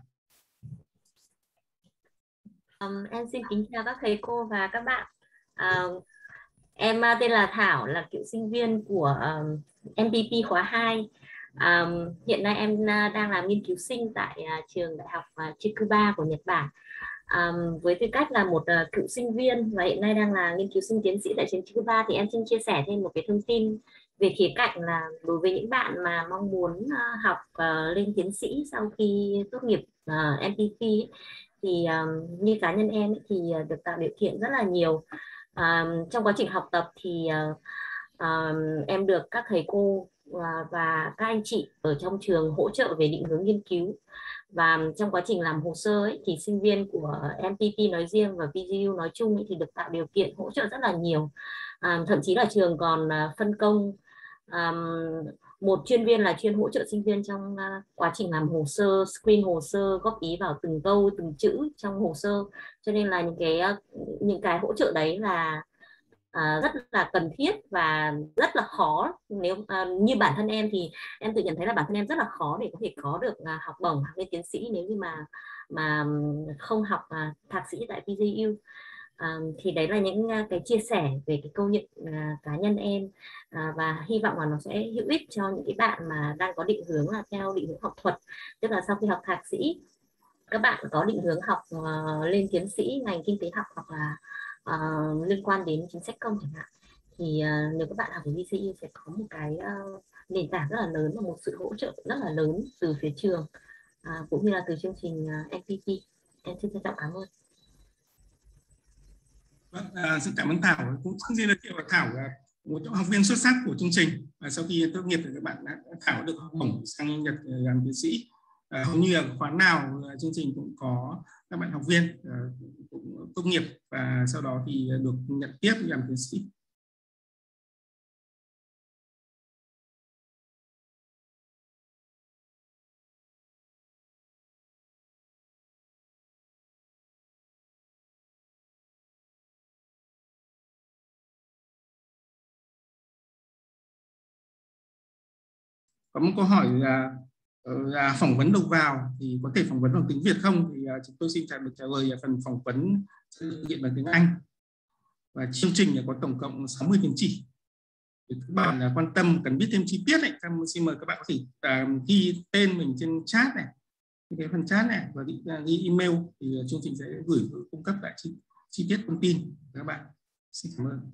H: Um, em xin kính chào các thầy cô và các bạn. Uh, em tên là Thảo, là cựu sinh viên của um, em pê pê khóa hai. Um, hiện nay em đang làm nghiên cứu sinh tại uh, trường Đại học uh, Chiyokuba của Nhật Bản. Um, với tư cách là một uh, cựu sinh viên và hiện nay đang là nghiên cứu sinh tiến sĩ tại trường thứ ba, thì em xin chia sẻ thêm một cái thông tin về khía cạnh là đối với những bạn mà mong muốn uh, học uh, lên tiến sĩ sau khi tốt nghiệp uh, em pê pê ấy, thì um, như cá nhân em ấy, thì uh, được tạo điều kiện rất là nhiều. Um, trong quá trình học tập thì uh, um, em được các thầy cô uh, và các anh chị ở trong trường hỗ trợ về định hướng nghiên cứu. Và trong quá trình làm hồ sơ ấy, thì sinh viên của em pê pê nói riêng và vê giê u nói chung ấy, thì được tạo điều kiện hỗ trợ rất là nhiều. À, thậm chí là trường còn uh, phân công um, một chuyên viên là chuyên hỗ trợ sinh viên trong uh, quá trình làm hồ sơ, screen hồ sơ, góp ý vào từng câu, từng chữ trong hồ sơ. Cho nên là những cái uh, những cái hỗ trợ đấy là uh, rất là cần thiết và rất là khó. Nếu uh, như bản thân em thì em tự nhận thấy là bản thân em rất là khó để có thể có được uh, học bổng học lên tiến sĩ nếu như mà mà không học uh, thạc sĩ tại vê giê u. À, thì đấy là những uh, cái chia sẻ về cái câu nhận uh, cá nhân em, uh, và hy vọng là nó sẽ hữu ích cho những cái bạn mà đang có định hướng là theo định hướng học thuật, tức là sau khi học thạc sĩ các bạn có định hướng học uh, lên tiến sĩ ngành kinh tế học hoặc là uh, liên quan đến chính sách công chẳng hạn, thì uh, nếu các bạn học ở vê giê u sẽ có một cái uh, nền tảng rất là lớn và một sự hỗ trợ rất là lớn từ phía trường uh, cũng như là từ chương trình uh, em pê pê. Em xin trân trọng cảm ơn.
B: À, xin cảm ơn Thảo. Cũng xin giới thiệu là Thảo là một trong học viên xuất sắc của chương trình, và sau khi tốt nghiệp thì các bạn đã Thảo được học bổng sang Nhật làm tiến sĩ. À, hầu như là khóa nào chương trình cũng có các bạn học viên à, cũng tốt nghiệp và sau đó thì được nhận tiếp làm tiến sĩ. Có một câu hỏi là, là phỏng vấn đầu vào thì có thể phỏng vấn bằng tiếng Việt không? Thì uh, chúng tôi xin trả được trả lời là phần phỏng vấn sẽ thực hiện bằng tiếng Anh. Và chương trình có tổng cộng sáu mươi tín chỉ. Thì các bạn là quan tâm cần biết thêm chi tiết ấy, xin mời các bạn có thể uh, ghi tên mình trên chat này, cái phần chat này, và ghi, uh, ghi email thì uh, chương trình sẽ gửi cung cấp lại chi, chi tiết thông tin các bạn. Xin cảm ơn.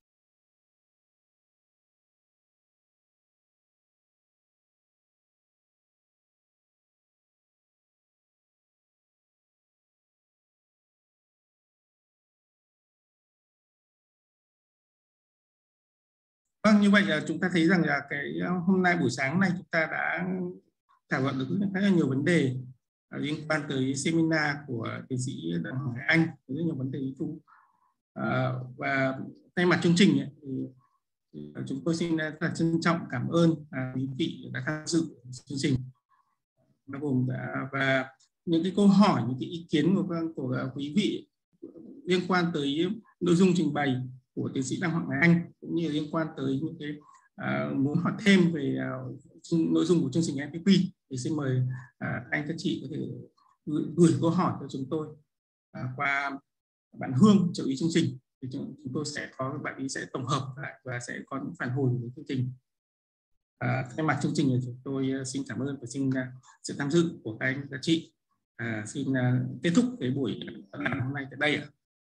B: Vâng, như vậy là chúng ta thấy rằng là cái hôm nay buổi sáng này chúng ta đã thảo luận được rất là nhiều vấn đề liên quan tới seminar của tiến sĩ Đặng Hoàng Hải Anh, rất nhiều vấn đề lý thú. À, và thay mặt chương trình ấy, thì, thì chúng tôi xin là trân trọng cảm ơn à, quý vị đã tham dự chương trình, bao gồm đã, và những cái câu hỏi, những cái ý kiến của, của quý vị liên quan tới nội dung trình bày của tiến sĩ Đặng Hoàng Hải Anh, cũng như liên quan tới những cái uh, muốn hỏi thêm về uh, nội dung của chương trình em pê pê, thì xin mời uh, anh các chị có thể gửi, gửi câu hỏi cho chúng tôi uh, qua bạn Hương trợ lý chương trình, thì chúng, chúng tôi sẽ có bạn ý sẽ tổng hợp lại và sẽ có những phản hồi về chương trình. Uh, thay mặt chương trình thì chúng tôi uh, xin cảm ơn và xin uh, sự tham dự của các anh các chị. Uh, xin uh, kết thúc cái buổi uh, hôm nay tại đây ạ.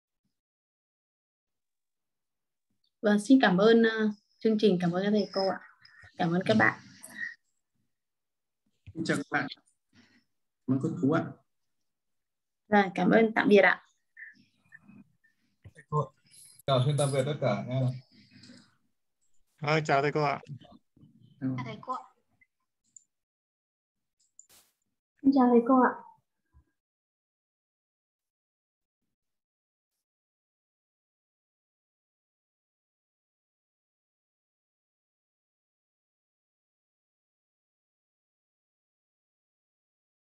C: Vâng, xin cảm ơn uh, chương trình, cảm ơn các thầy cô ạ. Cảm ơn các bạn.
B: Xin chào các bạn. Cảm ơn cô Tú ạ.
C: Rồi, cảm ơn, tạm biệt ạ.
F: Chào, xin tạm biệt tất cả nha.
I: À, chào thầy cô ạ.
C: Chào thầy cô ạ.
J: Xin chào thầy cô ạ.